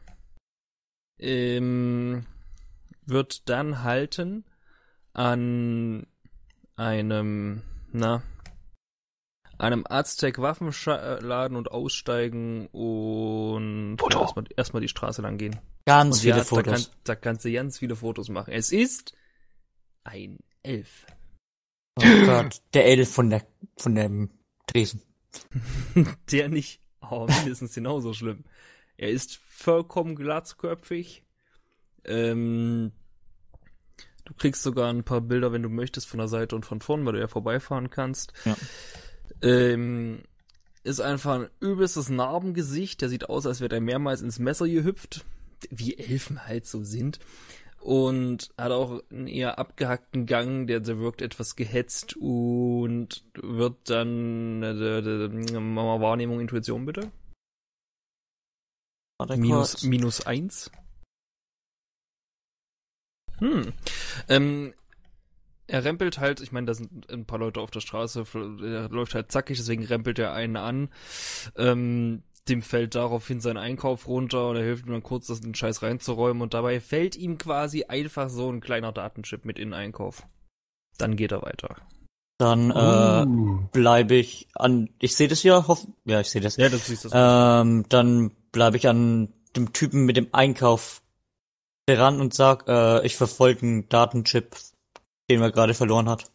Ähm, wird dann halten an einem, na, einem Aztec-Waffenladen und aussteigen und Foto. ja, erstmal, erstmal die Straße lang gehen. Ganz Und viele ja, Fotos. Da, kann, da kannst du ganz viele Fotos machen. Es ist ein Elf. Oh Gott, der Elf von der, von dem Tresen. Der nicht, aber mindestens genauso schlimm. Er ist vollkommen glatzköpfig. Ähm, du kriegst sogar ein paar Bilder, wenn du möchtest, von der Seite und von vorn, weil du ja vorbeifahren kannst. Ja. Ähm, ist einfach ein übelstes Narbengesicht. Der sieht aus, als wäre der mehrmals ins Messer gehüpft. Wie Elfen halt so sind. Und hat auch einen eher abgehackten Gang, der, der wirkt etwas gehetzt und wird dann äh, äh, äh, mal Wahrnehmung, Intuition bitte. Warte Minus, kurz. minus eins. Hm. Ähm, er rempelt halt, ich meine, da sind ein paar Leute auf der Straße, er läuft halt zackig, deswegen rempelt er einen an. Ähm, dem fällt daraufhin sein Einkauf runter und er hilft ihm dann kurz, das den Scheiß reinzuräumen und dabei fällt ihm quasi einfach so ein kleiner Datenchip mit in den Einkauf. Dann geht er weiter. Dann äh, Uh. bleibe ich an, ich sehe das ja, hoff, ja, ich sehe das. Ja, das siehst du. Ähm, dann bleibe ich an dem Typen mit dem Einkauf dran und sag, äh, ich verfolge einen Datenchip, den wir gerade verloren hat.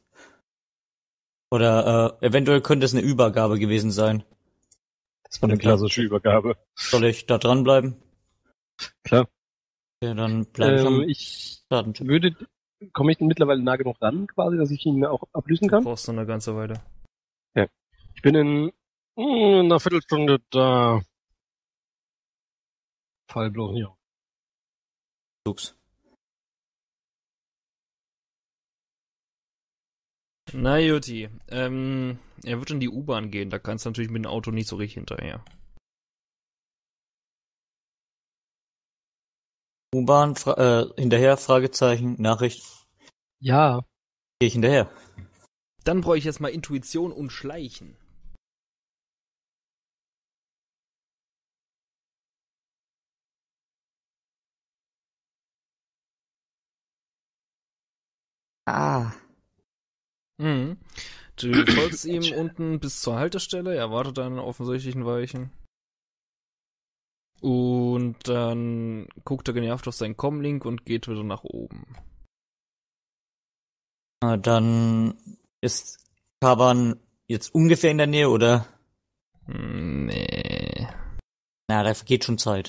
Oder äh, eventuell könnte es eine Übergabe gewesen sein. Das war eine klassische Übergabe. Soll ich da dranbleiben? Klar. Ja, dann bleibe ich am Ähm, ich Datenchip. würde, komme ich mittlerweile nah genug ran, quasi, dass ich ihn auch ablösen Du kann? brauchst noch eine ganze Weile. Ich bin in, in einer Viertelstunde da. Fall bloß nicht auf. Ups. Na Juti, ähm, er wird in die U-Bahn gehen, da kannst du natürlich mit dem Auto nicht so richtig hinterher. U-Bahn, fra äh, hinterher, Fragezeichen, Nachricht, Ja, gehe ich hinterher. Dann brauche ich jetzt mal Intuition und Schleichen. Ah. Mhm. Du folgst ihm unten bis zur Haltestelle, er wartet an offensichtlichen Weichen. Und dann guckt er genervt auf seinen Com-Link und geht wieder nach oben. Äh, Dann ist Kaban jetzt ungefähr in der Nähe, oder? Hm, Nee. Na, da vergeht schon Zeit.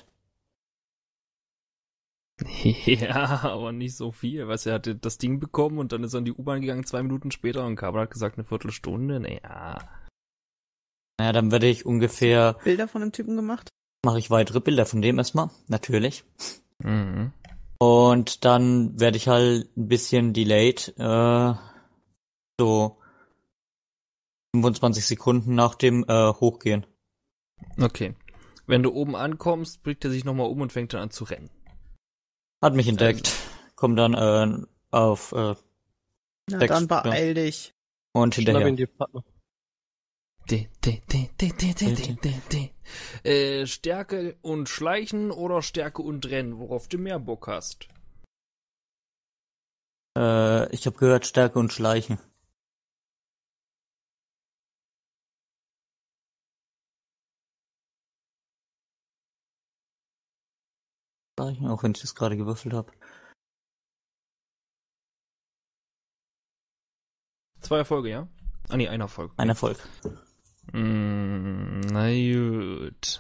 Ja, aber nicht so viel. Weißt du, er hatte das Ding bekommen und dann ist er in die U-Bahn gegangen, zwei Minuten später und Kabel hat gesagt, eine Viertelstunde. Naja. Naja, dann werde ich ungefähr, Bilder von dem Typen gemacht? mache ich weitere Bilder von dem erstmal, natürlich. Mhm. Und dann werde ich halt ein bisschen delayed, äh, so fünfundzwanzig Sekunden nach dem äh, Hochgehen. Okay. Wenn du oben ankommst, blickt er sich nochmal um und fängt dann an zu rennen. Hat mich entdeckt. Komm dann äh, auf äh, Na Sechs, dann beeil dich. und schnapp hinterher. ihn dir Partner. De, de, de, de, de, de, de, de, de. Äh, Stärke und Schleichen oder Stärke und Rennen, worauf du mehr Bock hast. Äh, ich habe gehört Stärke und Schleichen. Schleichen, auch wenn ich das gerade gewürfelt habe. Zwei Erfolge, ja? Ah nee, ein Erfolg. Ein Erfolg. Mm, na gut.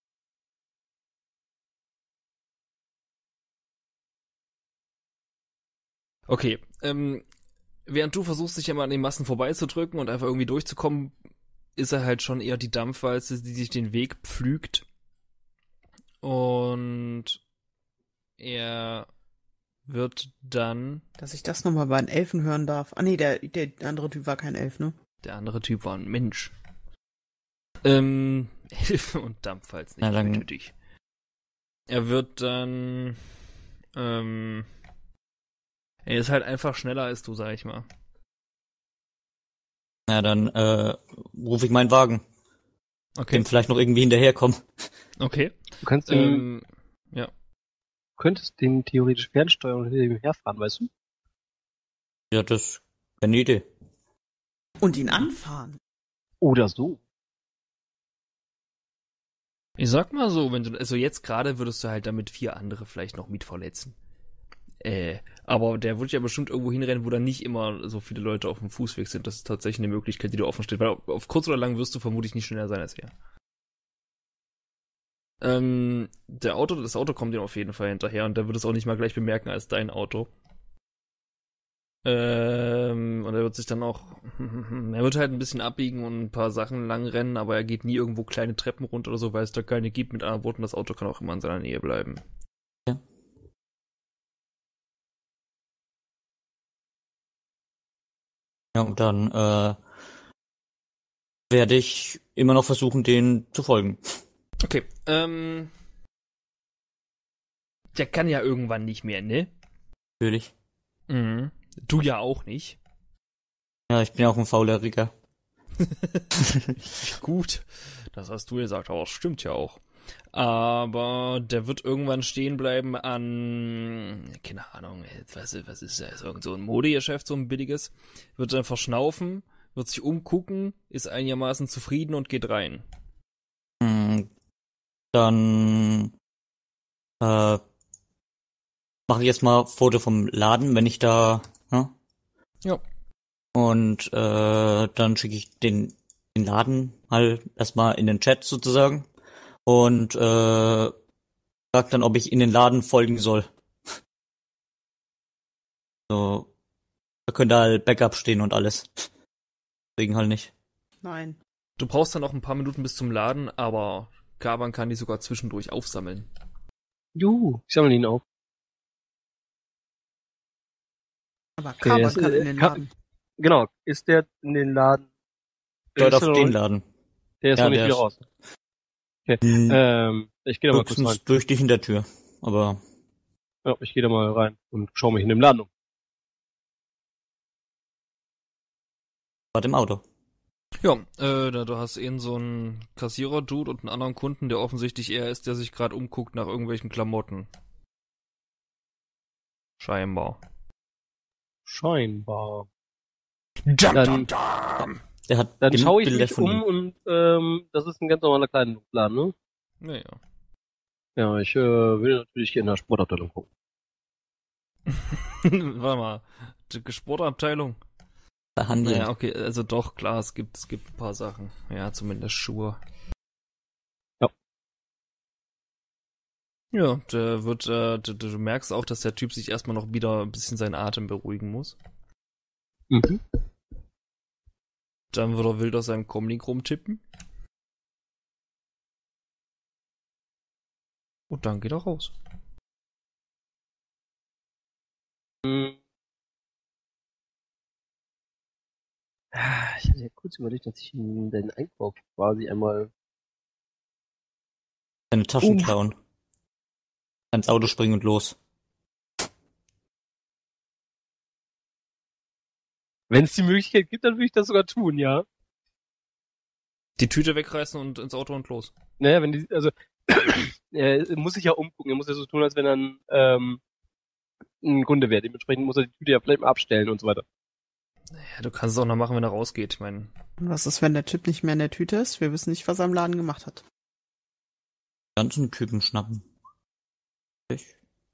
Okay, ähm, während du versuchst, dich immer an den Massen vorbeizudrücken und einfach irgendwie durchzukommen, ist er halt schon eher die Dampfwalze, die sich den Weg pflügt. Und er wird dann, Dass ich das nochmal bei den Elfen hören darf. Ah nee, der, der andere Typ war kein Elf, ne? der andere Typ war ein Mensch. Ähm, Elfe und Dampfwalze nicht Na dann- nötig. Er wird dann, ähm, er ist halt einfach schneller als du, sag ich mal. Na, dann äh, rufe ich meinen Wagen. Okay. Dem vielleicht noch irgendwie hinterherkommen. Okay. Du kannst den, Ähm, ja. könntest den theoretisch fernsteuern und hinter ihm herfahren, weißt du? Ja, das wäre eine Idee. Und ihn anfahren. Oder so. Ich sag mal so, wenn du, also jetzt gerade würdest du halt damit vier andere vielleicht noch mit verletzen. Äh, aber der wird ja bestimmt irgendwo hinrennen, wo dann nicht immer so viele Leute auf dem Fußweg sind. Das ist tatsächlich eine Möglichkeit, die dir offen steht. Weil auf, auf kurz oder lang wirst du vermutlich nicht schneller sein als er. Ähm, der Auto, das Auto kommt ihm auf jeden Fall hinterher und der wird es auch nicht mal gleich bemerken als dein Auto. Ähm, und er wird sich dann auch, er wird halt ein bisschen abbiegen und ein paar Sachen lang rennen, aber er geht nie irgendwo kleine Treppen runter oder so, weil es da keine gibt. Mit anderen Worten, das Auto kann auch immer in seiner Nähe bleiben. Ja. Ja, und dann äh, werde ich immer noch versuchen, denen zu folgen. Okay, ähm, der kann ja irgendwann nicht mehr, ne? Natürlich. Mhm. Du ja auch nicht. Ja, ich bin ja auch ein fauler Rigger. Gut, das hast du gesagt, aber es stimmt ja auch. Aber der wird irgendwann stehen bleiben an, keine Ahnung, was, was ist das, irgend so ein Modegeschäft, so ein billiges, wird dann verschnaufen, wird sich umgucken, ist einigermaßen zufrieden und geht rein. Hm, dann äh, mache ich jetzt mal Foto vom Laden, wenn ich da, ne? Ja. Und äh, dann schicke ich den, den Laden halt erstmal in den Chat sozusagen und äh, sag dann, ob ich in den Laden folgen soll. So, da könnte halt Backup stehen und alles. Deswegen halt nicht. Nein. Du brauchst dann noch ein paar Minuten bis zum Laden, aber Kaban kann die sogar zwischendurch aufsammeln. Juhu, ich sammle ihn auf. Aber Okay, Kaban das, kann äh, in den Ka- Laden. Genau, ist der in den Laden? Der Dort ist auf noch den nicht- Laden. Der ist Ja, noch nicht der wieder ist- raus. Okay, Hm, ähm, ich gehe da mal kurz rein. höchstens durch die Hintertür. Aber Ja, ich gehe da mal rein und schaue mich in dem Laden um. war im Auto. Ja, äh, da, du hast eben so einen Kassierer-Dude und einen anderen Kunden, der offensichtlich er ist, der sich gerade umguckt nach irgendwelchen Klamotten. Scheinbar. Scheinbar. Jam, Dann- jam. Der hat Dann genug schaue ich Bilder mich von um ihm. und ähm, das ist ein ganz normaler Kleidungsladen, ne? Naja. Ja, ich äh, will natürlich in der Sportabteilung gucken. Warte mal. Die Sportabteilung? Verhandeln. Naja, okay, also doch, klar, es gibt, es gibt ein paar Sachen. Ja, zumindest Schuhe. Ja. Ja, der wird, äh, du, du merkst auch, dass der Typ sich erstmal noch wieder ein bisschen seinen Atem beruhigen muss. Mhm. Dann wird er wild aus seinem Comlink rumtippen. Und dann geht er raus. Hm. Ah, Ich hatte ja kurz überlegt, dass ich in den Einkauf quasi einmal. Seine Taschen Uh. klauen. Ins Auto springen und los. Wenn es die Möglichkeit gibt, dann würde ich das sogar tun, ja. Die Tüte wegreißen und ins Auto und los. Naja, wenn die, also, er muss sich ja umgucken, er muss ja so tun, als wenn er ein, ähm, ein Kunde wäre. Dementsprechend muss er die Tüte ja vielleicht mal abstellen und so weiter. Ja, du kannst es auch noch machen, wenn er rausgeht. Ich meine, Und was ist, wenn der Typ nicht mehr in der Tüte ist? Wir wissen nicht, was er im Laden gemacht hat. Ganzen Typen schnappen. Ich.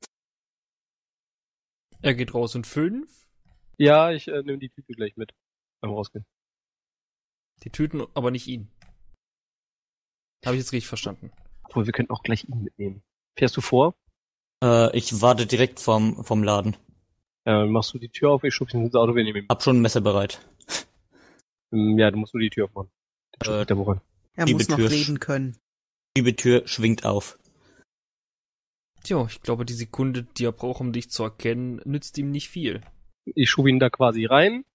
er geht raus in fünf. Ja, ich äh, nehme die Tüte gleich mit beim Rausgehen. Die Tüten, aber nicht ihn. Habe ich jetzt richtig verstanden. Obwohl, wir könnten auch gleich ihn mitnehmen. Fährst du vor? Äh, ich warte direkt vom, vom Laden. Ja, dann machst du die Tür auf, ich schubse ihn ins Auto, wir nehmen ihn. Hab schon ein Messer bereit. Ähm, Ja, du musst nur die Tür aufmachen. Dann schubst Äh, der woran. Er Die muss noch Tür- reden können. Die Tür schwingt auf. Tja, ich glaube, die Sekunde, die er braucht, um dich zu erkennen, nützt ihm nicht viel. Ich schub ihn da quasi rein,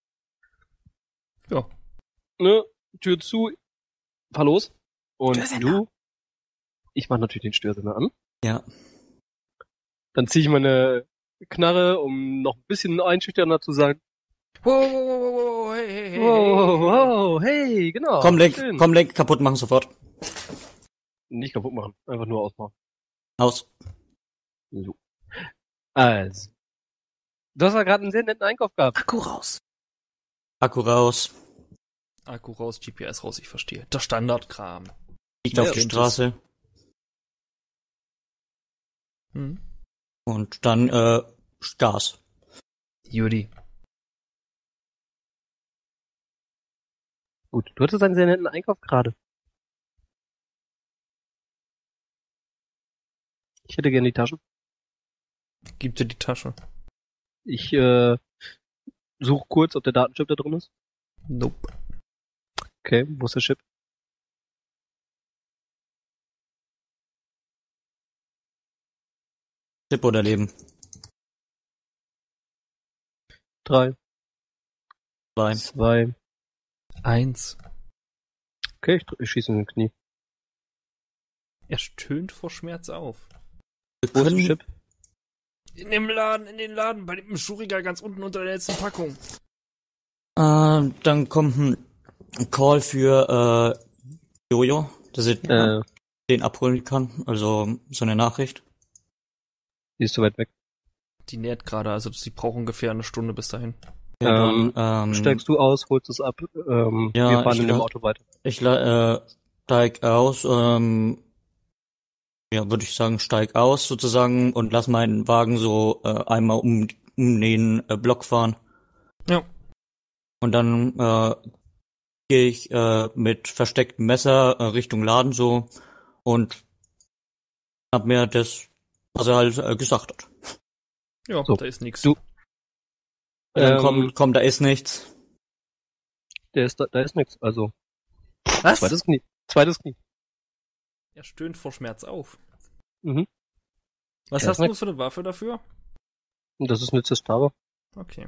Ja. ne, Tür zu, fahr los. Und Störsender. du? Ich mach natürlich den Störsender an. Ja. Dann ziehe ich meine Knarre, um noch ein bisschen einschüchternder zu sein. Wow, wow, wow, wow, wow, hey, hey, hey, Wow, hey. wow, hey, genau. Komm, lenk, schön. komm, lenk, kaputt machen sofort. Nicht kaputt machen, einfach nur ausmachen. Aus. So. Also. Du hast ja gerade einen sehr netten Einkauf gehabt. Akku raus. Akku raus. Akku raus, G P S raus, ich verstehe. Der Standardkram. Liegt Ja, auf die stimmt, Straße. Hm. Und dann, äh, Gas. Judy. Gut, du hattest einen sehr netten Einkauf gerade. Ich hätte gerne die Taschen. Gib dir die Tasche. Ich äh, suche kurz, ob der Datenchip da drin ist. Nope. Okay, wo ist der Chip? Chip oder Leben. Drei, Zwei. zwei. Eins. Okay, ich, drück- ich schieße in den Knie. Er stöhnt vor Schmerz auf. Wir Wo ist der können, Chip? In dem Laden, in den Laden, bei dem Schuhregal ganz unten unter der letzten Packung. Äh, dann kommt ein Call für äh, Jojo, dass ich Äh, den abholen kann. Also so eine Nachricht. die ist so weit weg. Die näht gerade, also sie braucht ungefähr eine Stunde bis dahin. Ja, Ähm, dann, ähm, Steigst du aus, holst es ab, ähm, Ja, wir fahren ich in dem glaub- Auto weiter. Ich äh, steig aus, ähm, ja, würde ich sagen, steig aus sozusagen und lass meinen Wagen so äh, einmal um, um den äh, Block fahren. Ja. Und dann äh, gehe ich äh, mit verstecktem Messer äh, Richtung Laden so und hab mir das, was er halt äh, gesagt hat. Ja, So, da ist nichts. du- Und dann Ähm, kommt, kommt, da ist nichts. Der ist da, da ist nichts. Also, Was? zweites Knie. Zweites Knie. Er stöhnt vor Schmerz auf. Mhm. Was Ja, hast ist du für eine Waffe dafür? Und das ist eine Zestara. Okay.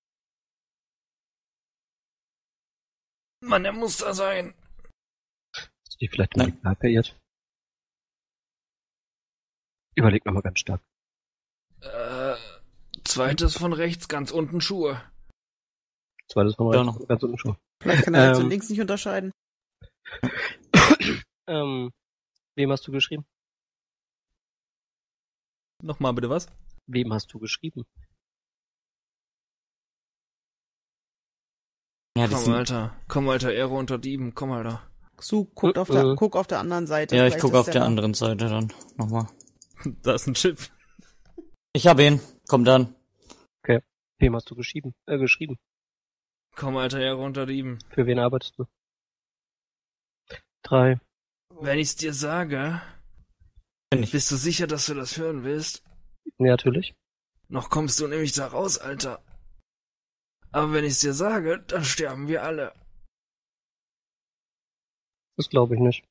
Mann, er muss da sein. Hast du die vielleicht Nein. mal verirrt? Überleg nochmal ganz stark. Äh, zweites von rechts, ganz unten Schuhe. Zweites Mal Ja, rein. noch. Ganz unten schon. Vielleicht kann er rechts Ähm. und links nicht unterscheiden. ähm, wem hast du geschrieben? Nochmal bitte was? Wem hast du geschrieben? Ja, das Komm, sind, Alter. Komm, Alter, Ehre unter Dieben. Komm, Alter. Xu, guck auf, der, Äh, äh. guck auf der anderen Seite. ja, ich Vielleicht gucke ist auf der da. anderen Seite dann nochmal. Da ist ein Chip. Ich hab ihn. Komm dann. Wem hast du geschrieben? Äh, geschrieben. Komm, Alter, Ehre unter Dieben. Für wen arbeitest du? Drei. Wenn ich's dir sage, Bin ich. bist du sicher, dass du das hören willst? Ja, natürlich. Noch kommst du nämlich da raus, Alter. Aber wenn ich's dir sage, dann sterben wir alle. Das glaube ich nicht.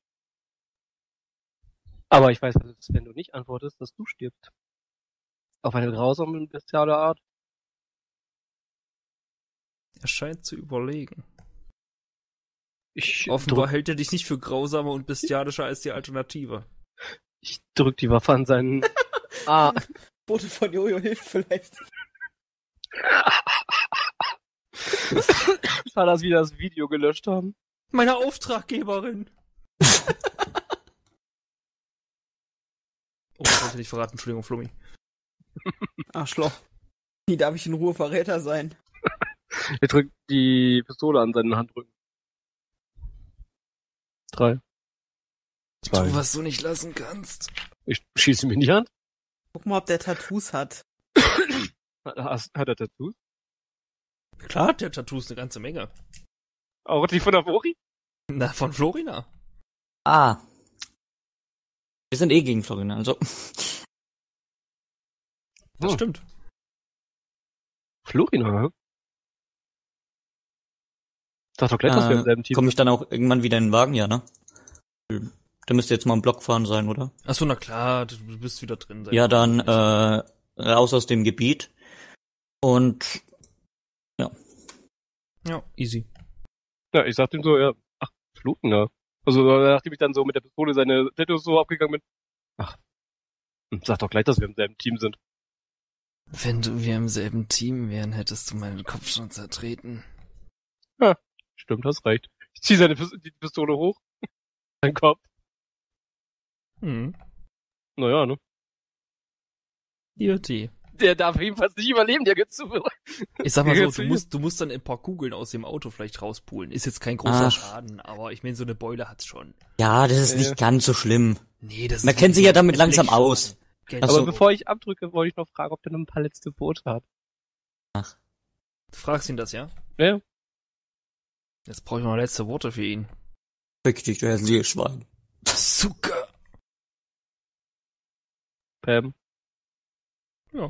Aber ich weiß, dass, wenn du nicht antwortest, dass du stirbst. Auf eine grausame und bestiale Art. Er scheint zu überlegen. Ich Offenbar drück, hält er dich nicht für grausamer und bestialischer als die Alternative. ich drück die Waffe an seinen... ah, Bote von Jojo hilft vielleicht. war das, wie das Video gelöscht haben? Meine Auftraggeberin! Oh, ich wollte nicht verraten, Entschuldigung, Flummi. Arschloch. Wie darf ich in Ruhe Verräter sein? Er drückt die Pistole an seinen Handrücken. Drei. Zwei. Tu, was du nicht lassen kannst. Ich schieße mir in die Hand. Guck mal, ob der Tattoos hat. Hat, hat er Tattoos? Klar, der Tattoos eine ganze Menge. Auch die von der Vori? Na, von Florina. Ah. Wir sind eh gegen Florina, also. Das Hm. stimmt. Florina, hä? Sag doch gleich, dass wir im selben Team Komme ich dann auch irgendwann wieder in den Wagen, ja, ne? Da müsste jetzt mal im Block fahren sein, oder? Achso, na klar, du bist wieder drin. Ja, dann äh, raus aus dem Gebiet. Und Ja, easy. Ja, ich sagte ihm so, ja, ach, Florina. Also, nachdem ich dann so mit der Pistole seine Tattoos so abgegangen bin. Ach, hm, sag doch gleich, dass wir im selben Team sind. Wenn du wir im selben Team wären, hättest du meinen Kopf schon zertreten. Stimmt, hast recht. Ich zieh seine Pis- die Pistole hoch. Sein Kopf. Hm. Naja, ne? Idiotie. Der darf jedenfalls nicht überleben, der geht zu. Ich sag mal so, Jetzt du hier. musst, du musst dann ein paar Kugeln aus dem Auto vielleicht rauspulen. Ist jetzt kein großer Ach. Schaden, aber ich meine, so eine Beule hat's schon. ja, das ist Äh. nicht ganz so schlimm. Nee, das Man ist kennt sich ja damit ein langsam Blechschaden. aus. Kennst Ach Aber so. du? bevor ich abdrücke, wollte ich noch fragen, ob der noch ein paar letzte Boote hat. Du fragst ihn das, ja? Ja. Jetzt brauche ich noch letzte Worte für ihn. Fick dich, du hässliches Schwein. Zucker. Pam. Ja.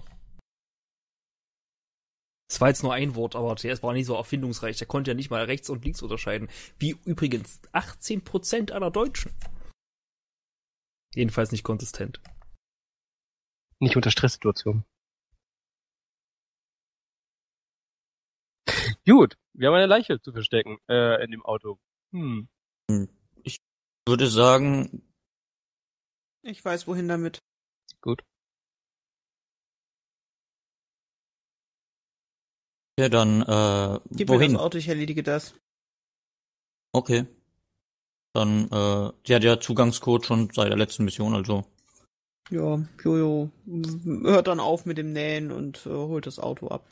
Es war jetzt nur ein Wort, aber der war nicht so erfindungsreich. Der konnte ja nicht mal rechts und links unterscheiden. Wie übrigens achtzehn Prozent aller Deutschen. Jedenfalls nicht konsistent. Nicht unter Stresssituationen. Gut, wir haben eine Leiche zu verstecken, äh, in dem Auto. Hm. Ich würde sagen, Ich weiß, wohin damit. Gut. Ja, dann, äh, Gib mir wohin? das Auto, ich erledige das. Okay. Dann, äh, sie hat ja Zugangscode schon seit der letzten Mission, also. Ja, Jojo hört dann auf mit dem Nähen und äh, holt das Auto ab.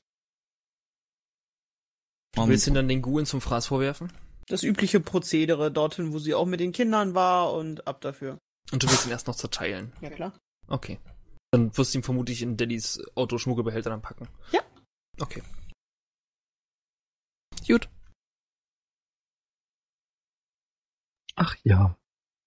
Du willst ihn dann den Gulen zum Fraß vorwerfen? Das übliche Prozedere dorthin, wo sie auch mit den Kindern war und ab dafür. Und du willst ihn erst noch zerteilen? Ja, klar. Okay. Dann wirst du ihn vermutlich in Daddys Autoschmuggelbehälter dann packen. Ja. Okay. Gut. Ach ja.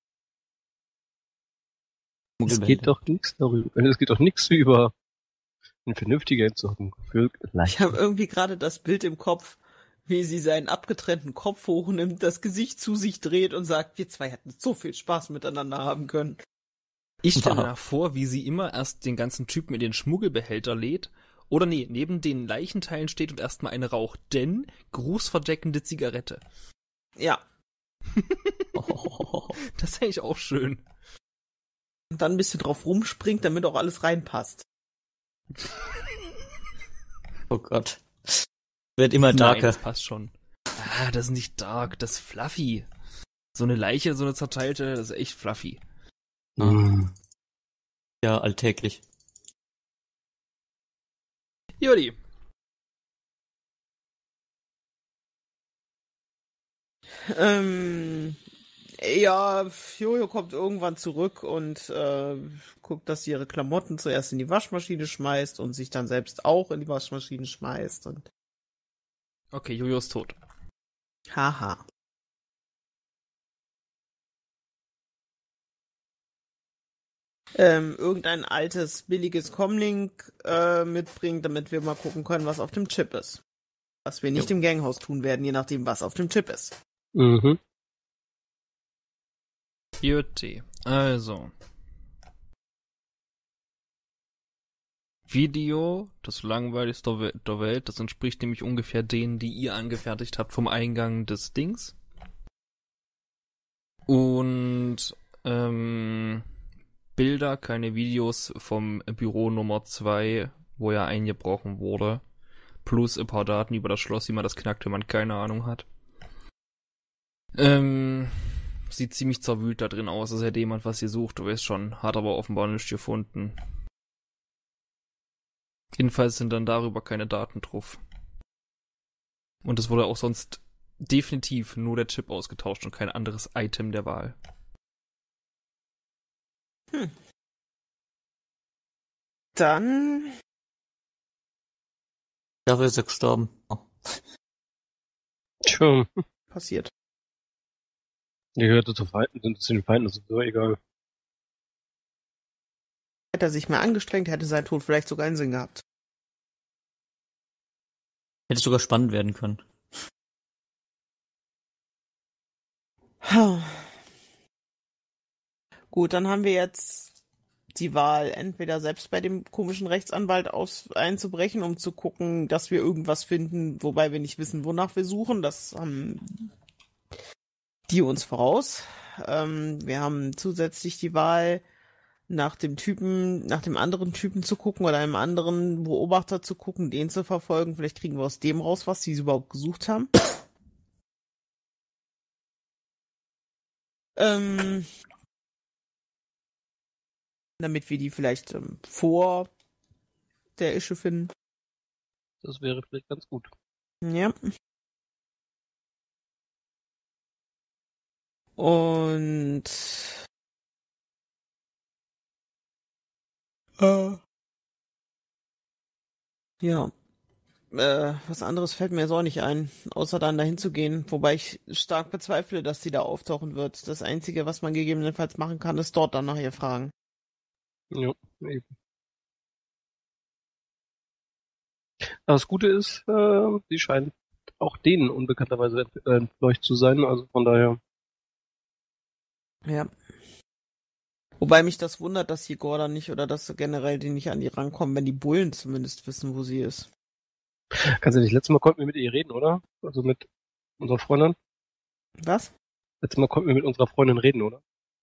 Es geht doch nichts darüber. Es geht doch nichts über eine vernünftige Entsorgung. Für Ich habe irgendwie gerade das Bild im Kopf, wie sie seinen abgetrennten Kopf hochnimmt, das Gesicht zu sich dreht und sagt, wir zwei hätten so viel Spaß miteinander haben können. Ich stelle mir nach vor, wie sie immer erst den ganzen Typen in den Schmuggelbehälter lädt, oder nee, neben den Leichenteilen steht und erstmal eine raucht, denn grußverdeckende Zigarette. Ja. Das ist eigentlich auch schön. Und dann ein bisschen drauf rumspringt, damit auch alles reinpasst. Oh Gott. Wird immer Nein, darker. das passt schon. Ah, das ist nicht dark, das ist fluffy. So eine Leiche, so eine zerteilte, das ist echt fluffy. Mm. Ja, alltäglich. Juli. Ähm, ja, Jojo kommt irgendwann zurück und äh, guckt, dass sie ihre Klamotten zuerst in die Waschmaschine schmeißt und sich dann selbst auch in die Waschmaschine schmeißt und Okay, Jojo ist tot. haha. Ähm, irgendein altes, billiges Comlink äh, mitbringt, damit wir mal gucken können, was auf dem Chip ist. Was wir nicht Jo. im Ganghaus tun werden, je nachdem, was auf dem Chip ist. Mhm. Jutti. Also. Video, das langweiligste We- der Welt, das entspricht nämlich ungefähr denen, die ihr angefertigt habt vom Eingang des Dings. Und ähm, Bilder, keine Videos vom Büro Nummer zwei, wo ja eingebrochen wurde. Plus ein paar Daten über das Schloss, wie man das knackt, wenn man keine Ahnung hat. Ähm, sieht ziemlich zerwühlt da drin aus, als hätte jemand was gesucht, du weißt schon, hat aber offenbar nichts gefunden. Jedenfalls sind dann darüber keine Daten drauf. Und es wurde auch sonst definitiv nur der Chip ausgetauscht und kein anderes Item der Wahl. Hm. Dann Dafür ist er gestorben. Oh. Tja, passiert. die gehörte zu Feinden, sind zu den Feinden, das ist so egal. Hätte er sich mehr angestrengt, hätte sein Tod vielleicht sogar einen Sinn gehabt. Hätte sogar spannend werden können. Gut, dann haben wir jetzt die Wahl, entweder selbst bei dem komischen Rechtsanwalt aus einzubrechen, um zu gucken, dass wir irgendwas finden, wobei wir nicht wissen, wonach wir suchen. Das haben die uns voraus. Ähm, wir haben zusätzlich die Wahl, nach dem Typen, nach dem anderen Typen zu gucken oder einem anderen Beobachter zu gucken, den zu verfolgen. Vielleicht kriegen wir aus dem raus, was sie überhaupt gesucht haben. ähm, damit wir die vielleicht ähm, vor der Ische finden. Das wäre vielleicht ganz gut. Ja. Und äh, ja. Äh, was anderes fällt mir jetzt auch nicht ein, außer dann dahin zu gehen, wobei ich stark bezweifle, dass sie da auftauchen wird. Das Einzige, was man gegebenenfalls machen kann, ist dort dann nach ihr fragen. Ja, eben. Aber das Gute ist, äh, sie scheint auch denen unbekannterweise ent- äh, entfleucht zu sein, also von daher. Ja. Wobei mich das wundert, dass hier Gordon nicht oder dass generell die nicht an die rankommen, wenn die Bullen zumindest wissen, wo sie ist. Kannst du nicht, letztes Mal konnten wir mit ihr reden, oder? Also mit unserer Freundin? Was? Letztes Mal konnten wir mit unserer Freundin reden, oder?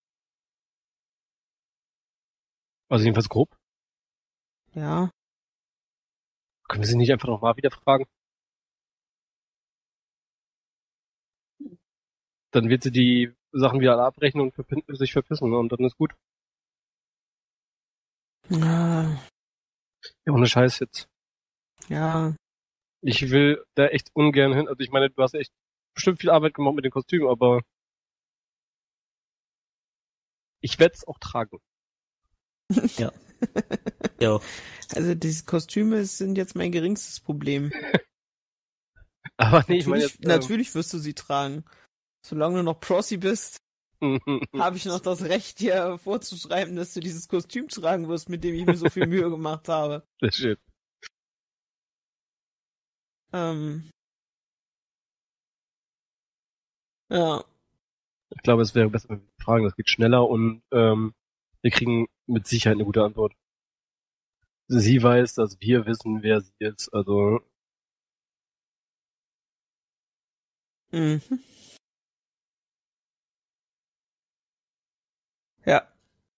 Also jedenfalls grob. Ja. Können wir sie nicht einfach nochmal wieder fragen? dann wird sie die Sachen wieder alle abrechnen und verpin- sich verpissen, ne? Und dann ist gut. Ja, Ja, ohne Scheiß jetzt. ja. Ich will da echt ungern hin. Also ich meine, du hast echt bestimmt viel Arbeit gemacht mit den Kostümen, aber ich werde es auch tragen. Ja. Also diese Kostüme sind jetzt mein geringstes Problem. Aber nee, ich meine natürlich, jetzt... äh, natürlich wirst du sie tragen. Solange du noch Prossi bist, habe ich noch das Recht, dir vorzuschreiben, dass du dieses Kostüm tragen wirst, mit dem ich mir so viel Mühe gemacht habe. Sehr schön. Ähm. Ja. Ich glaube, es wäre besser, wenn wir fragen. Das geht schneller und ähm, wir kriegen mit Sicherheit eine gute Antwort. Sie weiß, dass wir wissen, wer sie ist. Also Mhm. Ja.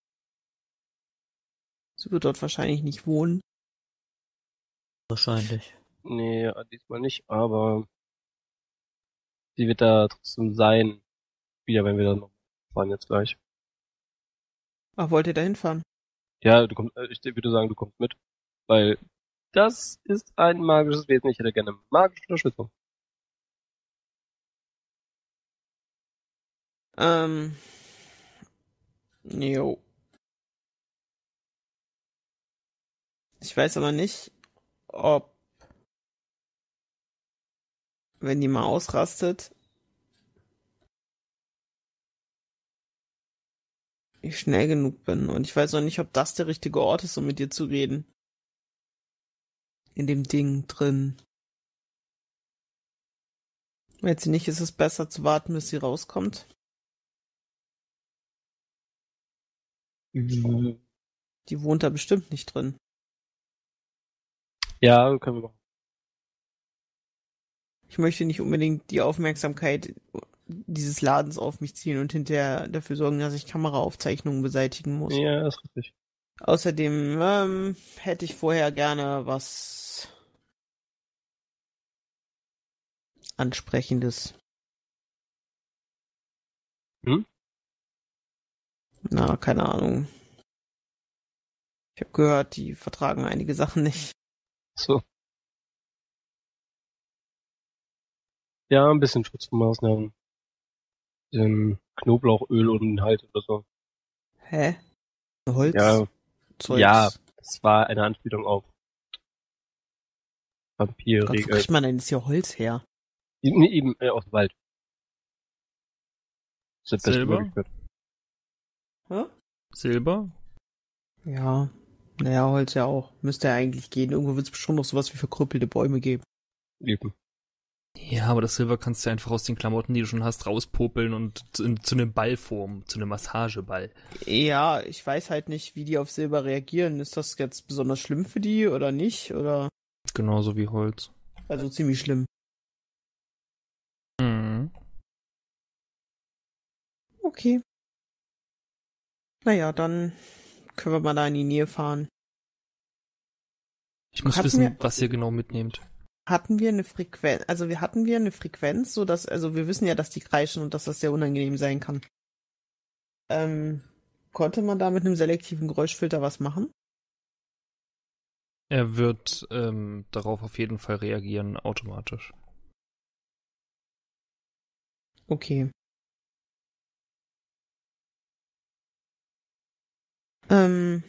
Sie wird dort wahrscheinlich nicht wohnen. Wahrscheinlich. nee, diesmal nicht. Aber sie wird da trotzdem sein. Wieder, wenn wir dann noch fahren jetzt gleich. Ach, wollt ihr da hinfahren? Ja, du kommst. äh, Ich würde sagen, du kommst mit, weil das ist ein magisches Wesen. Ich hätte gerne magische Unterstützung. Ähm. Jo. Ich weiß aber nicht, ob, wenn die mal ausrastet, ich schnell genug bin. Und ich weiß auch nicht, ob das der richtige Ort ist, um mit dir zu reden. In dem Ding drin. Wenn sie nicht, ist es besser zu warten, bis sie rauskommt. Mhm. Die wohnt da bestimmt nicht drin. Ja, können wir machen. Ich möchte nicht unbedingt die Aufmerksamkeit dieses Ladens auf mich ziehen und hinterher dafür sorgen, dass ich Kameraaufzeichnungen beseitigen muss. Ja, ist richtig. Außerdem ähm, hätte ich vorher gerne was Ansprechendes. Hm? Na, keine Ahnung. Ich habe gehört, die vertragen einige Sachen nicht. So. Ja, ein bisschen Schutzmaßnahmen. Bisschen Knoblauchöl um den Hals oder so. Hä? Holz? Ja, Zeugs? ja, das war eine Anspielung auf Gott, wo Vampirregel. kriegt man denn jetzt hier Holz her? Nee, eben äh, aus dem Wald. Das ist das beste Silber? Möglichkeit. Hä? Silber? Ja. Naja, Holz ja auch. Müsste ja eigentlich gehen. Irgendwo wird es bestimmt noch sowas wie verkrüppelte Bäume geben. Eben. Ja, aber das Silber kannst du einfach aus den Klamotten, die du schon hast, rauspopeln und zu, zu einem Ball formen, zu einem Massageball. Ja, ich weiß halt nicht, wie die auf Silber reagieren. Ist das jetzt besonders schlimm für die oder nicht? Oder Genauso wie Holz. also ziemlich schlimm. Mhm. Okay. Naja, dann können wir mal da in die Nähe fahren. Ich muss Hatten wissen, wir- was ihr genau mitnehmt. Hatten wir eine Frequenz, also wir hatten wir eine Frequenz, so dass, also wir wissen ja, dass die kreischen und dass das sehr unangenehm sein kann. Ähm, konnte man da mit einem selektiven Geräuschfilter was machen? Er wird ähm, darauf auf jeden Fall reagieren, automatisch. Okay. Ähm,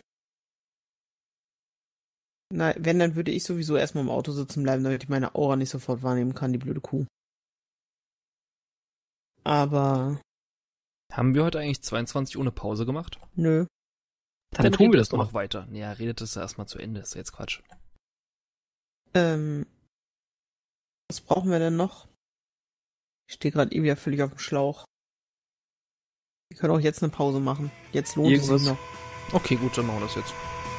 na, wenn, dann würde ich sowieso erstmal im Auto sitzen bleiben, damit ich meine Aura nicht sofort wahrnehmen kann, die blöde Kuh. Aber, Haben wir heute eigentlich zweiundzwanzig ohne Pause gemacht? nö. Dann tun wir redet das doch. noch weiter. Ja, redet es erstmal zu Ende. Ist jetzt Quatsch. Ähm, was brauchen wir denn noch? Ich stehe gerade eh wieder völlig auf dem Schlauch. Wir können auch jetzt eine Pause machen. Jetzt lohnt es Irgendwas- sich noch. Okay, gut, dann machen wir das jetzt.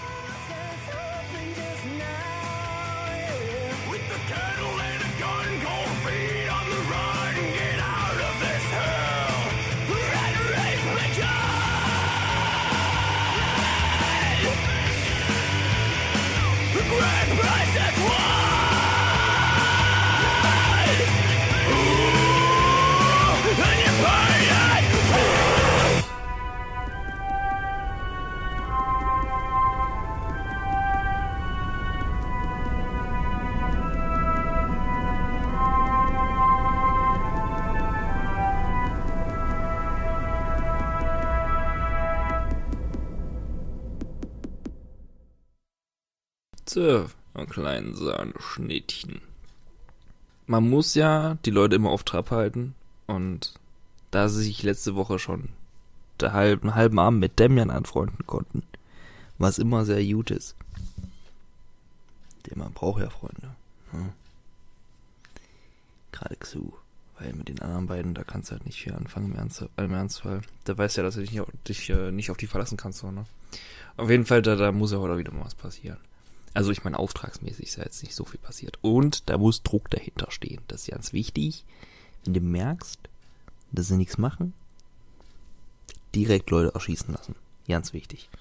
With the kettle and a gun, cold feet on the run. Get out of this hell. Red race begun. The great price is won. Ooh, and you burn. So, ein kleinen Sahneschnittchen. Man muss ja die Leute immer auf Trab halten und da sie sich letzte Woche schon der halben, halben Abend mit Damian anfreunden konnten, was immer sehr gut ist. Denn man braucht ja Freunde. Hm. Gerade so. Weil mit den anderen beiden, da kannst du halt nicht viel anfangen im, Ernst, im Ernstfall. Da weißt du ja, dass du dich nicht, dich, äh, nicht auf die verlassen kannst. So, ne? Auf jeden Fall, da, da muss ja heute wieder mal was passieren. Also ich meine, auftragsmäßig ist ja jetzt nicht so viel passiert. Und da muss Druck dahinter stehen. Das ist ganz wichtig. Wenn du merkst, dass sie nichts machen, direkt Leute erschießen lassen. Ganz wichtig.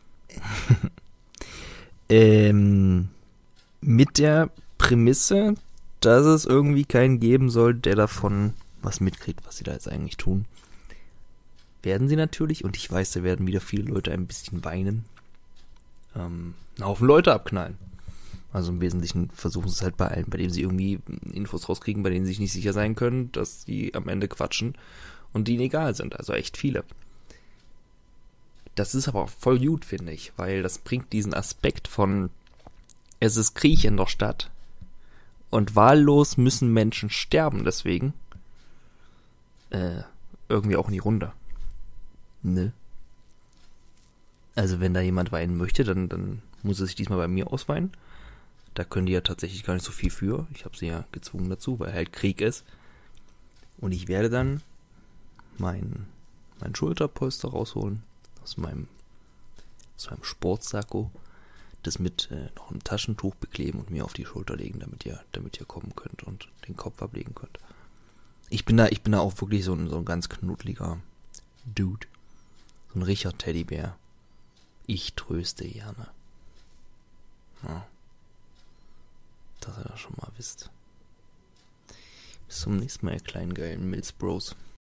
ähm, mit der Prämisse, dass es irgendwie keinen geben soll, der davon was mitkriegt, was sie da jetzt eigentlich tun. Werden sie natürlich, und ich weiß, da werden wieder viele Leute ein bisschen weinen, ähm, einen Haufen Leute abknallen. Also im Wesentlichen versuchen sie es halt bei allen, bei denen sie irgendwie Infos rauskriegen, bei denen sie sich nicht sicher sein können, dass die am Ende quatschen und die ihnen egal sind. Also echt viele. Das ist aber auch voll gut, finde ich, weil das bringt diesen Aspekt von es ist Krieg in der Stadt und wahllos müssen Menschen sterben deswegen äh, irgendwie auch in die Runde. Ne? Also wenn da jemand weinen möchte, dann, dann muss er sich diesmal bei mir ausweinen. Da können die ja tatsächlich gar nicht so viel für. Ich habe sie ja gezwungen dazu, weil halt Krieg ist. Und ich werde dann mein, mein Schulterpolster rausholen aus meinem, aus meinem Sportsacko, das mit äh, noch einem Taschentuch bekleben und mir auf die Schulter legen, damit ihr, damit ihr kommen könnt und den Kopf ablegen könnt. Ich bin da, ich bin da auch wirklich so ein, so ein ganz knuddeliger Dude. So ein Richard Teddybär. Ich tröste gerne. Ja. Dass ihr das schon mal wisst. Bis zum nächsten Mal, ihr kleinen geilen Mills Bros.